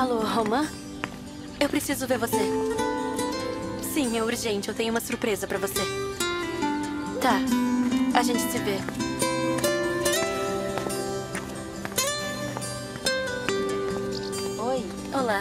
Alô, Roman? Eu preciso ver você. Sim, é urgente. Eu tenho uma surpresa pra você. Tá. A gente se vê. Oi. Olá.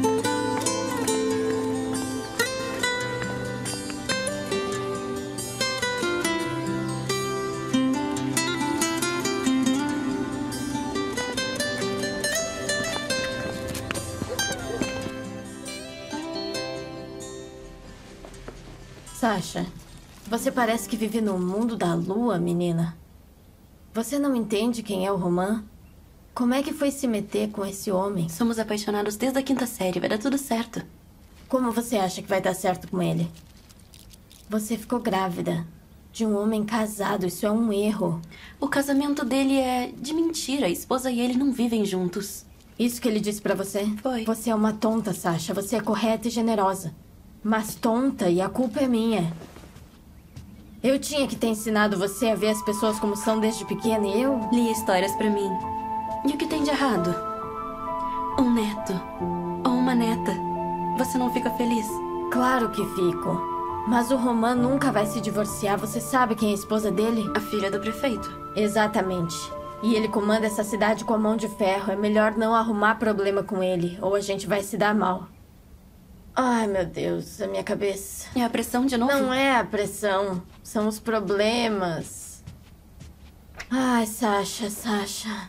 Sasha, você parece que vive no mundo da lua, menina. Você não entende quem é o Roman? Como é que foi se meter com esse homem? Somos apaixonados desde a 5ª série. Vai dar tudo certo. Como você acha que vai dar certo com ele? Você ficou grávida de um homem casado. Isso é um erro. O casamento dele é de mentira. A esposa e ele não vivem juntos. Isso que ele disse pra você? Foi. Você é uma tonta, Sasha. Você é correta e generosa. Mas tonta, e a culpa é minha. Eu tinha que ter ensinado você a ver as pessoas como são desde pequena e eu... Lia histórias pra mim. E o que tem de errado? Um neto ou uma neta. Você não fica feliz? Claro que fico. Mas o Roman nunca vai se divorciar. Você sabe quem é a esposa dele? A filha do prefeito. Exatamente. E ele comanda essa cidade com a mão de ferro. É melhor não arrumar problema com ele, ou a gente vai se dar mal. Ai, meu Deus, a minha cabeça. É a pressão de novo? Não é a pressão. São os problemas. Ai, Sasha.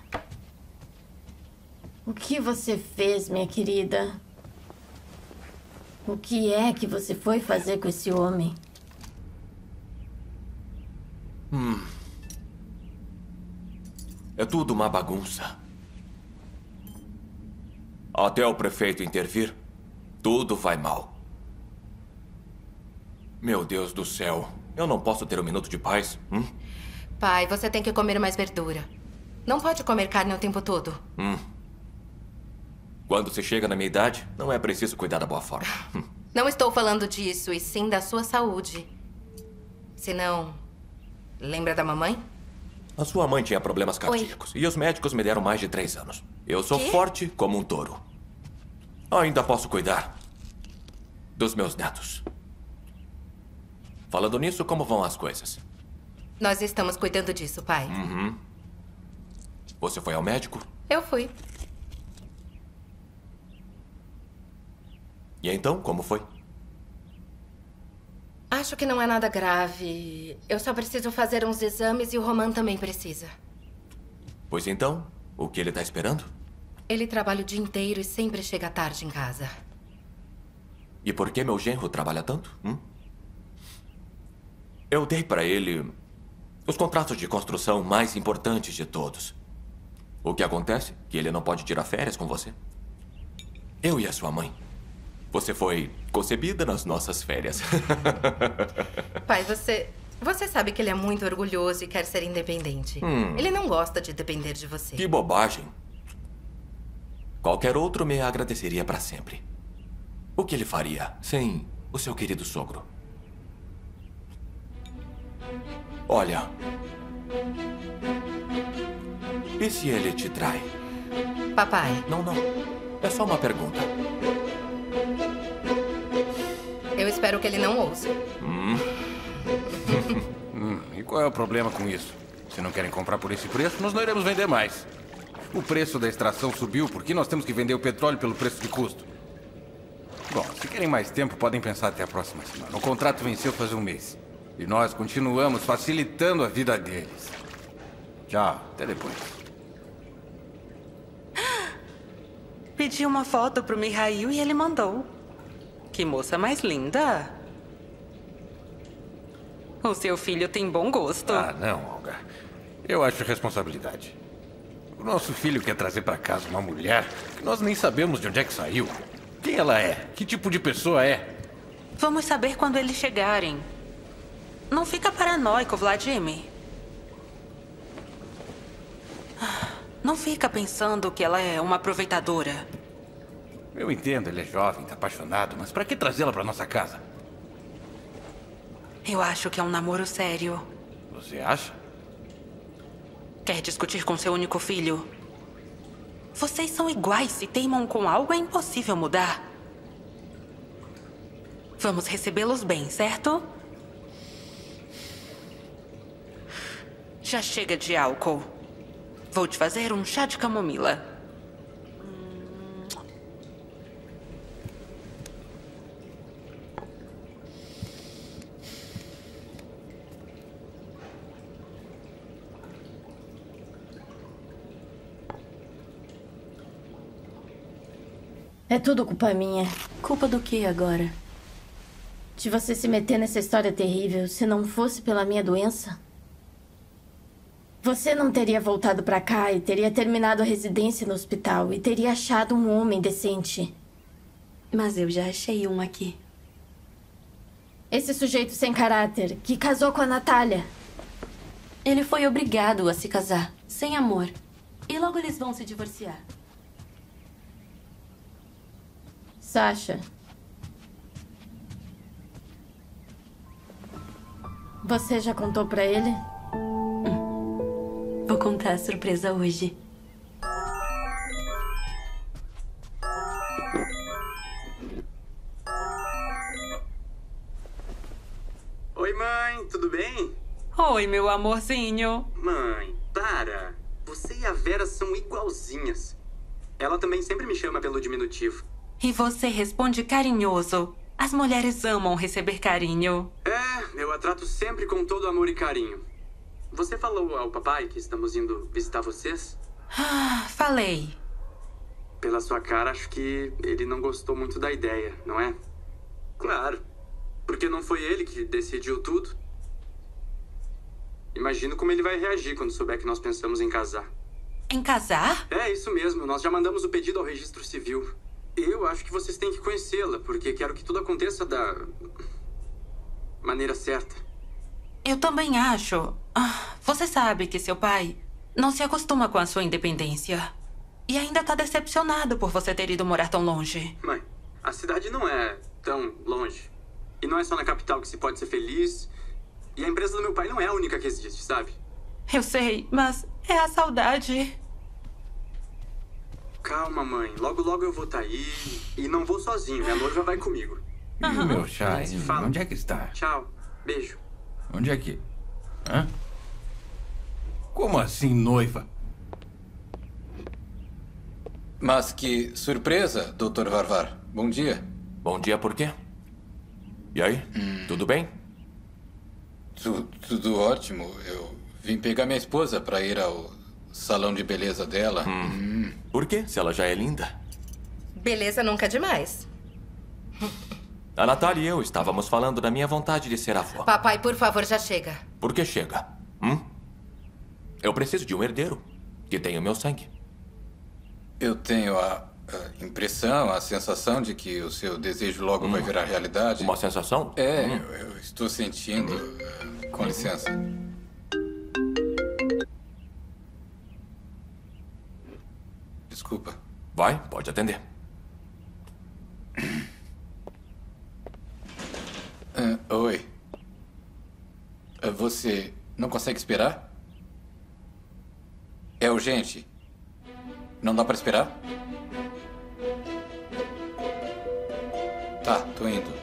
O que você fez, minha querida? O que é que você foi fazer com esse homem? É tudo uma bagunça. Até o prefeito intervir, tudo vai mal. Meu Deus do céu. Eu não posso ter um minuto de paz? Pai, você tem que comer mais verdura. Não pode comer carne o tempo todo. Quando se chega na minha idade, não é preciso cuidar da boa forma. Não estou falando disso, e sim da sua saúde. Se não... Lembra da mamãe? A sua mãe tinha problemas cardíacos. E os médicos me deram mais de 3 anos. Eu sou forte como um touro. Ainda posso cuidar dos meus netos. Falando nisso, como vão as coisas? Nós estamos cuidando disso, pai. Você foi ao médico? Eu fui. E então, como foi? Acho que não é nada grave. Eu só preciso fazer uns exames e o Roman também precisa. Pois então, o que ele está esperando? Ele trabalha o dia inteiro e sempre chega tarde em casa. E por que meu genro trabalha tanto? Eu dei para ele os contratos de construção mais importantes de todos. O que acontece? Que ele não pode tirar férias com você. Eu e a sua mãe. Você foi concebida nas nossas férias. Pai, você sabe que ele é muito orgulhoso e quer ser independente. Ele não gosta de depender de você. Que bobagem. Qualquer outro me agradeceria para sempre. O que ele faria sem o seu querido sogro? Olha. E se ele te trai? Papai. Não. É só uma pergunta. Eu espero que ele não ouça. E qual é o problema com isso? Se não querem comprar por esse preço, nós não iremos vender mais. O preço da extração subiu porque nós temos que vender o petróleo pelo preço de custo. Bom, se querem mais tempo, podem pensar até a próxima semana. O contrato venceu faz um mês. E nós continuamos facilitando a vida deles. Tchau, até depois. Pedi uma foto pro Mihail e ele mandou. Que moça mais linda. O seu filho tem bom gosto. Ah, não, Olga. Eu acho responsabilidade. O nosso filho quer trazer pra casa uma mulher que nós nem sabemos de onde é que saiu. Quem ela é? Que tipo de pessoa é? Vamos saber quando eles chegarem. Não fica paranoico, Vladimir. Não fica pensando que ela é uma aproveitadora. Eu entendo, ele é jovem, tá apaixonado, mas pra que trazê-la pra nossa casa? Eu acho que é um namoro sério. Você acha? Quer discutir com seu único filho? Vocês são iguais. Se teimam com algo, é impossível mudar. Vamos recebê-los bem, certo? Já chega de álcool. Vou te fazer um chá de camomila. É tudo culpa minha. Culpa do que agora? De você se meter nessa história terrível. Se não fosse pela minha doença, você não teria voltado pra cá e teria terminado a residência no hospital e teria achado um homem decente. Mas eu já achei um aqui. Esse sujeito sem caráter que casou com a Natália. Ele foi obrigado a se casar, sem amor. E logo eles vão se divorciar. Sasha. Você já contou pra ele? Vou contar a surpresa hoje. Oi, mãe, tudo bem? Oi, meu amorzinho. Mãe, para. Você e a Vera são igualzinhas. Ela também sempre me chama pelo diminutivo. E você responde carinhoso. As mulheres amam receber carinho. É, eu a trato sempre com todo amor e carinho. Você falou ao papai que estamos indo visitar vocês? Ah, falei. Pela sua cara, acho que ele não gostou muito da ideia, não é? Claro. Porque não foi ele que decidiu tudo. Imagino como ele vai reagir quando souber que nós pensamos em casar. Em casar? É, isso mesmo. Nós já mandamos o pedido ao registro civil. Eu acho que vocês têm que conhecê-la, porque quero que tudo aconteça da maneira certa. Eu também acho. Você sabe que seu pai não se acostuma com a sua independência. E ainda tá decepcionado por você ter ido morar tão longe. Mãe, a cidade não é tão longe. E não é só na capital que se pode ser feliz. E a empresa do meu pai não é a única que existe, sabe? Eu sei, mas é a saudade. Calma, mãe. Logo, logo eu vou estar aí. E não vou sozinho. Minha noiva vai comigo. E o meu chá, Se hein? fala. Onde é que está? Tchau. Beijo. Onde é que... Hã? Como assim, noiva? Mas que surpresa, Dr. Varvar. Bom dia. Bom dia, por quê? E aí? Tudo bem? Tudo ótimo. Eu vim pegar minha esposa para ir ao salão de beleza dela. Por quê? Se ela já é linda. Beleza nunca é demais. A Natália e eu estávamos falando da minha vontade de ser avó. Papai, por favor, já chega. Por que chega? Eu preciso de um herdeiro que tenha o meu sangue. Eu tenho a impressão, a sensação de que o seu desejo logo vai virar realidade. Uma sensação? É, eu estou sentindo. Com licença. Desculpa. Vai, pode atender. Oi. Você não consegue esperar? É urgente. Não dá para esperar? Tá, tô indo.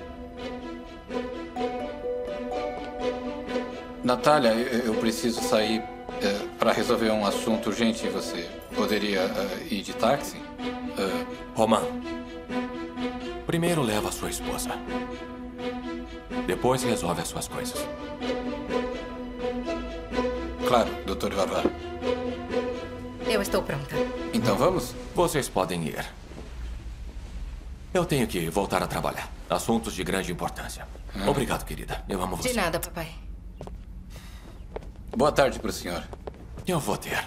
Natália, eu preciso sair para resolver um assunto urgente. Você poderia ir de táxi? Roman, primeiro leva a sua esposa. Depois resolve as suas coisas. Claro, Dr. Varvar. Eu estou pronta. Então vamos? Vocês podem ir. Eu tenho que voltar a trabalhar. Assuntos de grande importância. Obrigado, querida. Eu amo você. De nada, papai. Boa tarde para o senhor. Eu vou ter.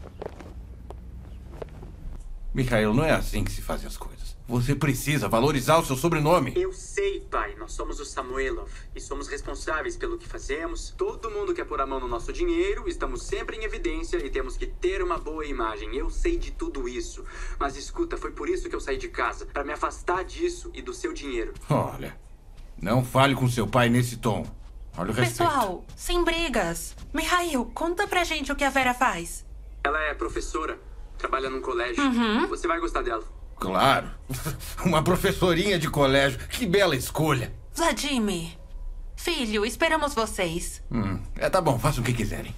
Mikhail, não é assim que se fazem as coisas. Você precisa valorizar o seu sobrenome. Eu sei, pai. Nós somos os Samuelov e somos responsáveis pelo que fazemos. Todo mundo quer pôr a mão no nosso dinheiro, estamos sempre em evidência e temos que ter uma boa imagem. Eu sei de tudo isso. Mas escuta, foi por isso que eu saí de casa, para me afastar disso e do seu dinheiro. Olha, não fale com seu pai nesse tom. Olha o respeito. Pessoal, sem brigas. Mikhail, conta pra gente o que a Vera faz. Ela é professora Trabalha num colégio. Você vai gostar dela. Claro. Uma professorinha de colégio. Que bela escolha. Vladimir, filho, esperamos vocês. Tá bom, façam o que quiserem.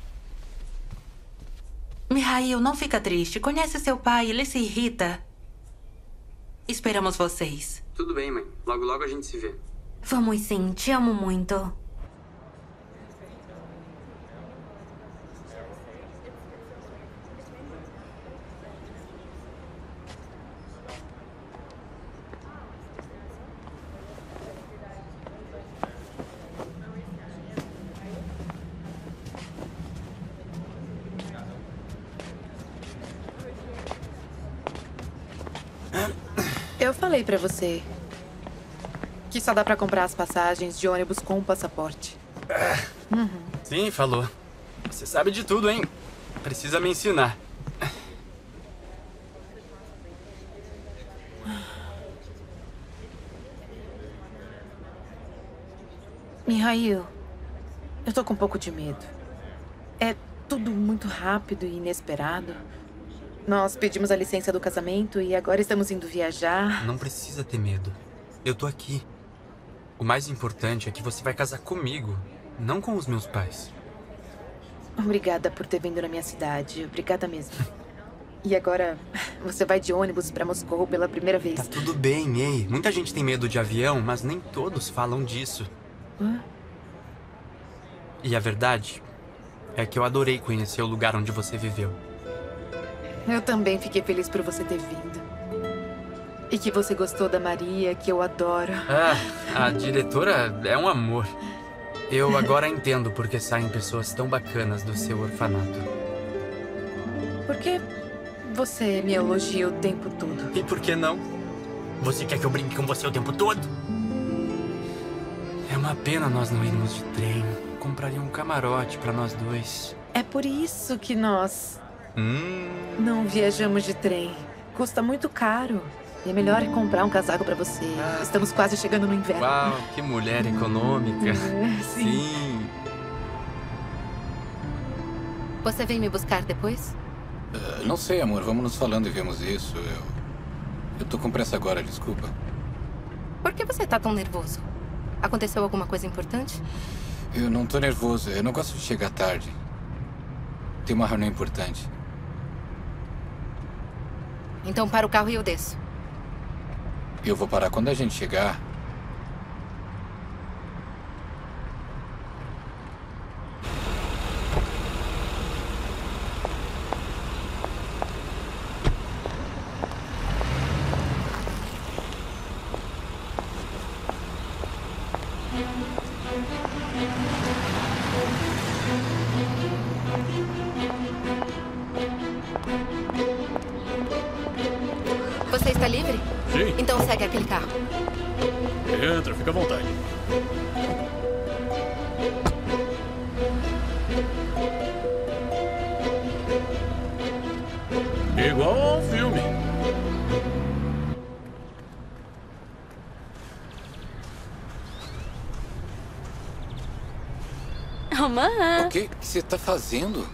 Mihail, não fica triste. Conhece seu pai, ele se irrita. Esperamos vocês. Tudo bem, mãe. Logo, logo a gente se vê. Vamos sim, te amo muito. Eu falei pra você que só dá pra comprar as passagens de ônibus com o passaporte. Sim, falou. Você sabe de tudo, hein? Precisa me ensinar. Mihail, eu tô com um pouco de medo. É tudo muito rápido e inesperado. Nós pedimos a licença do casamento e agora estamos indo viajar. Não precisa ter medo. Eu tô aqui. O mais importante é que você vai casar comigo, não com os meus pais. Obrigada por ter vindo na minha cidade. Obrigada mesmo. E agora você vai de ônibus pra Moscou pela primeira vez. Tá tudo bem, ei. Muita gente tem medo de avião, mas nem todos falam disso. E a verdade é que eu adorei conhecer o lugar onde você viveu. Eu também fiquei feliz por você ter vindo. E que você gostou da Maria, que eu adoro. A diretora é um amor. Eu agora entendo por que saem pessoas tão bacanas do seu orfanato. Por que você me elogia o tempo todo? E por que não? Você quer que eu brinque com você o tempo todo? É uma pena nós não irmos de trem. Compraria um camarote pra nós dois. É por isso que nós não viajamos de trem. Custa muito caro. E é melhor comprar um casaco pra você. Estamos quase chegando no inverno. Uau, que mulher econômica. Sim. Você vem me buscar depois? Não sei, amor. Vamos nos falando e vemos isso. Eu tô com pressa agora, desculpa. Por que você tá tão nervoso? Aconteceu alguma coisa importante? Eu não tô nervoso. Eu não gosto de chegar tarde. Tem uma reunião importante. Então para o carro e eu desço. Eu vou parar quando a gente chegar. Você está livre? Sim. Então segue aquele carro. Entra, fica à vontade. Igual ao filme. Roman. O que você tá fazendo?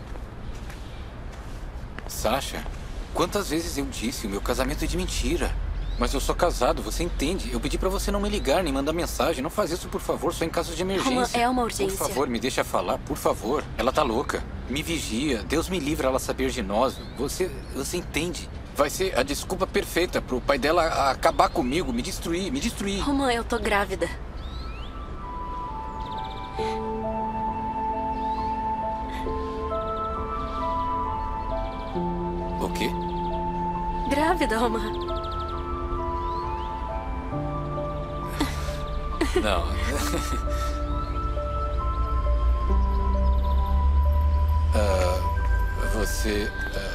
Sasha, quantas vezes eu disse, o meu casamento é de mentira. Mas eu sou casado, você entende? Eu pedi pra você não me ligar, nem mandar mensagem. Não faz isso, por favor, só em caso de emergência. Roman, é uma urgência. Por favor, me deixa falar, por favor. Ela tá louca. Me vigia. Deus me livre ela saber de nós. Você entende? Vai ser a desculpa perfeita pro pai dela acabar comigo, me destruir, me destruir. Roman, eu tô grávida. O quê? Grávida, Roman. Não. Você...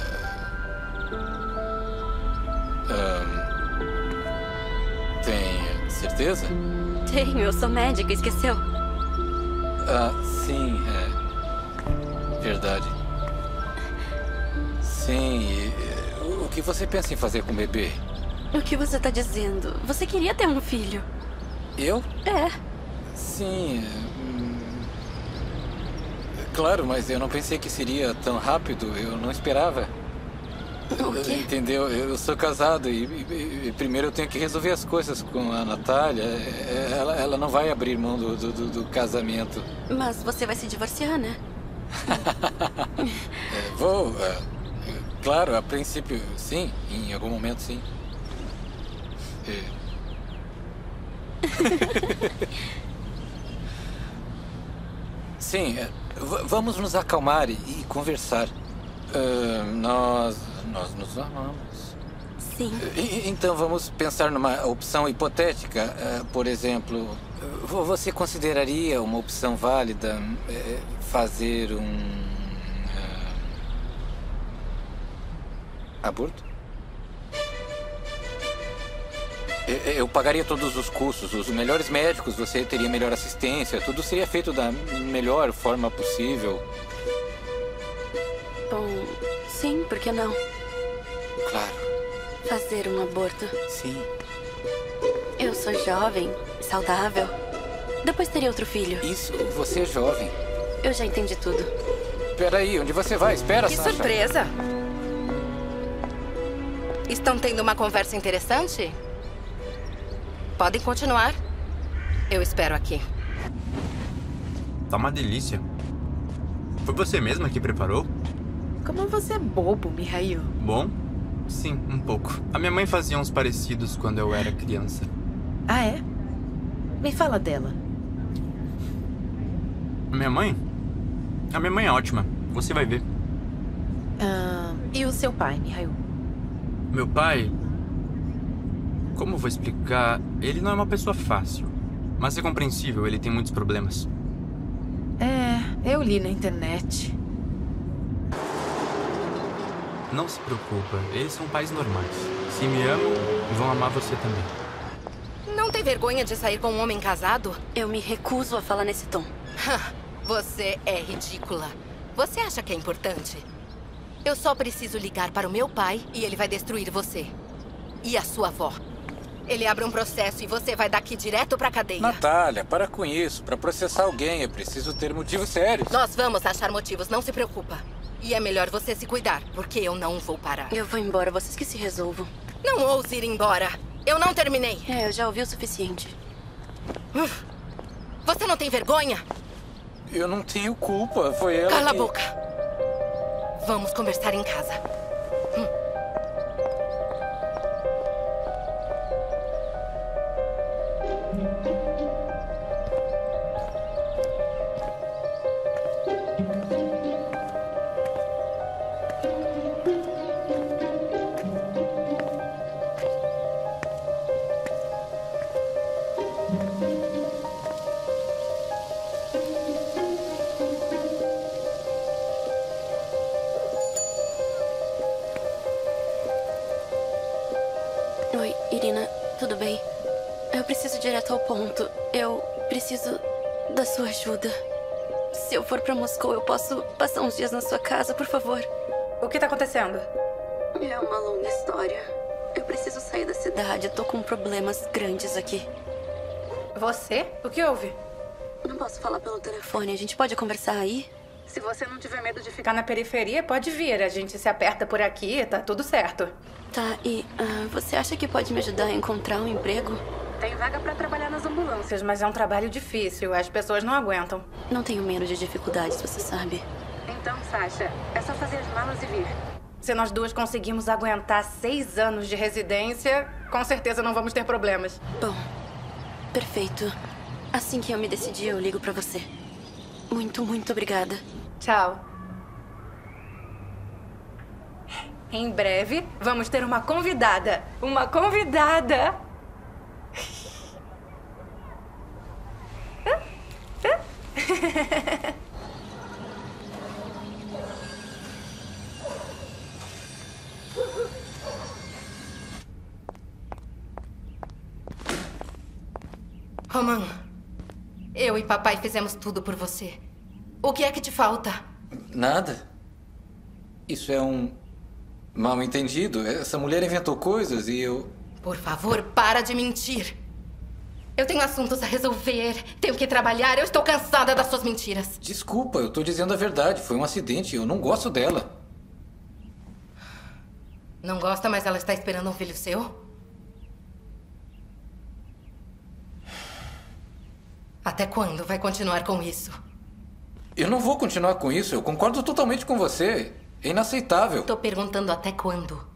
tem certeza? Tenho, eu sou médica, esqueceu? Sim, verdade. Sim, o que você pensa em fazer com o bebê? O que você tá dizendo? Você queria ter um filho. Eu? É. Sim. Claro, mas eu não pensei que seria tão rápido. Eu não esperava. O quê? Entendeu? Eu sou casado e primeiro eu tenho que resolver as coisas com a Natália. Ela não vai abrir mão do casamento. Mas você vai se divorciar, né? Vou. Claro, a princípio, sim. Em algum momento, sim. Sim, vamos nos acalmar e conversar. Nós nos amamos. Sim. Então vamos pensar numa opção hipotética. Por exemplo, você consideraria uma opção válida fazer um aborto? Eu pagaria todos os custos, os melhores médicos, você teria melhor assistência, tudo seria feito da melhor forma possível. Bom, sim, por que não? Claro. Fazer um aborto. Sim. Eu sou jovem, saudável. Depois teria outro filho. Isso, você é jovem. Eu já entendi tudo. Peraí, onde você vai? Espera, Que Sasha. surpresa! Estão tendo uma conversa interessante? Podem continuar. Eu espero aqui. Tá uma delícia. Foi você mesma que preparou? Como você é bobo, Mihail. Bom? Sim, um pouco. A minha mãe fazia uns parecidos quando eu era criança. Ah, é? Me fala dela. A minha mãe? A minha mãe é ótima. Você vai ver. E o seu pai, Mihail? Meu pai... Como eu vou explicar? Ele não é uma pessoa fácil. Mas é compreensível, ele tem muitos problemas. Eu li na internet. Não se preocupa, eles são pais normais. Se me amam, vão amar você também. Não tem vergonha de sair com um homem casado? Eu me recuso a falar nesse tom. Você é ridícula. Você acha que é importante? Eu só preciso ligar para o meu pai e ele vai destruir você. E a sua avó. Ele abre um processo e você vai daqui direto pra cadeia. Natália, para com isso. Para processar alguém é preciso ter motivos sérios. Nós vamos achar motivos, não se preocupa. E é melhor você se cuidar, porque eu não vou parar. Eu vou embora, vocês que se resolvam. Não ouse ir embora. Eu não terminei. Eu já ouvi o suficiente. Você não tem vergonha? Eu não tenho culpa, foi ela Cala que... a boca. Vamos conversar em casa. Oi, Irina, tudo bem? Eu preciso ir direto ao ponto. Eu preciso da sua ajuda. Se eu for pra Moscou, eu posso passar uns dias na sua casa, por favor? O que tá acontecendo? É uma longa história. Eu preciso sair da cidade. Eu tô com problemas grandes aqui. Você? O que houve? Não posso falar pelo telefone. A gente pode conversar aí? Se você não tiver medo de ficar na periferia, pode vir. A gente se aperta por aqui, tá tudo certo. Tá, e você acha que pode me ajudar a encontrar um emprego? Tem vaga pra trabalhar nas ambulâncias, mas é um trabalho difícil. As pessoas não aguentam. Não tenho medo de dificuldades, você sabe. Então, Sasha, é só fazer as malas e vir. Se nós duas conseguimos aguentar 6 anos de residência, com certeza não vamos ter problemas. Bom, perfeito. Assim que eu me decidir, eu ligo pra você. Muito, muito obrigada. Tchau. Em breve, vamos ter uma convidada. Uma convidada! Roman, eu e papai fizemos tudo por você. O que é que te falta? Nada. Isso é um mal entendido. Essa mulher inventou coisas e eu... Por favor, para de mentir. Eu tenho assuntos a resolver, tenho que trabalhar, eu estou cansada das suas mentiras. Desculpa, eu tô dizendo a verdade. Foi um acidente, eu não gosto dela. Não gosta, mas ela está esperando um filho seu? Até quando vai continuar com isso? Eu não vou continuar com isso. Eu concordo totalmente com você. É inaceitável. Tô perguntando até quando.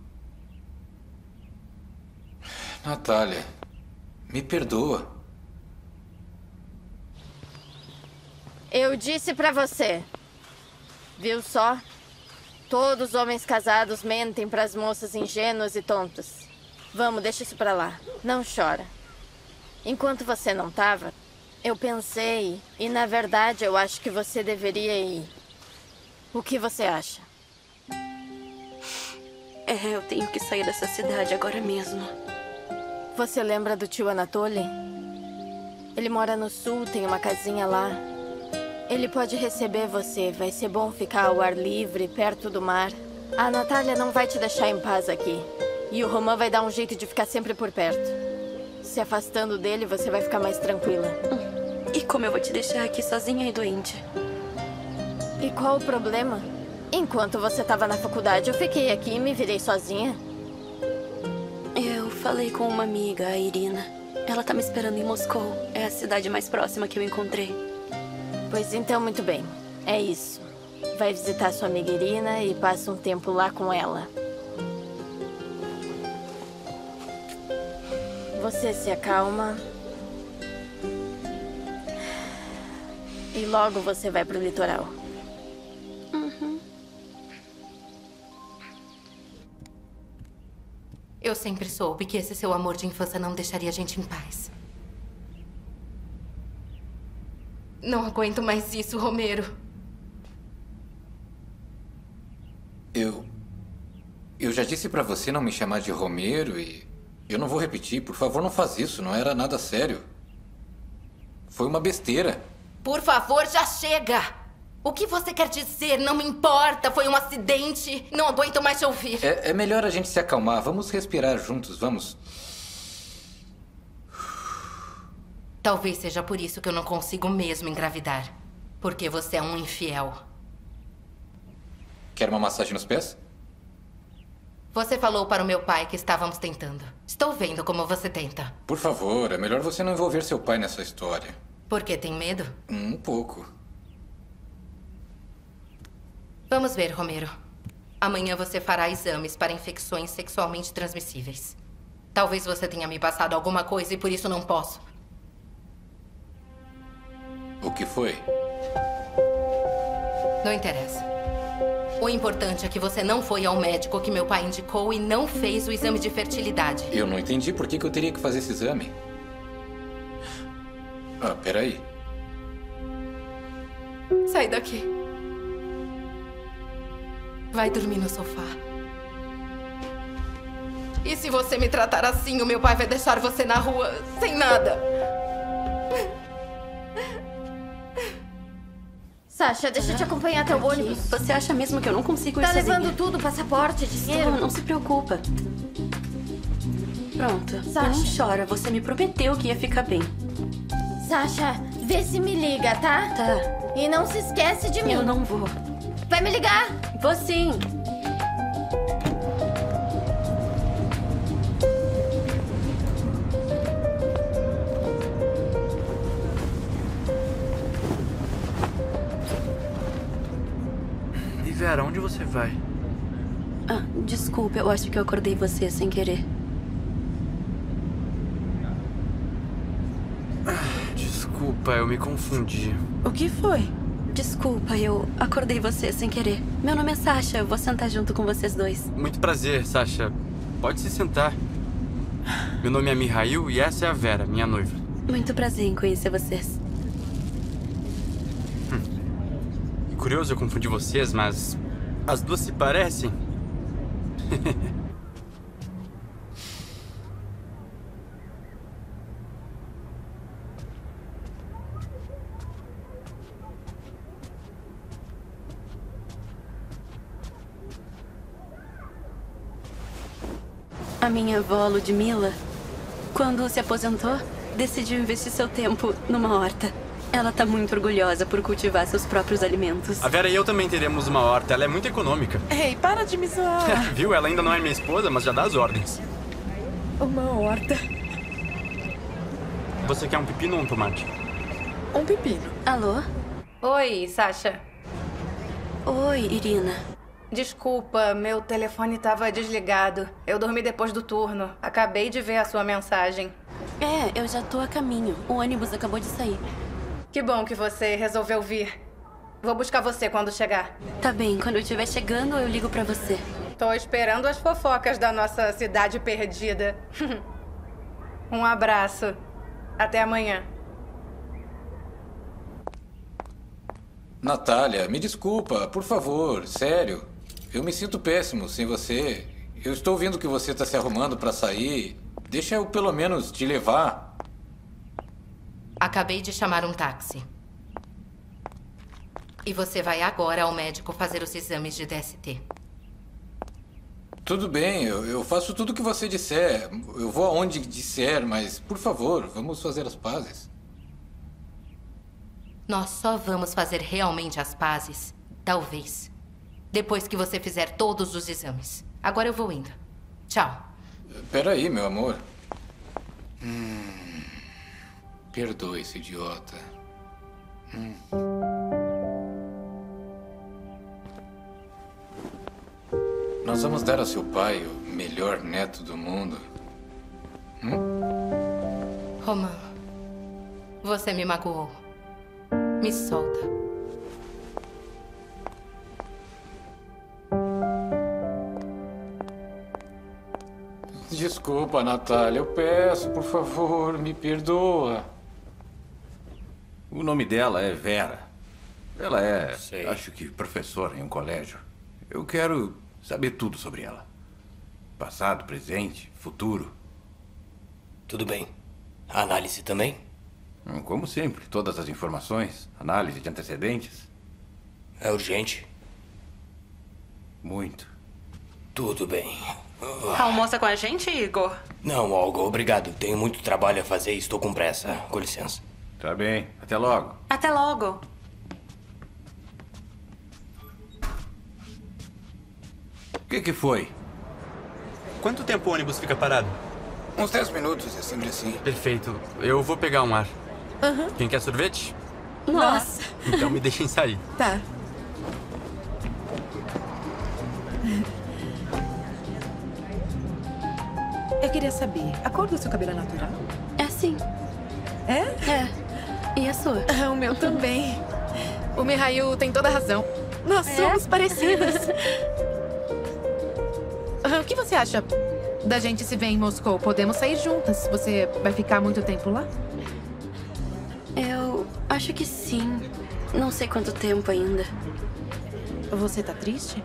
Natália, me perdoa. Eu disse pra você. Viu só? Todos os homens casados mentem pras moças ingênuas e tontas. Vamos, deixa isso pra lá. Não chora. Enquanto você não tava, eu pensei, e na verdade eu acho que você deveria ir. O que você acha? Eu tenho que sair dessa cidade agora mesmo. Você lembra do tio Anatoly? Ele mora no sul, tem uma casinha lá. Ele pode receber você. Vai ser bom ficar ao ar livre, perto do mar. A Natália não vai te deixar em paz aqui. E o Roman vai dar um jeito de ficar sempre por perto. Se afastando dele, você vai ficar mais tranquila. E como eu vou te deixar aqui sozinha e doente? E qual o problema? Enquanto você estava na faculdade, eu fiquei aqui e me virei sozinha. Eu falei com uma amiga, a Irina. Ela tá me esperando em Moscou. É a cidade mais próxima que eu encontrei. Pois então, muito bem. É isso. Vai visitar sua amiga Irina e passa um tempo lá com ela. Você se acalma. E logo você vai pro litoral. Eu sempre soube que esse seu amor de infância não deixaria a gente em paz. Não aguento mais isso, Romero. Eu já disse pra você não me chamar de Romero e eu não vou repetir. Por favor, não faz isso. Não era nada sério. Foi uma besteira. Por favor, já chega! O que você quer dizer? Não me importa. Foi um acidente. Não aguento mais te ouvir. É melhor a gente se acalmar. Vamos respirar juntos, vamos. Talvez seja por isso que eu não consigo mesmo engravidar. Porque você é um infiel. Quer uma massagem nos pés? Você falou para o meu pai que estávamos tentando. Estou vendo como você tenta. Por favor, é melhor você não envolver seu pai nessa história. Por quê? Tem medo? Um pouco. Vamos ver, Romero. Amanhã você fará exames para infecções sexualmente transmissíveis. Talvez você tenha me passado alguma coisa e por isso não posso. O que foi? Não interessa. O importante é que você não foi ao médico que meu pai indicou e não fez o exame de fertilidade. Eu não entendi por que eu teria que fazer esse exame. Peraí. Sai daqui. Vai dormir no sofá. E se você me tratar assim, o meu pai vai deixar você na rua sem nada. Sasha, deixa eu te acompanhar até o ônibus. Você acha mesmo que eu não consigo ir Tá sozinha? levando tudo, passaporte, dinheiro. Não se preocupa. Pronto. Sasha. Não chora. Você me prometeu que ia ficar bem. Sasha, vê se me liga, tá? Tá. E não se esquece de mim. Eu não vou. Vai me ligar? Vou sim. E Vera, onde você vai? Desculpa, eu acho que eu acordei você sem querer. Desculpa, eu me confundi. O que foi? Desculpa, eu acordei você sem querer. Meu nome é Sasha, eu vou sentar junto com vocês dois. Muito prazer, Sasha. Pode se sentar. Meu nome é Mihail e essa é a Vera, minha noiva. Muito prazer em conhecer vocês. E curioso eu confundi vocês, mas as duas se parecem. A minha avó, Ludmila, quando se aposentou, decidiu investir seu tempo numa horta. Ela tá muito orgulhosa por cultivar seus próprios alimentos. A Vera e eu também teremos uma horta. Ela é muito econômica. Ei, para de me zoar. Viu? Ela ainda não é minha esposa, mas já dá as ordens. Uma horta. Você quer um pepino ou um tomate? Um pepino. Alô? Oi, Sasha. Oi, Irina. Desculpa, meu telefone estava desligado. Eu dormi depois do turno. Acabei de ver a sua mensagem. É, eu já tô a caminho. O ônibus acabou de sair. Que bom que você resolveu vir. Vou buscar você quando chegar. Tá bem, quando eu estiver chegando, eu ligo pra você. Tô esperando as fofocas da nossa cidade perdida. Um abraço. Até amanhã. Natália, me desculpa, por favor, sério. Eu me sinto péssimo sem você. Eu estou vendo que você está se arrumando para sair. Deixa eu pelo menos te levar. Acabei de chamar um táxi. E você vai agora ao médico fazer os exames de DST. Tudo bem, eu faço tudo o que você disser. Eu vou aonde disser, mas, por favor, vamos fazer as pazes. Nós só vamos fazer realmente as pazes, talvez, depois que você fizer todos os exames. Agora eu vou indo. Tchau. Peraí, meu amor. Perdoe esse idiota. Nós vamos dar a seu pai o melhor neto do mundo. Roman, você me magoou. Me solta. Desculpa, Natália. Eu peço, por favor, me perdoa. O nome dela é Vera. Ela é, Sei. acho que, professora em um colégio. Eu quero saber tudo sobre ela. Passado, presente, futuro. Tudo bem. A análise também? Como sempre, todas as informações, análise de antecedentes. É urgente? Muito. Tudo bem. Almoça com a gente, Igor? Não, Olga, obrigado. Tenho muito trabalho a fazer e estou com pressa. Com licença. Tá bem. Até logo. Até logo. O que foi? Quanto tempo o ônibus fica parado? Uns 10 minutos, é sempre assim. Perfeito. Eu vou pegar um ar. Quem quer sorvete? Nossa. Então me deixem sair. Tá. Eu queria saber, a cor do seu cabelo é natural? É sim. É? É. E a sua? O meu também. O Mihail tem toda a razão. Nós somos parecidas. O que você acha da gente se ver em Moscou? Podemos sair juntas. Você vai ficar muito tempo lá? Eu acho que sim. Não sei quanto tempo ainda. Você tá triste?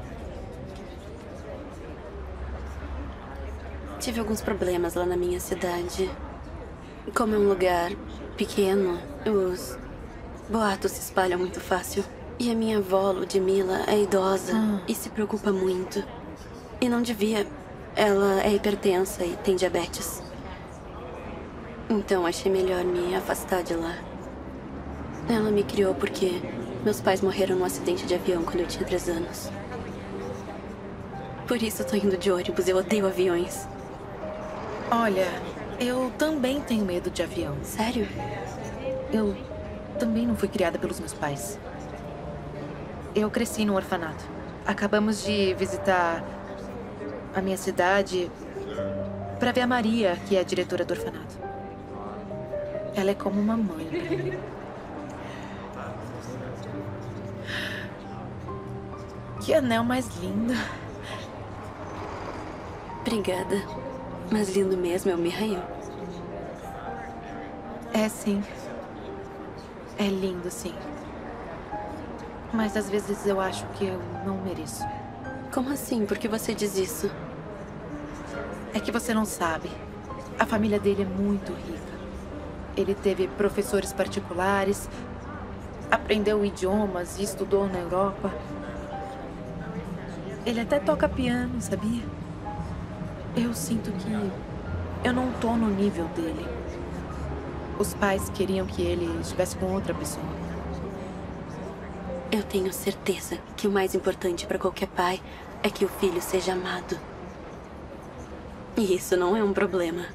Tive alguns problemas lá na minha cidade. Como é um lugar pequeno, os boatos se espalham muito fácil. E a minha avó, Ludmila, é idosa e se preocupa muito. E não devia. Ela é hipertensa e tem diabetes. Então achei melhor me afastar de lá. Ela me criou porque meus pais morreram num acidente de avião quando eu tinha 3 anos. Por isso eu tô indo de ônibus. Eu odeio aviões. Olha, eu também tenho medo de avião. Sério? Eu também não fui criada pelos meus pais. Eu cresci num orfanato. Acabamos de visitar a minha cidade para ver a Maria, que é a diretora do orfanato. Ela é como uma mãe pra mim. Que anel mais lindo. Obrigada. Mas lindo mesmo é o Mihail. É, sim. É lindo, sim. Mas às vezes eu acho que eu não mereço. Como assim? Por que você diz isso? É que você não sabe. A família dele é muito rica. Ele teve professores particulares, aprendeu idiomas e estudou na Europa. Ele até toca piano, sabia? Eu sinto que eu não tô no nível dele. os pais queriam que ele estivesse com outra pessoa. Eu tenho certeza que o mais importante para qualquer pai é que o filho seja amado. E isso não é um problema.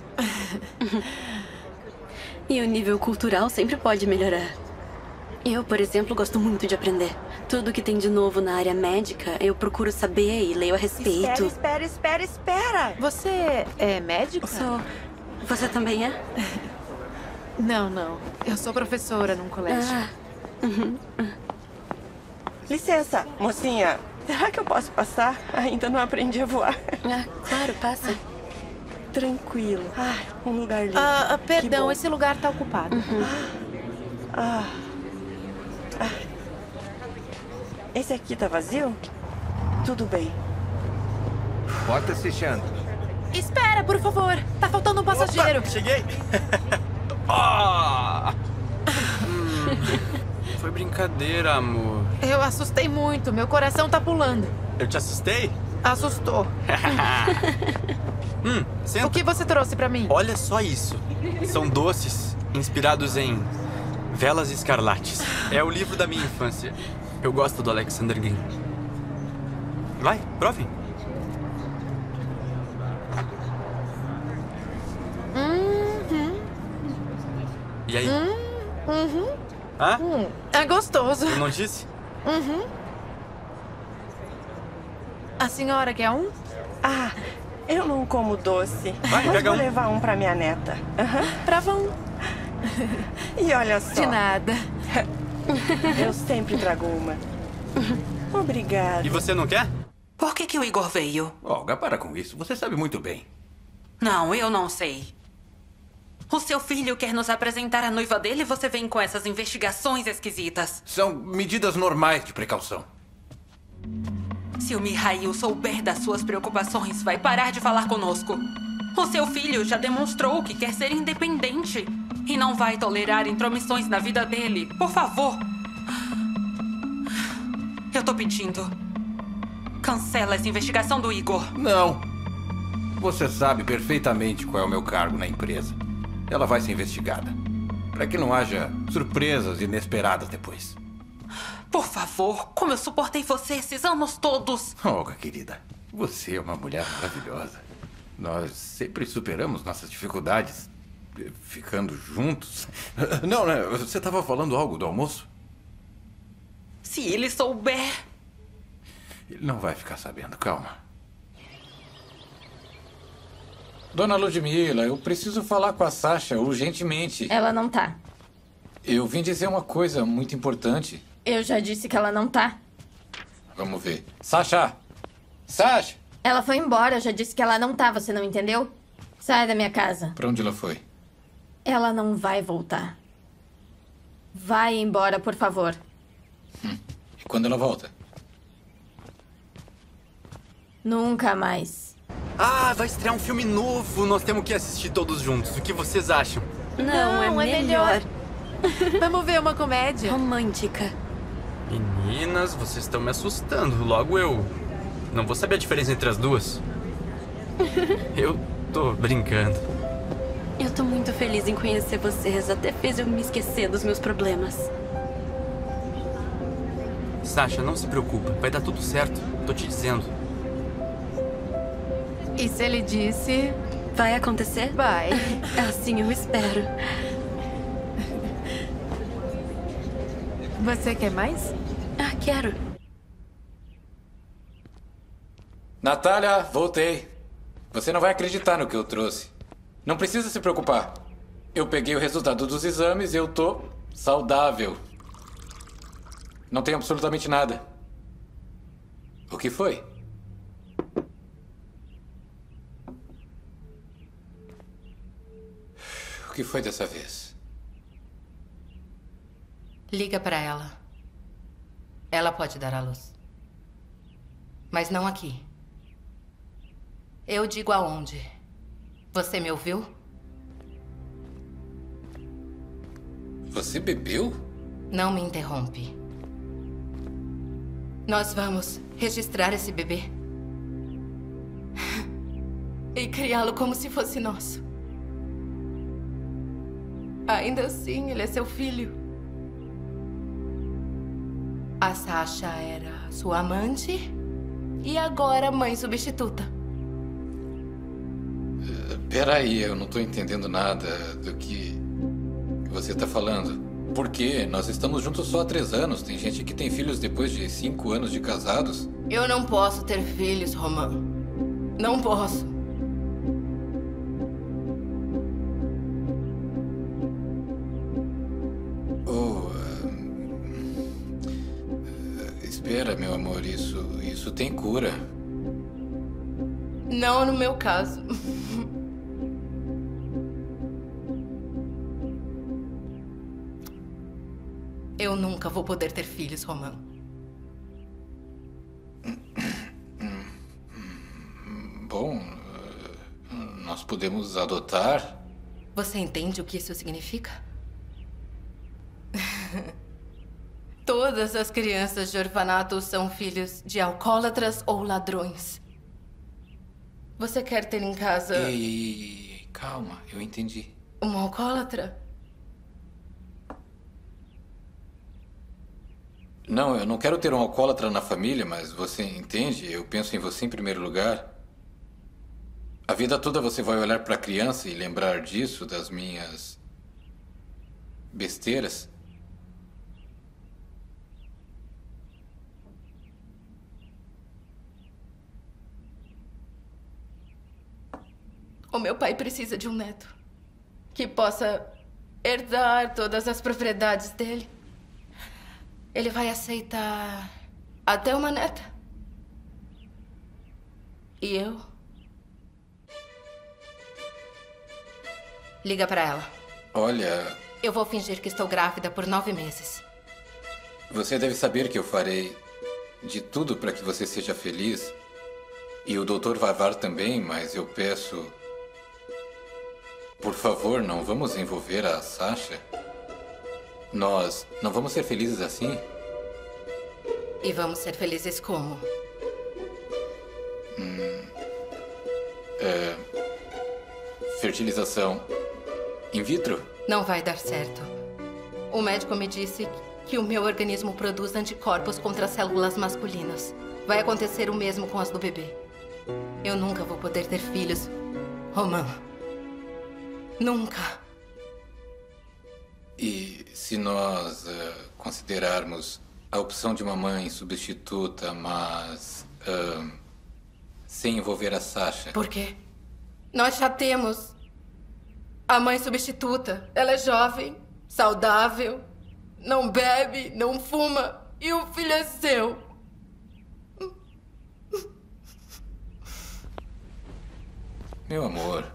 E o nível cultural sempre pode melhorar. Eu, por exemplo, gosto muito de aprender. Tudo que tem de novo na área médica, eu procuro saber e leio a respeito. Espera! Você é médica? Sou. Você também é? Não. Eu sou professora num colégio. Licença, mocinha. Será que eu posso passar? Ainda não aprendi a voar. Claro, passa. Tranquilo. Um lugar lindo. Perdão, esse lugar tá ocupado. Esse aqui tá vazio? Tudo bem. Porta se fechando. Espera, por favor. Tá faltando um passageiro. Opa, cheguei. Foi brincadeira, amor. Eu assustei muito. Meu coração tá pulando. Eu te assustei? Assustou. Senta. O que você trouxe pra mim? Olha só isso. São doces inspirados em velas escarlates. É o livro da minha infância. Eu gosto do Alexander Green. Vai, prove. E aí? É gostoso. Eu não disse? A senhora quer um? Eu não como doce. Vai, mas pega vou um. levar um pra minha neta. Prova um. E olha só. De nada. Eu sempre trago uma. Obrigada. E você não quer? Por que o Igor veio? Olga, para com isso. Você sabe muito bem. Não, eu não sei. O seu filho quer nos apresentar a noiva dele e você vem com essas investigações esquisitas. São medidas normais de precaução. Se o Mihail souber das suas preocupações, vai parar de falar conosco. O seu filho já demonstrou que quer ser independente e não vai tolerar intromissões na vida dele. Por favor. Eu tô pedindo. Cancela essa investigação do Igor. Não. Você sabe perfeitamente qual é o meu cargo na empresa. Ela vai ser investigada. Para que não haja surpresas inesperadas depois. Por favor, como eu suportei você esses anos todos. Olga, querida, você é uma mulher maravilhosa. Nós sempre superamos nossas dificuldades ficando juntos. Não, né? Você estava falando algo do almoço? Se ele souber... Ele não vai ficar sabendo, calma. Dona Ludmila, eu preciso falar com a Sasha urgentemente. Ela não tá. Eu vim dizer uma coisa muito importante. Eu já disse que ela não tá. Vamos ver. Sasha! Sasha! Ela foi embora, eu já disse que ela não tá, você não entendeu? Sai da minha casa. Pra onde ela foi? Ela não vai voltar. Vai embora, por favor. E quando ela volta? Nunca mais. Vai estrear um filme novo. Nós temos que assistir todos juntos. O que vocês acham? Não, é melhor. Vamos ver uma comédia romântica. Meninas, vocês estão me assustando. Logo eu não vou saber a diferença entre as duas. Eu tô brincando. Eu tô muito feliz em conhecer vocês. Até fez eu me esquecer dos meus problemas. Sasha, não se preocupa. Vai dar tudo certo. Tô te dizendo. E se ele disse... Vai acontecer? Vai. Assim eu espero. Você quer mais? Quero. Natália, voltei. Você não vai acreditar no que eu trouxe. Não precisa se preocupar. Eu peguei o resultado dos exames e eu tô saudável. Não tem absolutamente nada. O que foi? O que foi dessa vez? Liga pra ela. Ela pode dar à luz. Mas não aqui. Eu digo aonde. Você me ouviu? Você bebeu? Não me interrompe. Nós vamos registrar esse bebê. E criá-lo como se fosse nosso. Ainda assim, ele é seu filho. A Sasha era sua amante e agora mãe substituta. Peraí, eu não tô entendendo nada do que você tá falando. Por quê? Nós estamos juntos só há 3 anos. Tem gente que tem filhos depois de 5 anos de casados. Eu não posso ter filhos, Roman. Não posso. Espera, meu amor, isso tem cura. Não no meu caso. Eu nunca vou poder ter filhos, Roman. Bom, nós podemos adotar. Você entende o que isso significa? Todas as crianças de orfanato são filhos de alcoólatras ou ladrões. Você quer ter em casa... Ei, calma, eu entendi. Um alcoólatra? Não, eu não quero ter um alcoólatra na família, mas você entende? Eu penso em você em primeiro lugar. A vida toda você vai olhar para a criança e lembrar disso, das minhas besteiras. O meu pai precisa de um neto que possa herdar todas as propriedades dele. Ele vai aceitar até uma neta. E eu? Liga pra ela. Olha... Eu vou fingir que estou grávida por 9 meses. Você deve saber que eu farei de tudo para que você seja feliz. E o Dr. Varvar também, mas eu peço... Por favor, não vamos envolver a Sasha. Nós não vamos ser felizes assim? E vamos ser felizes como? Fertilização in vitro? Não vai dar certo. O médico me disse que o meu organismo produz anticorpos contra as células masculinas. Vai acontecer o mesmo com as do bebê. Eu nunca vou poder ter filhos, Roman. Nunca. E se nós considerarmos a opção de uma mãe substituta, mas sem envolver a Sasha? Por quê? Nós já temos a mãe substituta. Ela é jovem, saudável, não bebe, não fuma e o filho é seu. Meu amor,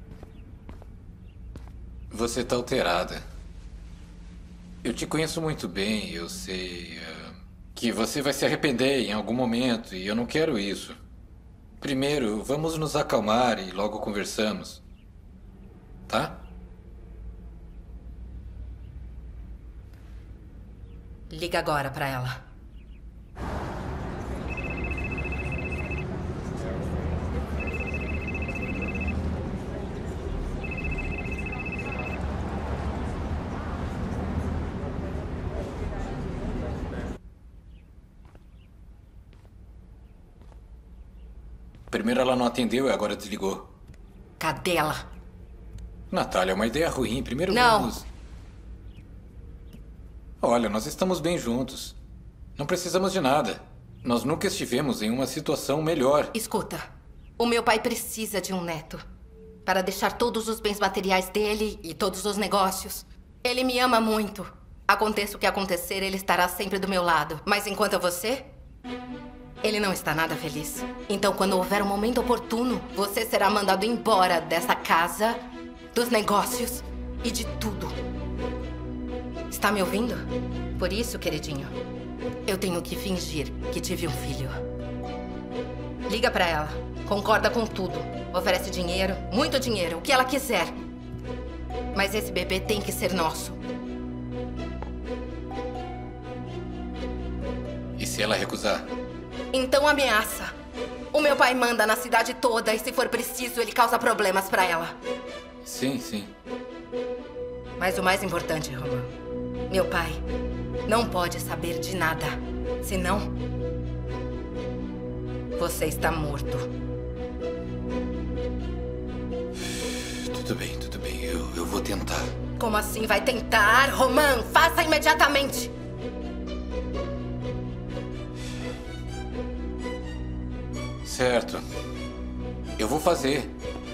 você tá alterada. Eu te conheço muito bem, eu sei que você vai se arrepender em algum momento e eu não quero isso. Primeiro, vamos nos acalmar e logo conversamos. Tá? Liga agora pra ela. Primeiro ela não atendeu e agora desligou. Cadê ela? Natália, é uma ideia ruim. Primeiro não. Vamos... Olha, nós estamos bem juntos. Não precisamos de nada. Nós nunca estivemos em uma situação melhor. Escuta, o meu pai precisa de um neto. Para deixar todos os bens materiais dele e todos os negócios. Ele me ama muito. Aconteça o que acontecer, ele estará sempre do meu lado. Mas enquanto você... ele não está nada feliz. Então, quando houver um momento oportuno, você será mandado embora dessa casa, dos negócios e de tudo. Está me ouvindo? Por isso, queridinho, eu tenho que fingir que tive um filho. Liga pra ela. Concorda com tudo. Oferece dinheiro, muito dinheiro, o que ela quiser. Mas esse bebê tem que ser nosso. E se ela recusar? Então ameaça. O meu pai manda na cidade toda e se for preciso, ele causa problemas pra ela. Sim, sim. Mas o mais importante, Roman, meu pai não pode saber de nada. Senão, você está morto. Tudo bem. Eu vou tentar. Como assim vai tentar, Roman? Faça imediatamente! Certo. Eu vou fazer.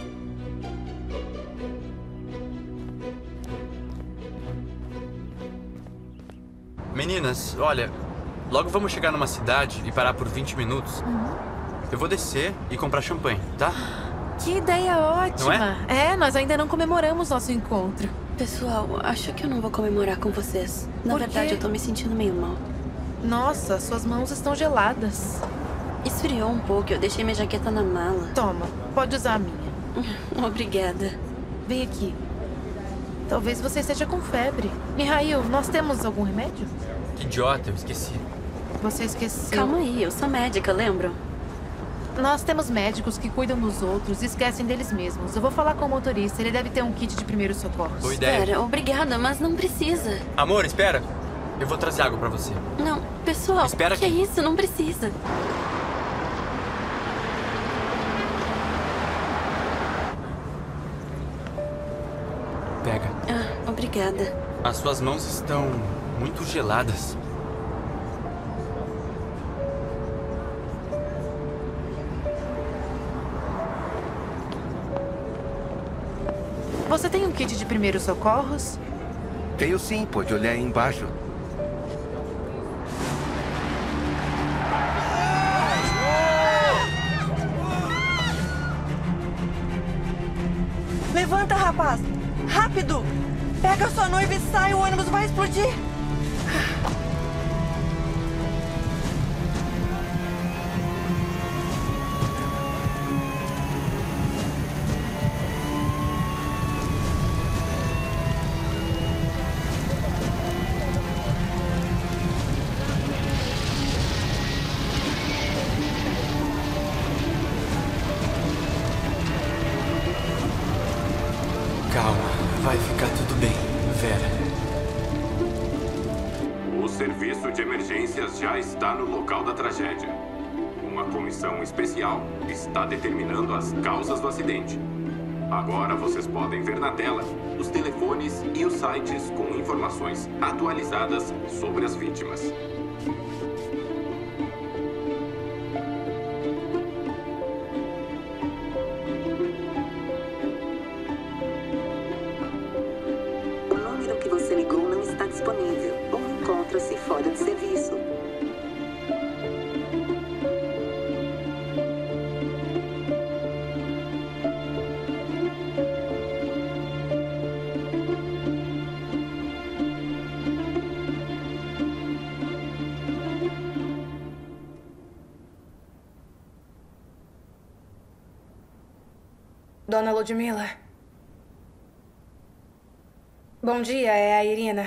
Meninas, olha, logo vamos chegar numa cidade e parar por 20 minutos. Eu vou descer e comprar champanhe, tá? Que ideia ótima! Não é? Nós ainda não comemoramos nosso encontro. Pessoal, acho que eu não vou comemorar com vocês. Na Por verdade, quê? eu tô me sentindo meio mal. Nossa, suas mãos estão geladas. Esfriou um pouco, eu deixei minha jaqueta na mala. Toma, pode usar a minha. Obrigada. Vem aqui. Talvez você esteja com febre. Mihail, nós temos algum remédio? Que idiota, eu esqueci. Você esqueceu. Calma aí, eu sou médica, lembram? Nós temos médicos que cuidam dos outros e esquecem deles mesmos. Eu vou falar com o motorista, ele deve ter um kit de primeiros socorros. Boa ideia. Espera, obrigada, mas não precisa. Amor, espera. Eu vou trazer água pra você. Não, pessoal, Espera que é aqui. isso? Não precisa. Pega. Ah, obrigada. As suas mãos estão muito geladas. Você tem um kit de primeiros socorros? Tenho sim, pode olhar aí embaixo. Levanta, rapaz! Rápido! Pega sua noiva e sai, o ônibus vai explodir! Calma, vai ficar tudo bem, Vera. O serviço de emergências já está no local da tragédia. Uma comissão especial está determinando as causas do acidente. Agora vocês podem ver na tela os telefones e os sites com informações atualizadas sobre as vítimas. O número que você ligou não está disponível ou encontra-se fora de serviço. Dona Ludmila. Bom dia, é a Irina.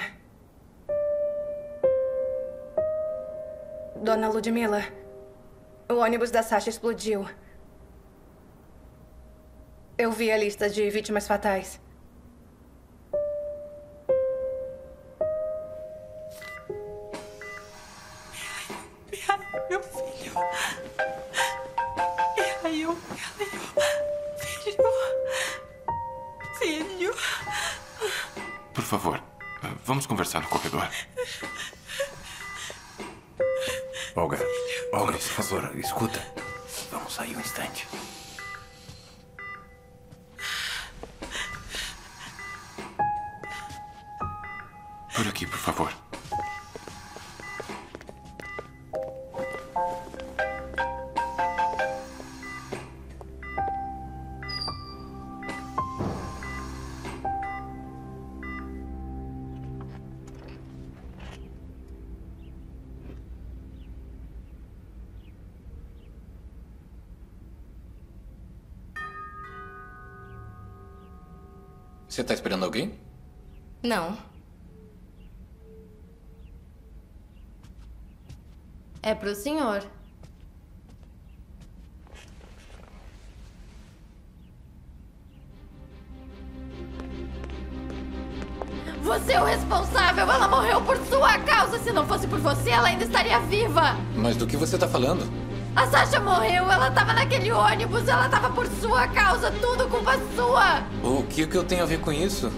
Dona Ludmila, o ônibus da Sasha explodiu. Eu vi a lista de vítimas fatais. Meu filho. Mihail, filho. Por favor, vamos conversar no corredor. Olga, por favor, escuta. Vamos sair um instante. Por aqui, por favor. Você tá esperando alguém? Não. É pro senhor. você é o responsável. Ela morreu por sua causa. Se não fosse por você, ela ainda estaria viva. Mas do que você tá falando? A Sasha morreu. Ela tava naquele ônibus. Ela tava por sua causa. Tudo culpa sua. O que eu tenho a ver com isso?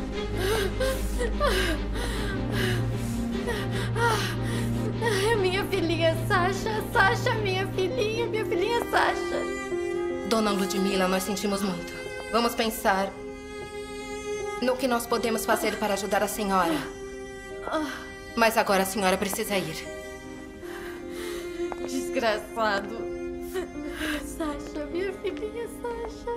É minha filhinha Sasha. Sasha, minha filhinha Sasha. Dona Ludmila, nós sentimos muito. Vamos pensar no que nós podemos fazer para ajudar a senhora. Mas agora a senhora precisa ir. Desgraçado. Sasha, minha filhinha Sasha.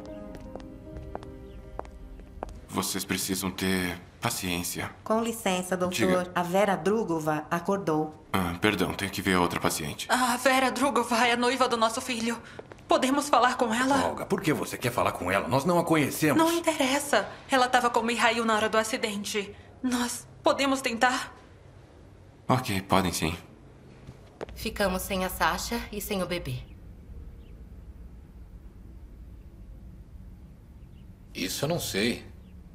Vocês precisam ter paciência. Com licença, doutor. Diga. A Vera Drugova acordou. Perdão, tenho que ver a outra paciente. A Vera Drugova é a noiva do nosso filho. Podemos falar com ela? Olga, por que você quer falar com ela? Nós não a conhecemos. Não interessa. Ela estava com o Mihail na hora do acidente. Nós podemos tentar? Ok, podem sim. Ficamos sem a Sasha e sem o bebê. Isso eu não sei.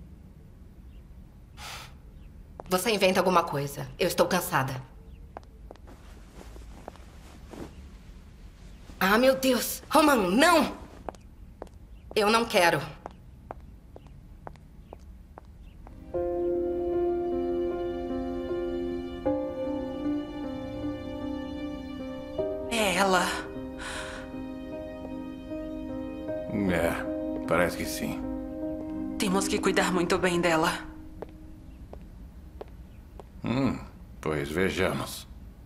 Você inventa alguma coisa. Eu estou cansada. Ah, meu Deus! Roman, não! Eu não quero. É ela. Parece que sim. Temos que cuidar muito bem dela. Pois vejamos.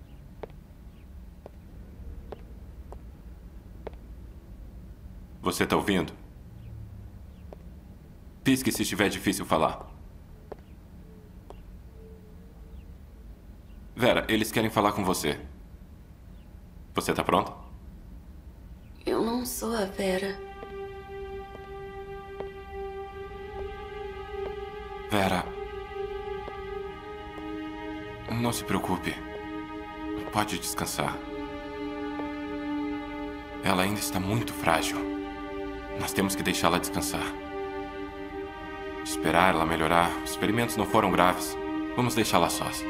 Você tá ouvindo? Pisque se estiver difícil falar. Vera, eles querem falar com você. Você tá pronta? Eu não sou a Vera. Vera, não se preocupe. Pode descansar. Ela ainda está muito frágil. Nós temos que deixá-la descansar. Esperar ela melhorar. Os experimentos não foram graves. Vamos deixá-la sós.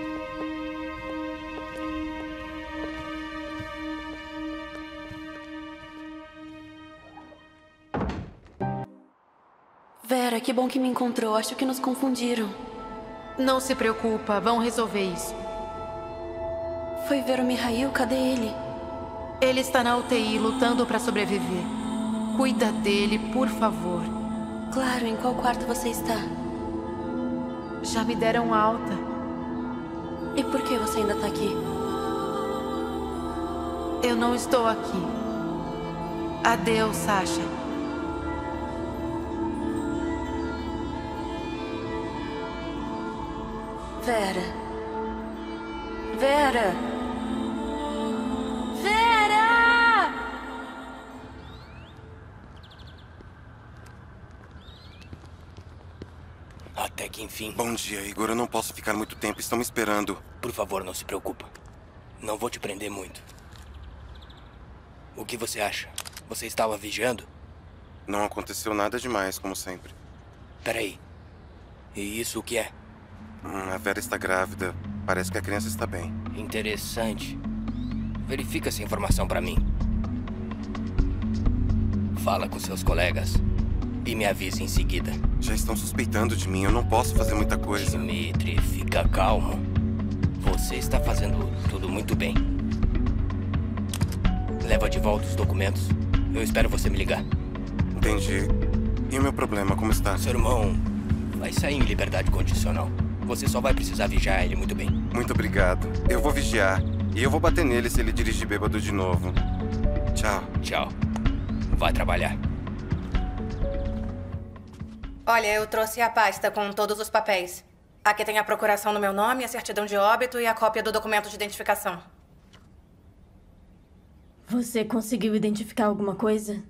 Vera, que bom que me encontrou. Acho que nos confundiram. Não se preocupa, vão resolver isso. Foi ver o Mihail? Cadê ele? Ele está na UTI, lutando para sobreviver. Cuida dele, por favor. Claro, em qual quarto você está? Já me deram alta. E por que você ainda está aqui? Eu não estou aqui. Adeus, Sasha. Vera. Vera! Vera! Até que enfim. Bom dia, Igor. Eu não posso ficar muito tempo. Estão me esperando. Por favor, não se preocupa. Não vou te prender muito. O que você acha? Você estava vigiando? Não aconteceu nada demais, como sempre. Peraí. E isso o que é? A Vera está grávida. Parece que a criança está bem. Interessante. Verifica essa informação para mim. Fala com seus colegas e me avise em seguida. Já estão suspeitando de mim. Eu não posso fazer muita coisa. Dimitri, fica calmo. Você está fazendo tudo muito bem. Leva de volta os documentos. Eu espero você me ligar. Entendi. E o meu problema, como está? Seu irmão vai sair em liberdade condicional. Você só vai precisar vigiar ele muito bem. Muito obrigado. Eu vou vigiar. E eu vou bater nele se ele dirigir bêbado de novo. Tchau. Tchau. Vai trabalhar. Olha, eu trouxe a pasta com todos os papéis. Aqui tem a procuração no meu nome, a certidão de óbito e a cópia do documento de identificação. Você conseguiu identificar alguma coisa?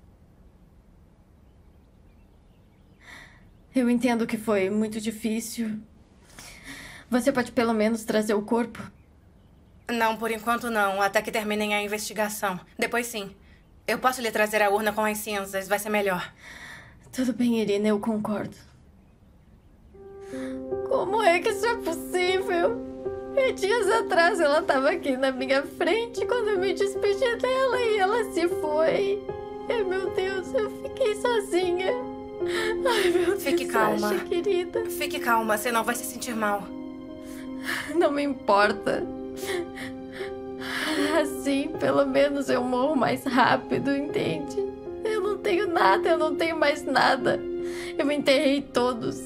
Eu entendo que foi muito difícil. Você pode pelo menos trazer o corpo? Não, por enquanto não. Até que terminem a investigação. Depois sim. Eu posso lhe trazer a urna com as cinzas. Vai ser melhor. Tudo bem, Irina. Eu concordo. Como é que isso é possível? E dias atrás ela estava aqui na minha frente quando eu me despedi dela e ela se foi. E, meu Deus, eu fiquei sozinha. Ai, meu Deus, Fique calma. Sasha, querida. Fique calma, você não vai se sentir mal. Não me importa. Assim, pelo menos eu morro mais rápido, entende? Eu não tenho nada, eu não tenho mais nada. Eu enterrei todos.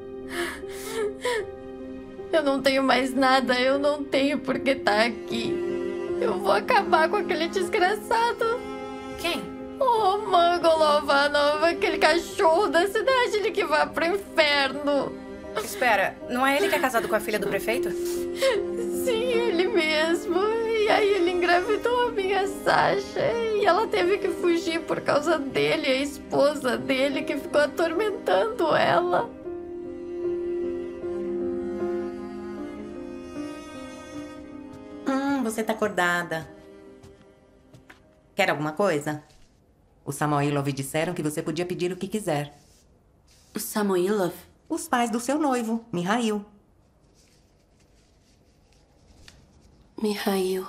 Eu não tenho mais nada, eu não tenho por que estar aqui. Eu vou acabar com aquele desgraçado. Quem? O Mangolovanov, aquele cachorro da cidade, ele que vai pro inferno. Espera, não é ele que é casado com a filha do prefeito? Sim, ele mesmo. E aí ele engravidou a minha Sasha. E ela teve que fugir por causa dele, a esposa dele que ficou atormentando ela. Você tá acordada. Quer alguma coisa? Os Samoilov disseram que você podia pedir o que quiser. Os Samoilov? Os pais do seu noivo, Mihail. Mihail.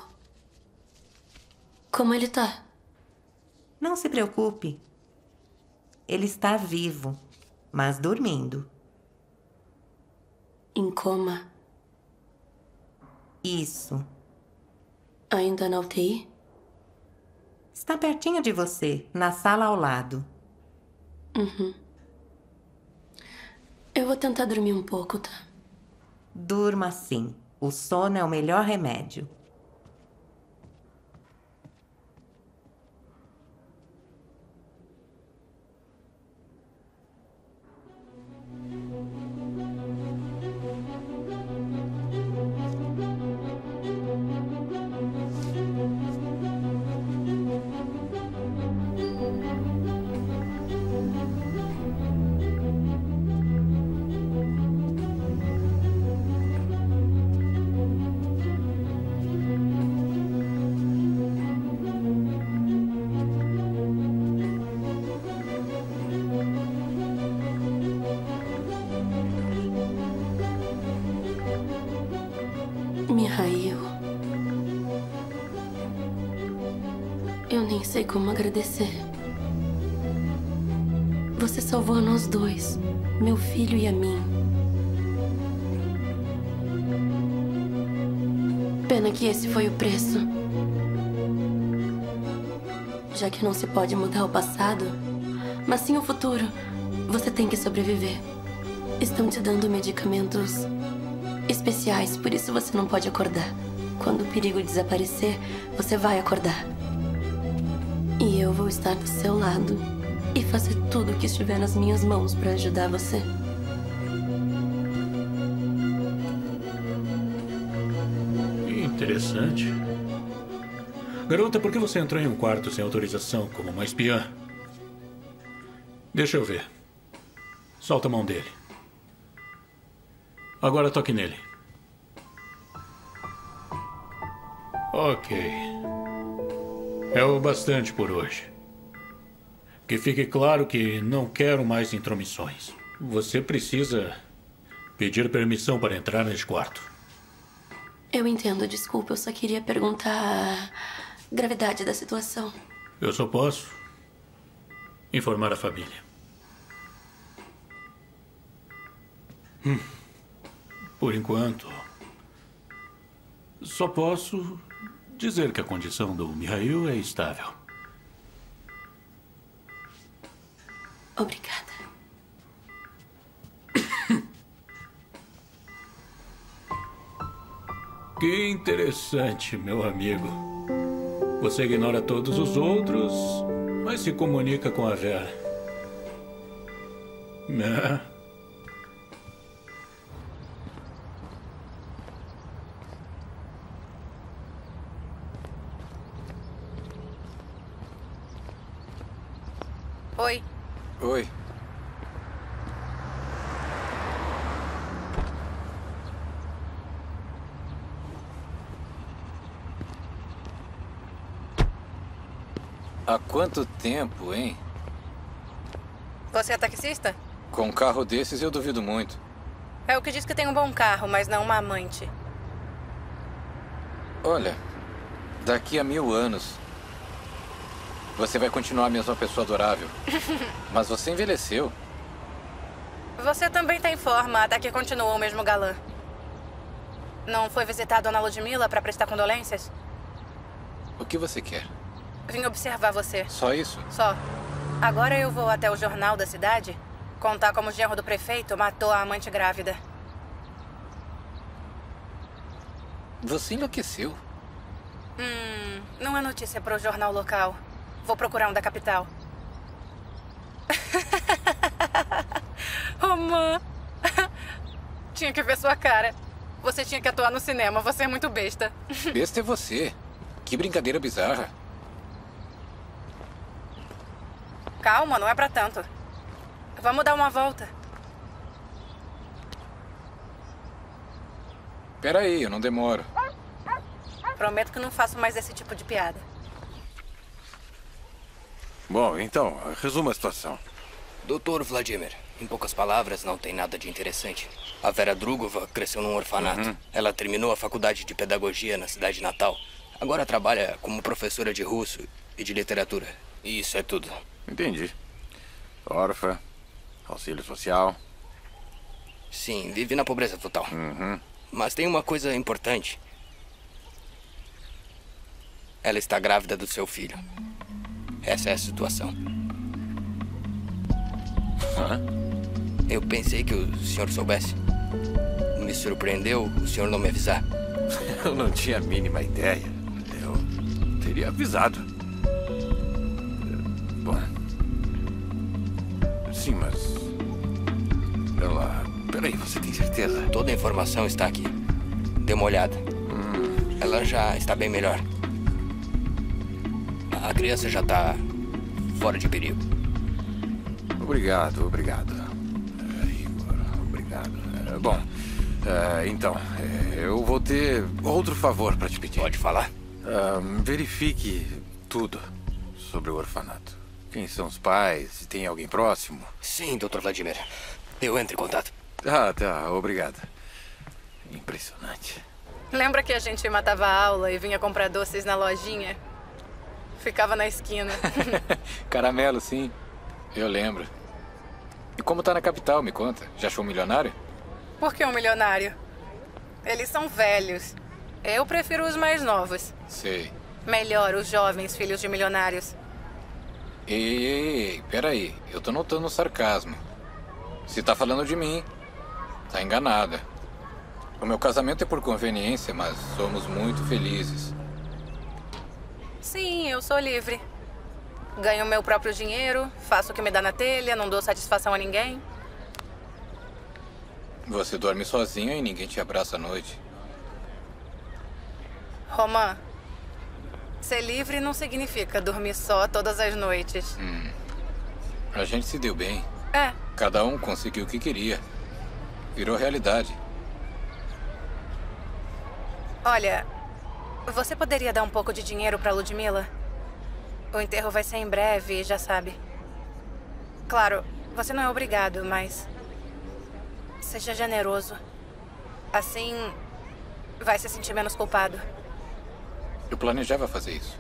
Como ele tá? Não se preocupe. Ele está vivo, mas dormindo. Em coma? Isso. Ainda na UTI? Está pertinho de você, na sala ao lado. Uhum. Eu vou tentar dormir um pouco, tá? Durma sim. O sono é o melhor remédio. Mihail. Eu nem sei como agradecer. Você salvou a nós dois, meu filho e a mim. Pena que esse foi o preço. Já que não se pode mudar o passado, mas sim o futuro, você tem que sobreviver. Estão te dando medicamentos especiais, por isso você não pode acordar. Quando o perigo desaparecer, você vai acordar. E eu vou estar do seu lado e fazer tudo o que estiver nas minhas mãos para ajudar você. Interessante. Garota, por que você entrou em um quarto sem autorização, como uma espiã? Deixa eu ver. Solta a mão dele. Agora toque nele. Ok. É o bastante por hoje. Que fique claro que não quero mais intromissões. Você precisa pedir permissão para entrar neste quarto. Eu entendo, desculpa. Eu só queria perguntar a gravidade da situação. Eu só posso informar a família. Por enquanto, só posso dizer que a condição do Mihail é estável. Obrigada. Que interessante, meu amigo. Você ignora todos os outros, mas se comunica com a Vera. Né? Oi. Oi. Há quanto tempo, hein? Você é taxista? Com um carro desses eu duvido muito. É o que diz que tem um bom carro, mas não uma amante. Olha, daqui a 1000 anos, você vai continuar a mesma pessoa adorável. Mas você envelheceu. Você também tá em forma, até que continuou o mesmo galã. Não foi visitar a Dona Ludmilla pra prestar condolências? O que você quer? Vim observar você. Só isso? Só. Agora eu vou até o jornal da cidade contar como o genro do prefeito matou a amante grávida. Você enlouqueceu. Não é notícia pro jornal local. Vou procurar um da capital. Romã. Tinha que ver sua cara. Você tinha que atuar no cinema. Você é muito besta. Besta é você. Que brincadeira bizarra. Calma, não é pra tanto. Vamos dar uma volta. Peraí, eu não demoro. Prometo que não faço mais esse tipo de piada. Bom, então, resuma a situação. Doutor Vladimir, em poucas palavras, não tem nada de interessante. A Vera Drugova cresceu num orfanato. Ela terminou a faculdade de pedagogia na cidade natal. Agora trabalha como professora de russo e de literatura. E isso é tudo. Entendi. Órfã, auxílio social. Sim, vive na pobreza total. Mas tem uma coisa importante. Ela está grávida do seu filho. Essa é a situação. Eu pensei que o senhor soubesse. Me surpreendeu o senhor não me avisar. Eu não tinha a mínima ideia. Eu teria avisado. Bom. Sim, mas... Ela... Peraí, você tem certeza? Toda a informação está aqui. Dê uma olhada. Ela já está bem melhor. A criança já está fora de perigo. Obrigado. Igor, obrigado. Bom, então, eu vou ter outro favor para te pedir. Pode falar. Verifique tudo sobre o orfanato. Quem são os pais? Se tem alguém próximo? Sim, Dr. Vladimir. Eu entro em contato. Tá, obrigado. Impressionante. Lembra que a gente matava a aula e vinha comprar doces na lojinha? Ficava na esquina. Caramelo, sim. Eu lembro. E como tá na capital, me conta? Já achou um milionário? Por que um milionário? Eles são velhos. Eu prefiro os mais novos. Sei. Melhor, os jovens filhos de milionários. Ei, peraí. Eu tô notando um sarcasmo. Se tá falando de mim, tá enganada. O meu casamento é por conveniência, mas somos muito felizes. Sim, eu sou livre. Ganho meu próprio dinheiro, faço o que me dá na telha, não dou satisfação a ninguém. Você dorme sozinha e ninguém te abraça à noite. Romã, ser livre não significa dormir só todas as noites. A gente se deu bem. É. Cada um conseguiu o que queria. Virou realidade. Olha, você poderia dar um pouco de dinheiro pra Ludmilla? O enterro vai ser em breve, já sabe. Claro, você não é obrigado, mas... seja generoso. Assim, vai se sentir menos culpado. Eu planejava fazer isso.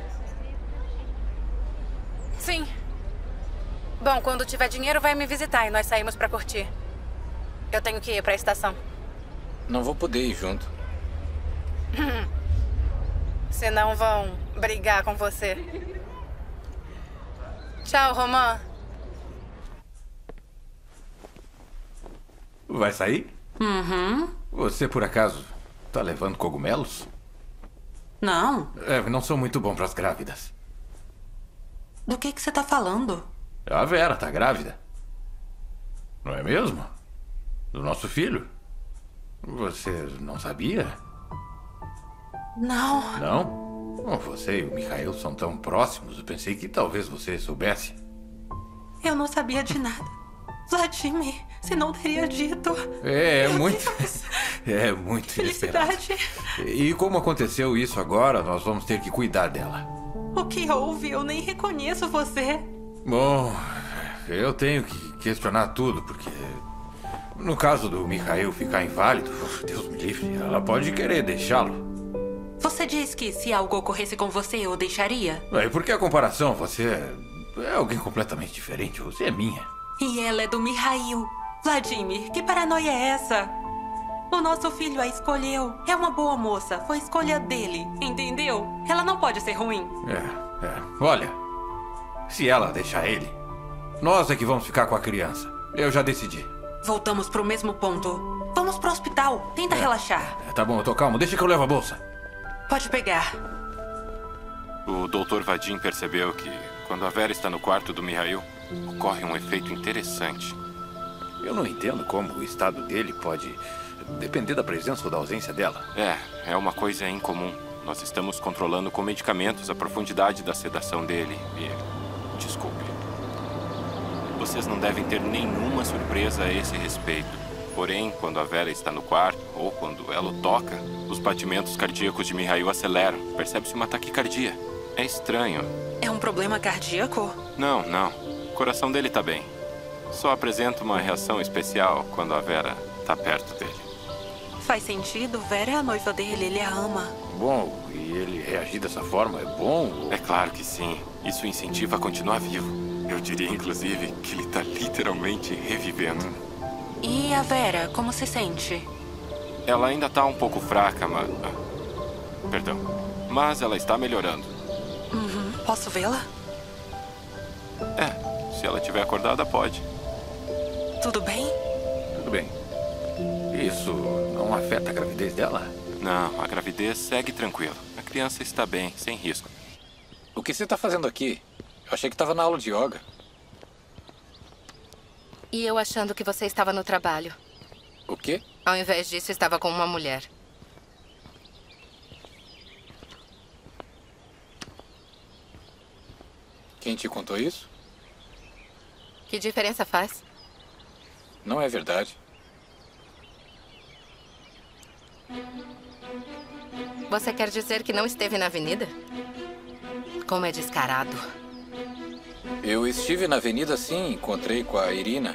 Sim. Bom, quando tiver dinheiro, vai me visitar e nós saímos pra curtir. Eu tenho que ir pra estação. Não vou poder ir junto. Senão vão brigar com você. Tchau, Romã. Vai sair? Você, por acaso, tá levando cogumelos? Não. Não sou muito bom pras grávidas. Do que você tá falando? A Vera tá grávida. Não é mesmo? Do nosso filho. Você não sabia? Não. Não? Bom, você e o Mikhail são tão próximos. Eu pensei que talvez você soubesse. Eu não sabia de nada. Vladimir, você não teria dito. É muito inesperado. E como aconteceu isso agora, nós vamos ter que cuidar dela. O que houve? Eu nem reconheço você. Bom, eu tenho que questionar tudo, porque No caso do Mikhail ficar inválido, Deus me livre, ela pode querer deixá-lo. Você diz que se algo ocorresse com você, eu deixaria? E por que a comparação? Você é alguém completamente diferente. Você é minha. E ela é do Mikhail. Vladimir, que paranoia é essa? O nosso filho a escolheu. É uma boa moça. Foi escolha dele, entendeu? Ela não pode ser ruim. Olha, se ela deixar ele, nós é que vamos ficar com a criança. Eu já decidi. Voltamos pro mesmo ponto. Vamos pro hospital. Tenta relaxar. Tá bom, eu tô calmo. Deixa que eu levo a bolsa. Pode pegar. O Dr. Vadim percebeu que, quando a Vera está no quarto do Mikhail, ocorre um efeito interessante. Eu não entendo como o estado dele pode depender da presença ou da ausência dela. É uma coisa incomum. Nós estamos controlando com medicamentos a profundidade da sedação dele. E, desculpe. Vocês não devem ter nenhuma surpresa a esse respeito. Porém, quando a Vera está no quarto, ou quando ela o toca, os batimentos cardíacos de Mikhail aceleram. Percebe-se uma taquicardia. É estranho. É um problema cardíaco? Não. O coração dele está bem. Só apresenta uma reação especial quando a Vera está perto dele. Faz sentido. Vera é a noiva dele, ele a ama. Bom, e ele reagir dessa forma é bom? É claro que sim. Isso o incentiva a continuar vivo. Eu diria, inclusive, que ele está literalmente revivendo. E a Vera, como se sente? Ela ainda está um pouco fraca, mas... Perdão. Mas ela está melhorando. Posso vê-la? Se ela estiver acordada, pode. Tudo bem? Tudo bem. Isso não afeta a gravidez dela? Não, a gravidez segue tranquila. A criança está bem, sem risco. O que você está fazendo aqui? Eu achei que estava na aula de yoga. E eu achando que você estava no trabalho. O quê? Ao invés disso, estava com uma mulher. Quem te contou isso? Que diferença faz? Não é verdade. Você quer dizer que não esteve na avenida? Como é descarado. Eu estive na avenida, sim. Encontrei com a Irina.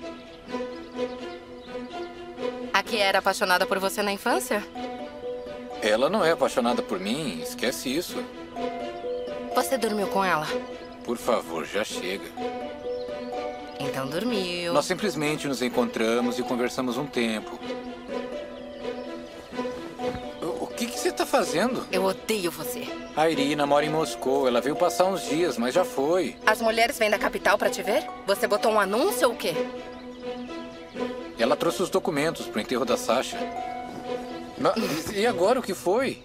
A que era apaixonada por você na infância? Ela não é apaixonada por mim. Esquece isso. Você dormiu com ela? Por favor, já chega. Então dormiu. Nós simplesmente nos encontramos e conversamos um tempo. O que você está fazendo? Eu odeio você. A Irina mora em Moscou. Ela veio passar uns dias, mas já foi. As mulheres vêm da capital para te ver? Você botou um anúncio ou o quê? Ela trouxe os documentos para o enterro da Sasha. Mas, e agora o que foi?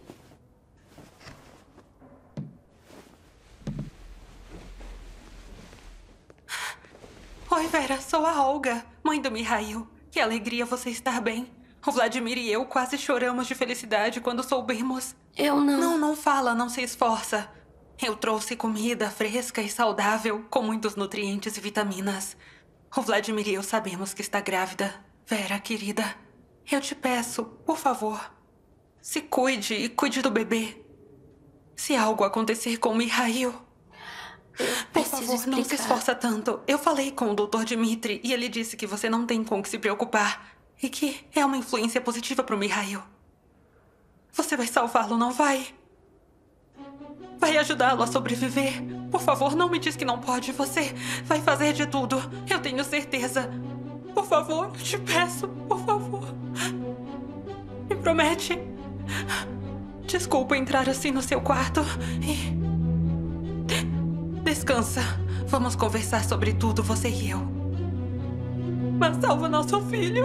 Oi, Vera. Sou a Olga, mãe do Mikhail. Que alegria você estar bem. O Vladimir e eu quase choramos de felicidade quando soubemos. Eu não... Não fala, não se esforça. Eu trouxe comida fresca e saudável, com muitos nutrientes e vitaminas. O Vladimir e eu sabemos que está grávida. Vera, querida, eu te peço, por favor, se cuide e cuide do bebê. Se algo acontecer com o Mikhail... Por favor, não se esforça tanto. Eu falei com o Dr. Dmitri e ele disse que você não tem com o que se preocupar. E que é uma influência positiva para o Mikhail. Você vai salvá-lo, não vai? Vai ajudá-lo a sobreviver? Por favor, não me diz que não pode. Você vai fazer de tudo. Eu tenho certeza. Por favor, eu te peço. Por favor. Me promete. Desculpa entrar assim no seu quarto e... Descansa. Vamos conversar sobre tudo, você e eu. Mas salva nosso filho.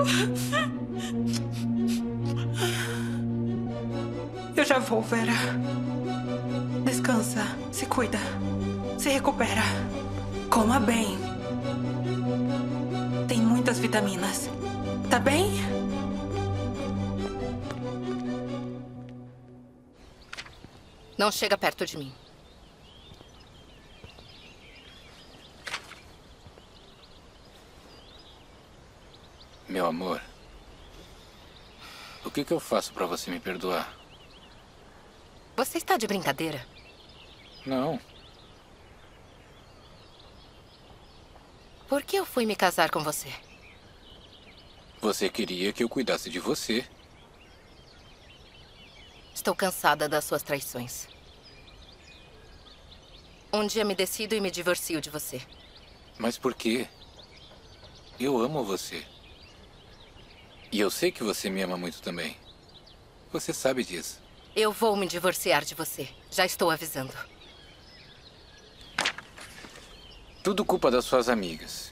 Eu já vou, Vera. Descansa. Se cuida. Se recupera. Coma bem. Tem muitas vitaminas. Tá bem? Não chega perto de mim. Meu amor, o que eu faço pra você me perdoar? Você está de brincadeira? Não. Por que eu fui me casar com você? Você queria que eu cuidasse de você. Estou cansada das suas traições. Um dia me decido e me divorcio de você. Mas por quê? Eu amo você. E eu sei que você me ama muito também. Você sabe disso. Eu vou me divorciar de você. Já estou avisando. Tudo culpa das suas amigas.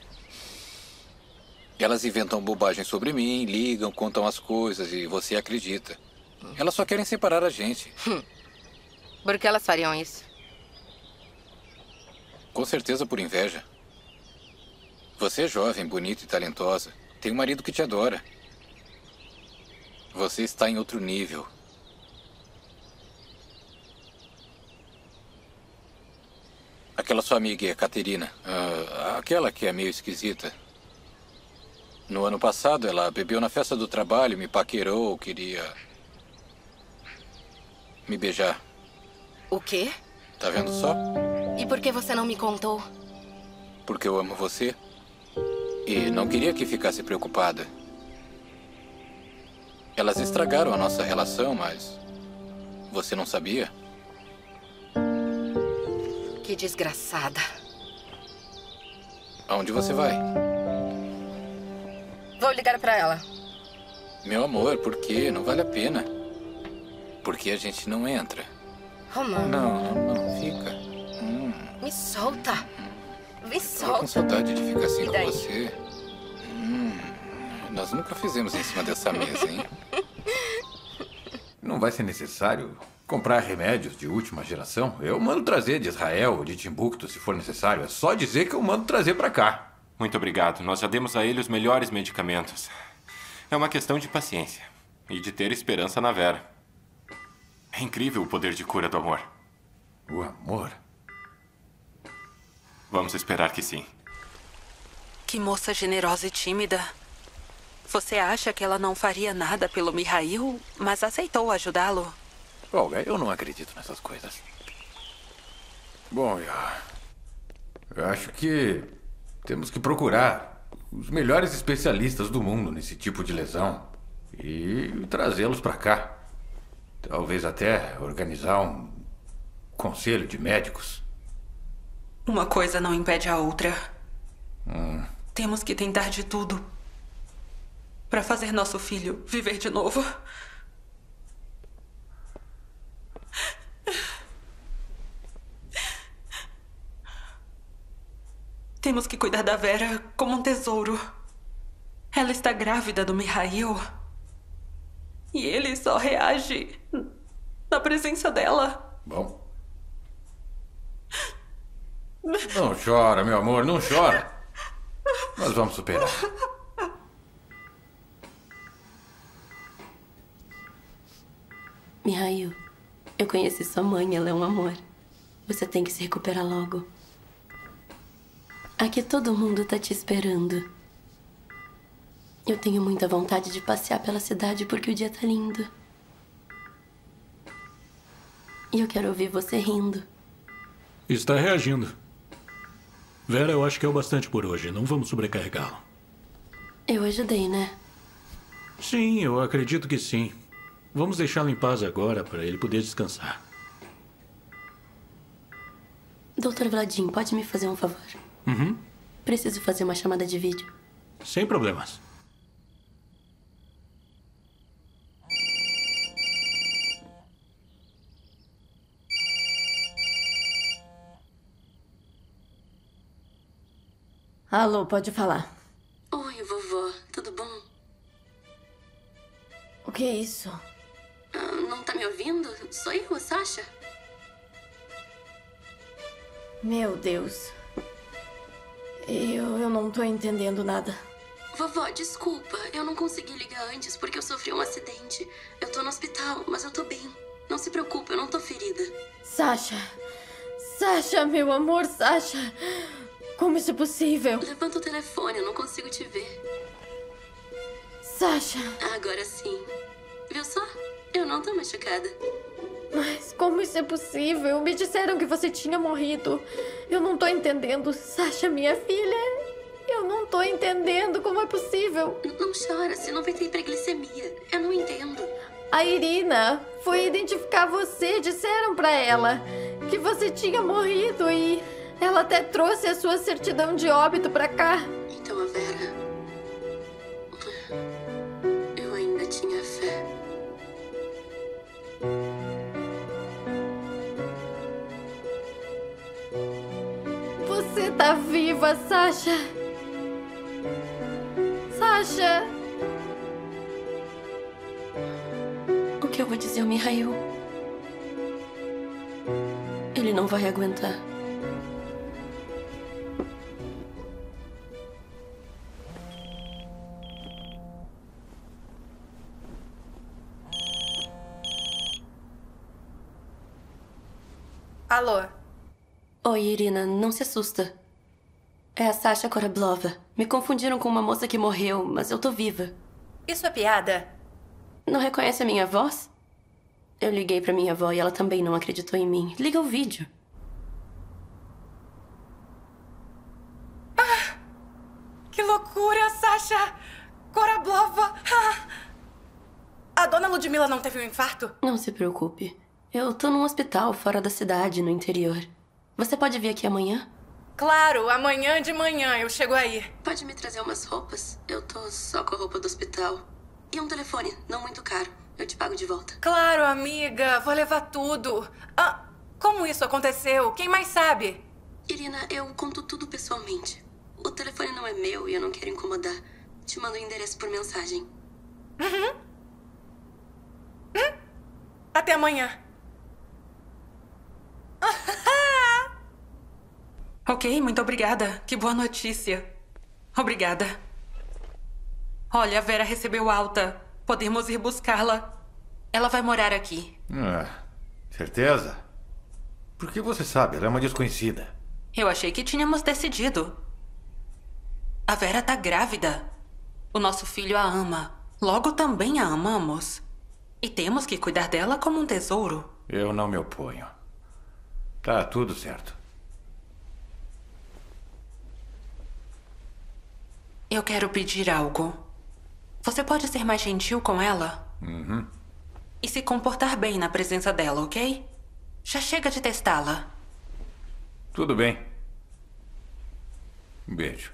Elas inventam bobagem sobre mim, ligam, contam as coisas e você acredita. Elas só querem separar a gente. Por que elas fariam isso? Com certeza por inveja. Você é jovem, bonita e talentosa. Tem um marido que te adora. Você está em outro nível. Aquela sua amiga, Caterina. Aquela que é meio esquisita. No ano passado, ela bebeu na festa do trabalho, me paquerou, queria me beijar. O quê? Tá vendo só? E por que você não me contou? Porque eu amo você. E não queria que ficasse preocupada. Elas estragaram a nossa relação, mas você não sabia? Que desgraçada. Aonde você vai? Vou ligar pra ela. Meu amor, por quê? Não vale a pena. Porque a gente não entra. Romano. Não, fica. Me solta. Me Tô solta. com saudade de ficar assim E com daí? você. Nós nunca fizemos em cima dessa mesa, hein? Não vai ser necessário comprar remédios de última geração? Eu mando trazer de Israel ou de Timbuktu, se for necessário. É só dizer que eu mando trazer pra cá. Muito obrigado. Nós já demos a ele os melhores medicamentos. É uma questão de paciência e de ter esperança na Vera. É incrível o poder de cura do amor. O amor? Vamos esperar que sim. Que moça generosa e tímida. Você acha que ela não faria nada pelo Mihail, mas aceitou ajudá-lo? Olga, eu não acredito nessas coisas. Bom, eu acho que temos que procurar os melhores especialistas do mundo nesse tipo de lesão e trazê-los pra cá. Talvez até organizar um conselho de médicos. Uma coisa não impede a outra. Temos que tentar de tudo para fazer nosso filho viver de novo. Temos que cuidar da Vera como um tesouro. Ela está grávida do Mihail. E ele só reage na presença dela. Bom. Não chora, meu amor, não chora. Nós vamos superar. Mihail, eu conheci sua mãe, ela é um amor. Você tem que se recuperar logo. Aqui todo mundo tá te esperando. Eu tenho muita vontade de passear pela cidade porque o dia tá lindo. E eu quero ouvir você rindo. Está reagindo. Vera, eu acho que é o bastante por hoje. Não vamos sobrecarregá-lo. Eu ajudei, né? Sim, eu acredito que sim. Vamos deixá-lo em paz agora para ele poder descansar. Dr. Vladim, pode me fazer um favor? Uhum. Preciso fazer uma chamada de vídeo. Sem problemas. Alô, pode falar. Oi, vovó. Tudo bom? O que é isso? Não tá me ouvindo? Sou eu, Sasha. Meu Deus. Eu não tô entendendo nada. Vovó, desculpa. Eu não consegui ligar antes porque eu sofri um acidente. Eu tô no hospital, mas eu tô bem. Não se preocupe, eu não tô ferida. Sasha. Sasha, meu amor, Sasha. Como isso é possível? Levanta o telefone, eu não consigo te ver. Sasha. Agora sim. Viu só? Eu não tô machucada. Mas como isso é possível? Me disseram que você tinha morrido. Eu não tô entendendo. Sasha, minha filha. Eu não tô entendendo como é possível. Não chora, você não vai ter hiperglicemia. Eu não entendo. A Irina foi identificar você. Disseram pra ela que você tinha morrido e ela até trouxe a sua certidão de óbito pra cá. Então a Vera... Eu ainda tinha fé. Você tá viva, Sasha. Sasha. O que eu vou dizer ao Mihail? Ele não vai aguentar. Alô? Oi, Irina, não se assusta. É a Sasha Korablova. Me confundiram com uma moça que morreu, mas eu tô viva. Isso é piada? Não reconhece a minha voz? Eu liguei pra minha avó e ela também não acreditou em mim. Liga o vídeo. Ah, que loucura, Sasha Korablova. A dona Ludmila não teve um infarto? Não se preocupe. Eu tô num hospital fora da cidade, no interior. Você pode vir aqui amanhã? Claro, amanhã de manhã eu chego aí. Pode me trazer umas roupas? Eu tô só com a roupa do hospital. E um telefone, não muito caro. Eu te pago de volta. Claro, amiga. Vou levar tudo. Ah, como isso aconteceu? Quem mais sabe? Irina, eu conto tudo pessoalmente. O telefone não é meu e eu não quero incomodar. Te mando o endereço por mensagem. Até amanhã. Ok, muito obrigada. Que boa notícia. Obrigada. Olha, a Vera recebeu alta. Podemos ir buscá-la. Ela vai morar aqui. Certeza? Por que você sabe? Ela é uma desconhecida. Eu achei que tínhamos decidido. A Vera tá grávida. O nosso filho a ama. Logo também a amamos. E temos que cuidar dela como um tesouro. Eu não me oponho. Tá tudo certo. Eu quero pedir algo. Você pode ser mais gentil com ela? Uhum. E se comportar bem na presença dela, ok? Já chega de testá-la. Tudo bem. Um beijo.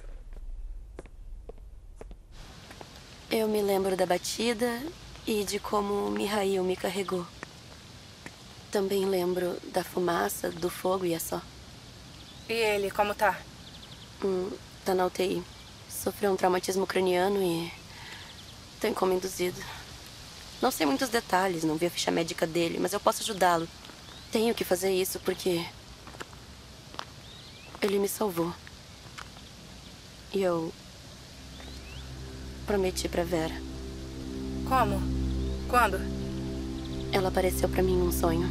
Eu me lembro da batida e de como o Mihail me carregou. Também lembro da fumaça, do fogo e é só. E ele, como tá? Tá na UTI. Sofreu um traumatismo craniano e tem coma induzido. Não sei muitos detalhes, não vi a ficha médica dele, mas eu posso ajudá-lo. Tenho que fazer isso porque ele me salvou. E eu prometi pra Vera. Como? Quando? Ela apareceu pra mim num sonho.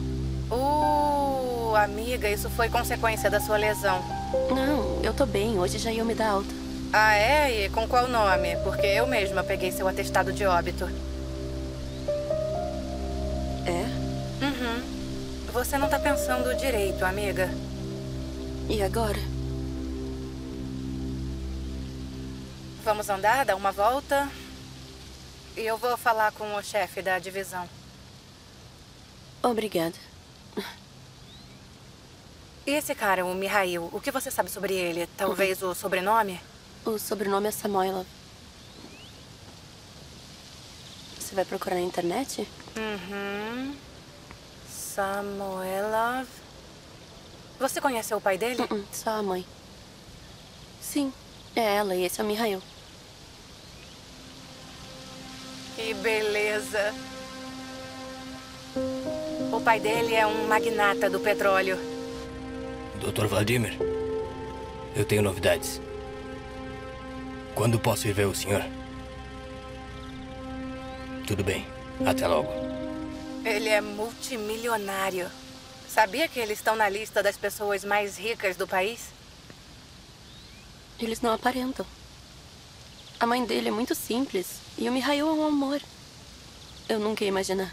Amiga, isso foi consequência da sua lesão. Não, eu tô bem. Hoje já ia me dar alta. Ah, é? E com qual nome? Porque eu mesma peguei seu atestado de óbito. É? Uhum. Você não tá pensando direito, amiga. E agora? Vamos andar, dar uma volta? E eu vou falar com o chefe da divisão. Obrigada. E esse cara, o Mihail, o que você sabe sobre ele? Talvez o sobrenome? O sobrenome é Samoilov. Você vai procurar na internet? Uhum. Samoilov. Você conheceu o pai dele? Só a mãe. Sim, é ela e esse é o Mihail. Que beleza. O pai dele é um magnata do petróleo. Dr. Vladimir, eu tenho novidades. Quando posso ir ver o senhor? Tudo bem. Até logo. Ele é multimilionário. Sabia que eles estão na lista das pessoas mais ricas do país? Eles não aparentam. A mãe dele é muito simples e o Mihail é um amor. Eu nunca ia imaginar.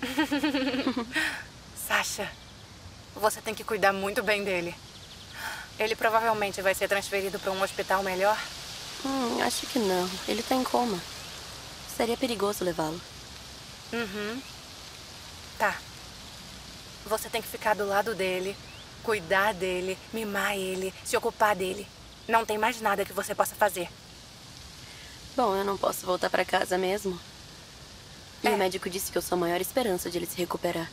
Sasha, você tem que cuidar muito bem dele. Ele provavelmente vai ser transferido para um hospital melhor? Acho que não. Ele tá em coma. Seria perigoso levá-lo. Uhum. Tá. Você tem que ficar do lado dele, cuidar dele, mimar ele, se ocupar dele. Não tem mais nada que você possa fazer. Bom, eu não posso voltar pra casa mesmo. E o médico disse que eu sou a maior esperança de ele se recuperar.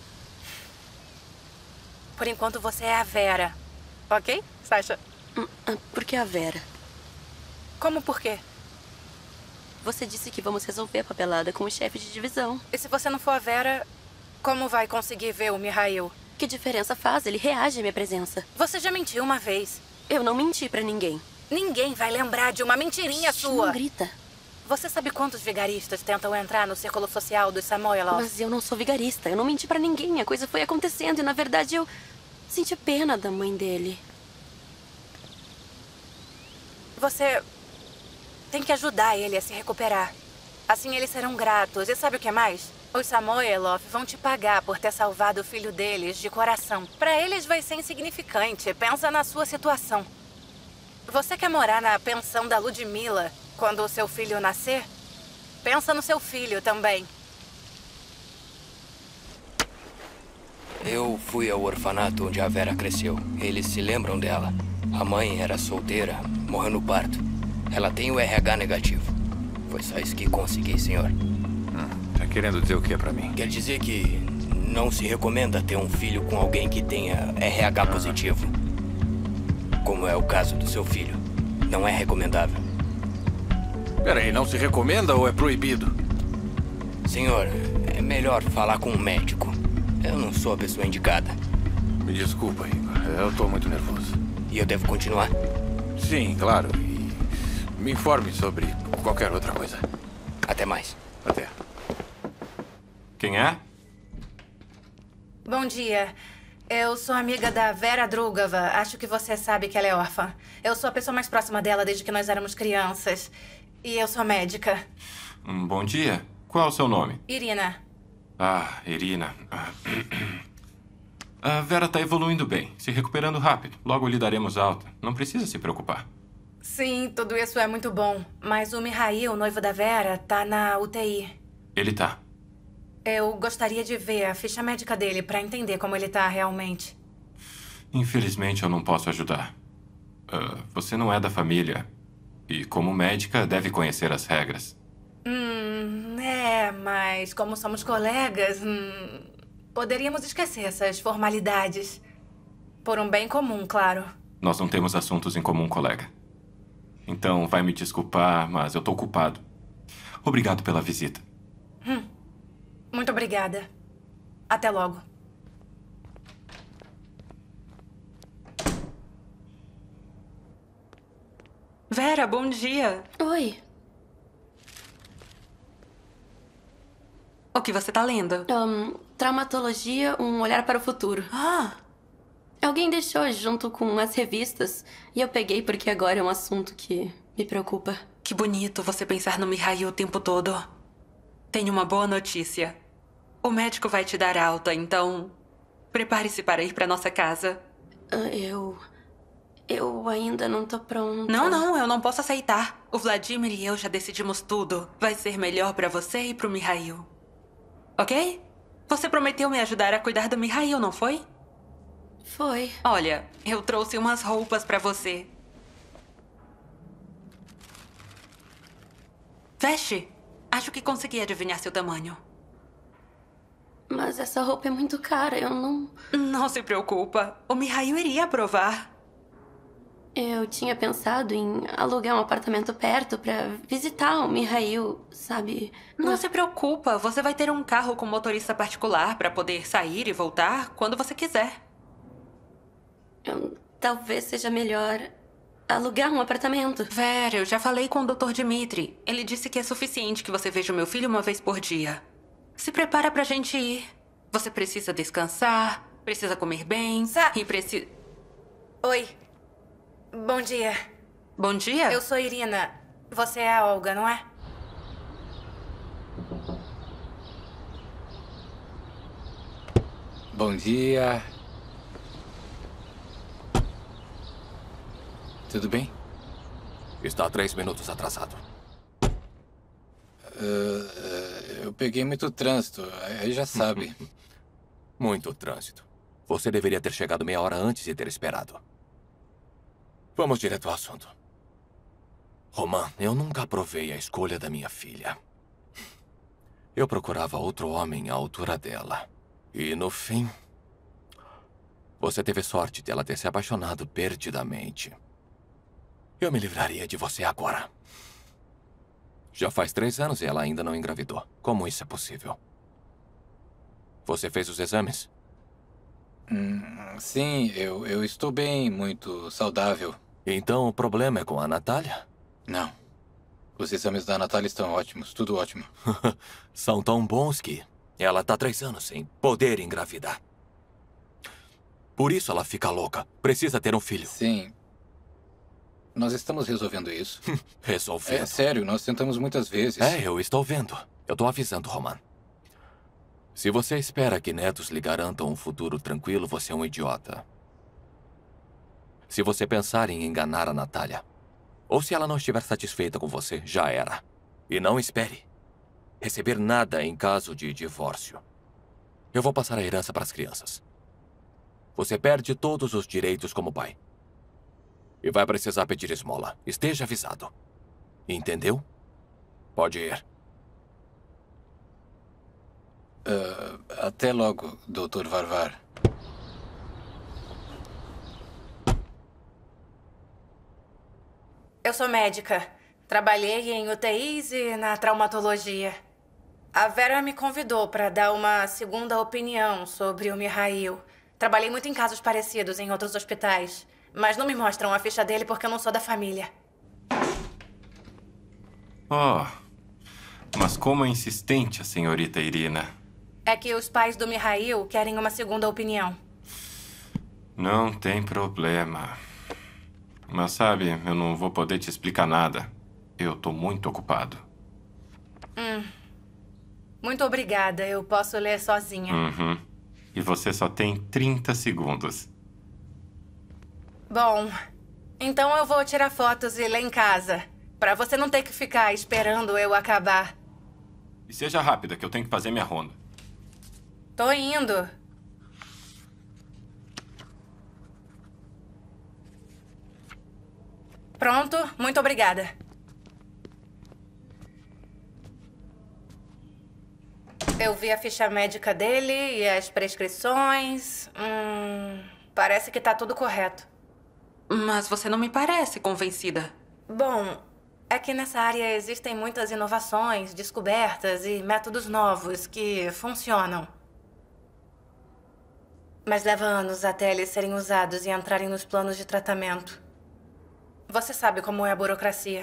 Por enquanto você é a Vera. Ok, Sasha? Por que a Vera? Como por quê? Você disse que vamos resolver a papelada com o chefe de divisão. E se você não for a Vera, como vai conseguir ver o Mihail? Que diferença faz? Ele reage à minha presença. Você já mentiu uma vez. Eu não menti pra ninguém. Ninguém vai lembrar de uma mentirinha sua. Não grita. Você sabe quantos vigaristas tentam entrar no círculo social dos Samoilov? Mas eu não sou vigarista. Eu não menti pra ninguém. A coisa foi acontecendo e, na verdade, eu senti pena da mãe dele. Você tem que ajudar ele a se recuperar. Assim eles serão gratos. E sabe o que mais? Os Samoilov vão te pagar por ter salvado o filho deles de coração. Pra eles vai ser insignificante. Pensa na sua situação. Você quer morar na pensão da Ludmila quando o seu filho nascer? Pensa no seu filho também. Eu fui ao orfanato onde a Vera cresceu. Eles se lembram dela. A mãe era solteira, morreu no parto. Ela tem o RH negativo. Foi só isso que consegui, senhor. Tá querendo dizer o que pra mim? Quer dizer que não se recomenda ter um filho com alguém que tenha RH positivo. Como é o caso do seu filho. Não é recomendável. Peraí, não se recomenda ou é proibido? Senhor, é melhor falar com um médico. Eu não sou a pessoa indicada. Me desculpa, Igor. Eu tô muito nervoso. E eu devo continuar? Sim, claro. E me informe sobre qualquer outra coisa. Até mais. Até. Quem é? Bom dia. Eu sou amiga da Vera Drugova. Acho que você sabe que ela é órfã. Eu sou a pessoa mais próxima dela desde que nós éramos crianças. E eu sou médica. Bom dia. Qual é o seu nome? Irina. Ah, Irina. A Vera tá evoluindo bem, se recuperando rápido. Logo lhe daremos alta. Não precisa se preocupar. Sim, tudo isso é muito bom. Mas o Mihail, o noivo da Vera, tá na UTI. Ele tá. Eu gostaria de ver a ficha médica dele pra entender como ele tá realmente. Infelizmente, eu não posso ajudar. Você não é da família. E, como médica, deve conhecer as regras. Mas como somos colegas, poderíamos esquecer essas formalidades. Por um bem comum, claro. Nós não temos assuntos em comum, colega. Então, vai me desculpar, mas eu tô ocupado. Obrigado pela visita. Muito obrigada. Até logo. Vera, bom dia. Oi. O que você tá lendo? Traumatologia, um olhar para o futuro. Ah! Alguém deixou junto com as revistas e eu peguei porque agora é um assunto que me preocupa. Que bonito você pensar no Mihail o tempo todo. Tenho uma boa notícia. O médico vai te dar alta, então prepare-se para ir para nossa casa. Eu ainda não tô pronta. Não, eu não posso aceitar. O Vladimir e eu já decidimos tudo. Vai ser melhor para você e pro Mihail. Ok? Você prometeu me ajudar a cuidar do Mihail, não foi? Foi. Olha, eu trouxe umas roupas pra você. Veste. Acho que consegui adivinhar seu tamanho. Mas essa roupa é muito cara, eu não... Não se preocupa. O Mihail iria aprovar. Eu tinha pensado em alugar um apartamento perto pra visitar o Mihail, sabe? Não se preocupa, você vai ter um carro com motorista particular pra poder sair e voltar quando você quiser. Talvez seja melhor alugar um apartamento. Vera, eu já falei com o Dr. Dmitri. Ele disse que é suficiente que você veja o meu filho uma vez por dia. Se prepara pra gente ir. Você precisa descansar, precisa comer bem e precisa... Oi. Bom dia. Bom dia? Eu sou Irina. Você é a Olga, não é? Bom dia. Tudo bem? Está 3 minutos atrasado. Eu peguei muito trânsito, aí já sabe. Muito trânsito. Você deveria ter chegado meia hora antes e ter esperado. Vamos direto ao assunto. Roman, eu nunca aprovei a escolha da minha filha. Eu procurava outro homem à altura dela. E no fim, você teve sorte de ela ter se apaixonado perdidamente. Eu me livraria de você agora. Já faz 3 anos e ela ainda não engravidou. Como isso é possível? Você fez os exames? Sim, eu estou bem, muito saudável. Então o problema é com a Natália? Não. Os exames da Natália estão ótimos, tudo ótimo. São tão bons que ela está 3 anos sem poder engravidar. Por isso ela fica louca. Precisa ter um filho. Sim. Nós estamos resolvendo isso. Resolvendo? É sério, nós tentamos muitas vezes. Eu estou vendo. Eu estou avisando, Roman. Se você espera que netos lhe garantam um futuro tranquilo, você é um idiota. Se você pensar em enganar a Natália, ou se ela não estiver satisfeita com você, já era. E não espere receber nada em caso de divórcio. Eu vou passar a herança para as crianças. Você perde todos os direitos como pai. E vai precisar pedir esmola. Esteja avisado. Entendeu? Pode ir. Até logo, Dr. Varvar. Eu sou médica. Trabalhei em UTIs e na traumatologia. A Vera me convidou para dar uma segunda opinião sobre o Mihail. Trabalhei muito em casos parecidos em outros hospitais. Mas não me mostram a ficha dele porque eu não sou da família. Mas como é insistente a senhorita Irina. É que os pais do Mihail querem uma segunda opinião. Não tem problema. Mas sabe, eu não vou poder te explicar nada. Eu tô muito ocupado. Muito obrigada. Eu posso ler sozinha. E você só tem 30 segundos. Bom, então eu vou tirar fotos e ler em casa. Pra você não ter que ficar esperando eu acabar. E seja rápida, que eu tenho que fazer minha ronda. Tô indo. Pronto, muito obrigada. Eu vi a ficha médica dele e as prescrições. Parece que tá tudo correto. Mas você não me parece convencida. Bom, é que nessa área existem muitas inovações, descobertas e métodos novos que funcionam. Mas leva anos até eles serem usados e entrarem nos planos de tratamento. Você sabe como é a burocracia.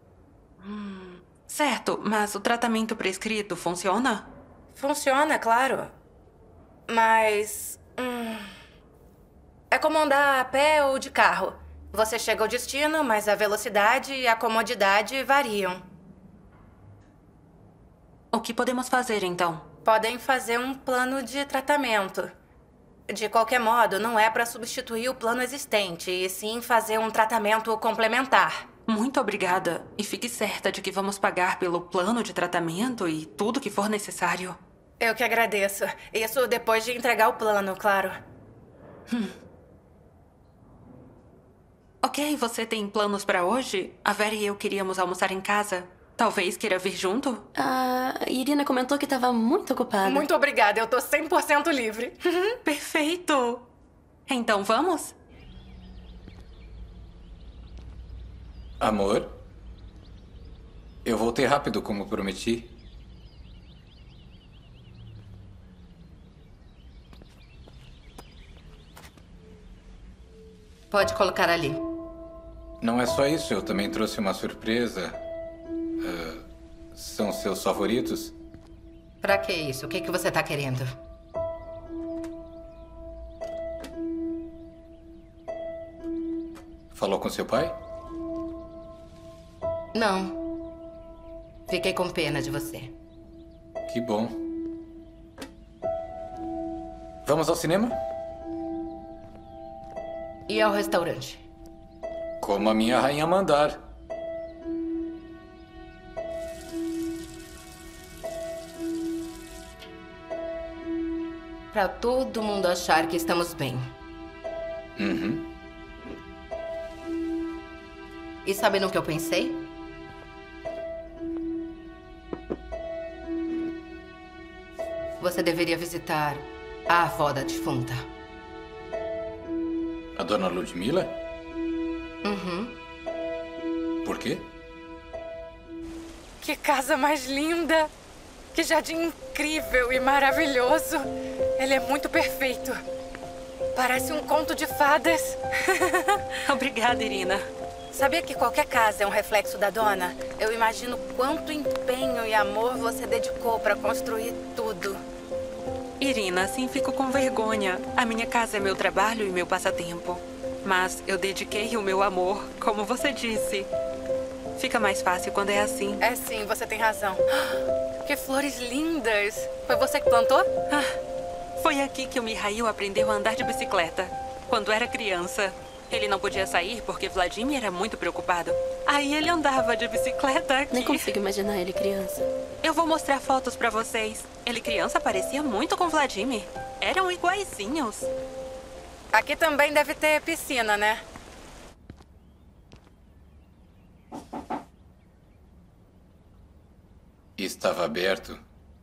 Certo, mas o tratamento prescrito funciona? Funciona, claro. Mas... é como andar a pé ou de carro. Você chega ao destino, mas a velocidade e a comodidade variam. O que podemos fazer, então? Podem fazer um plano de tratamento. De qualquer modo, não é para substituir o plano existente, e sim fazer um tratamento complementar. Muito obrigada. E fique certa de que vamos pagar pelo plano de tratamento e tudo que for necessário. Eu que agradeço. Isso depois de entregar o plano, claro. Ok, você tem planos pra hoje? A Vera e eu queríamos almoçar em casa. Talvez queira vir junto? A Irina comentou que estava muito ocupada. Muito obrigada, eu tô 100% livre. Perfeito! Então vamos? Amor? Eu voltei rápido, como prometi. Pode colocar ali. Não é só isso, eu também trouxe uma surpresa. São seus favoritos? Pra que isso? O que você tá querendo? Falou com seu pai? Não. Fiquei com pena de você. Que bom. Vamos ao cinema? E ao restaurante? Como a minha rainha mandar. Pra todo mundo achar que estamos bem. Uhum. E sabe no que eu pensei? Você deveria visitar a avó da defunta. A dona Ludmila? Uhum. Por quê? Que casa mais linda! Que jardim incrível e maravilhoso! Ele é muito perfeito. Parece um conto de fadas. Obrigada, Irina. Sabia que qualquer casa é um reflexo da dona? Eu imagino quanto empenho e amor você dedicou para construir tudo. Irina, assim fico com vergonha. A minha casa é meu trabalho e meu passatempo. Mas eu dediquei o meu amor, como você disse. Fica mais fácil quando é assim. É sim, você tem razão. Que flores lindas! Foi você que plantou? Foi aqui que o Mihail aprendeu a andar de bicicleta. Quando era criança. Ele não podia sair porque Vladimir era muito preocupado. Aí ele andava de bicicleta aqui. Nem consigo imaginar ele criança. Eu vou mostrar fotos pra vocês. Ele criança parecia muito com Vladimir. Eram iguaizinhos. Aqui também deve ter piscina, né? Estava aberto.